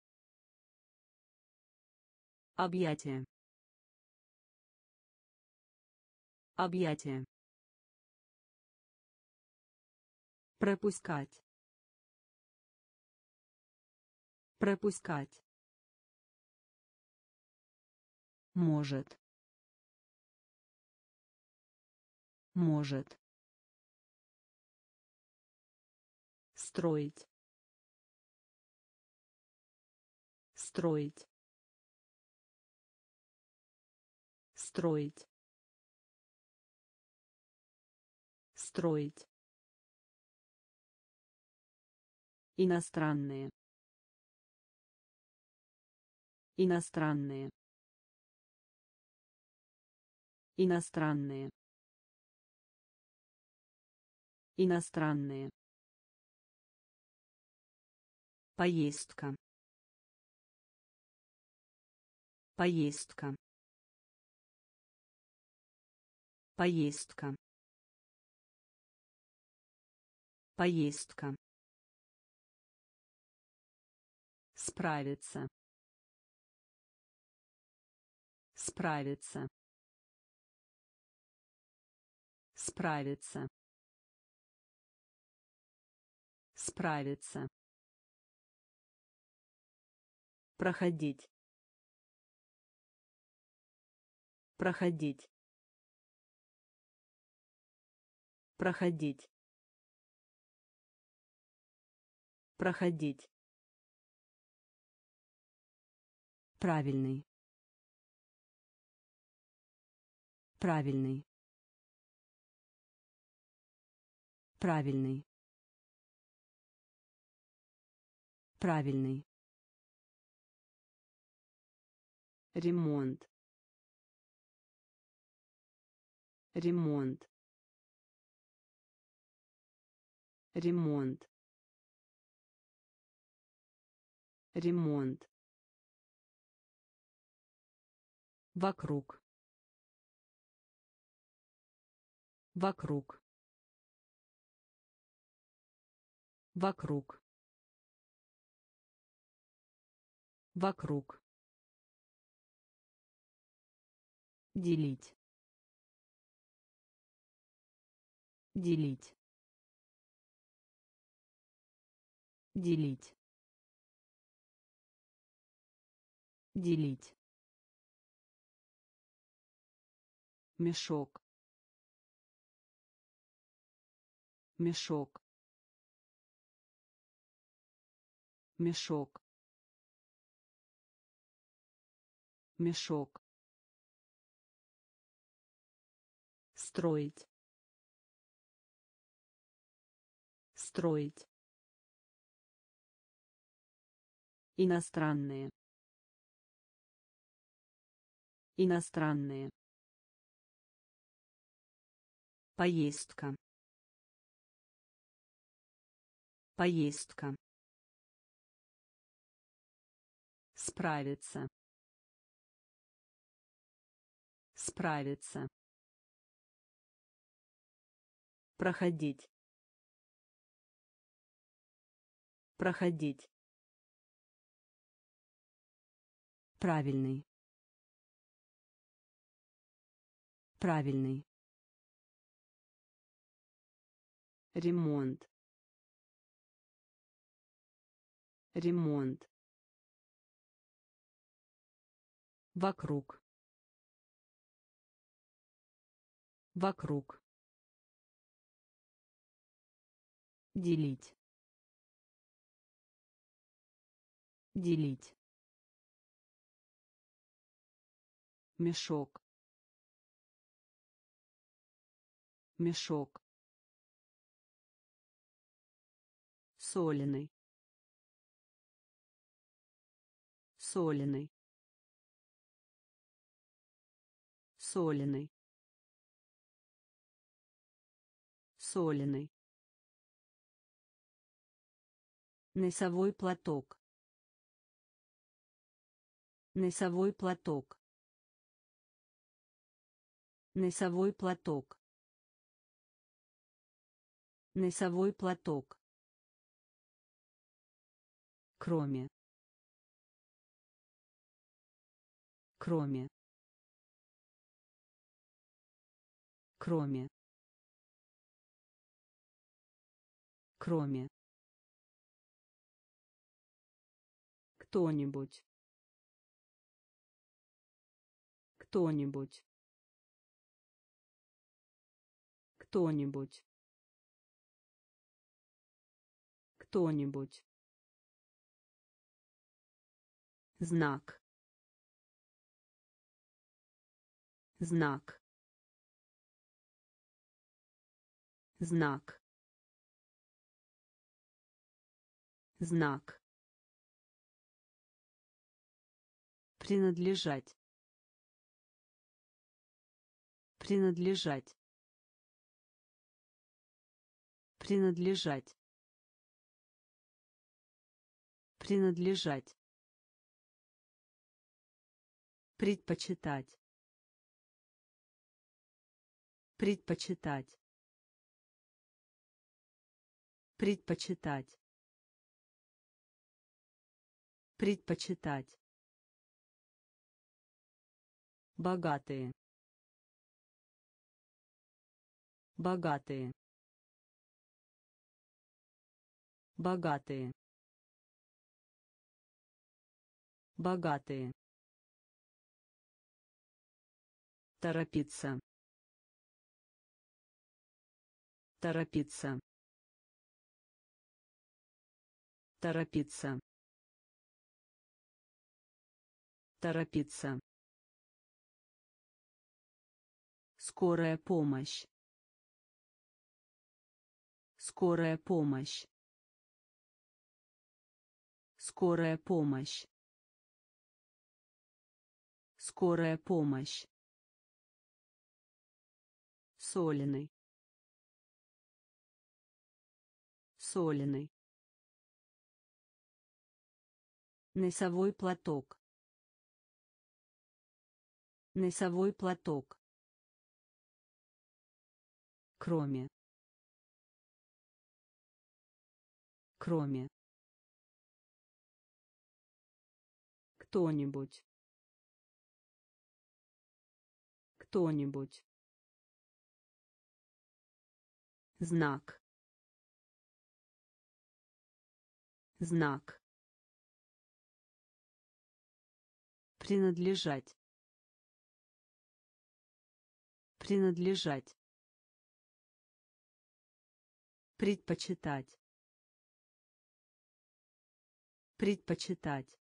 Speaker 1: Объятие. Объятие. Пропускать. Пропускать. Может. Может. строить, строить, строить, строить, иностранные, иностранные, иностранные, иностранные, поездка, поездка, поездка, поездка, справиться, справиться, справиться, справиться, проходить, проходить, проходить, проходить, правильный, правильный, правильный, правильный, ремонт, ремонт, ремонт, ремонт, вокруг, вокруг, вокруг, вокруг, делить, делить, делить, делить, мешок, мешок, мешок, мешок, строить, строить, иностранные, иностранные, поездка, поездка, справиться, справиться, проходить, проходить, правильный, правильный, ремонт, ремонт, вокруг, вокруг, делить, делить, мешок, мешок, соленый, соленый, соленый, соленый, носовой платок, носовой платок, носовой платок, носовой платок, кроме, кроме, кроме, кроме, кто-нибудь, кто-нибудь, кто-нибудь, Кто-нибудь. Знак. Знак. Знак. Знак. Принадлежать. Принадлежать. Принадлежать. Принадлежать. Предпочитать. Предпочитать. Предпочитать. Предпочитать. Богатые. Богатые. Богатые. Богатые. Торопиться. Торопиться. Торопиться. Торопиться. Скорая помощь. Скорая помощь. Скорая помощь. Скорая помощь. Соленый. Соленый. Носовой платок. Носовой платок. Кроме. Кроме. Кто-нибудь. Кто-нибудь. Знак. Знак. Принадлежать. Принадлежать. Предпочитать. Предпочитать.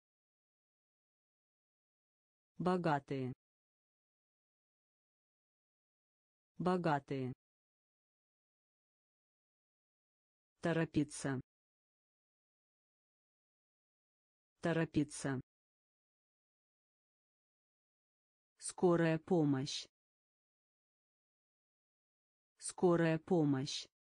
Speaker 1: Богатые. Богатые. Торопиться. Торопиться. Скорая помощь. Скорая помощь.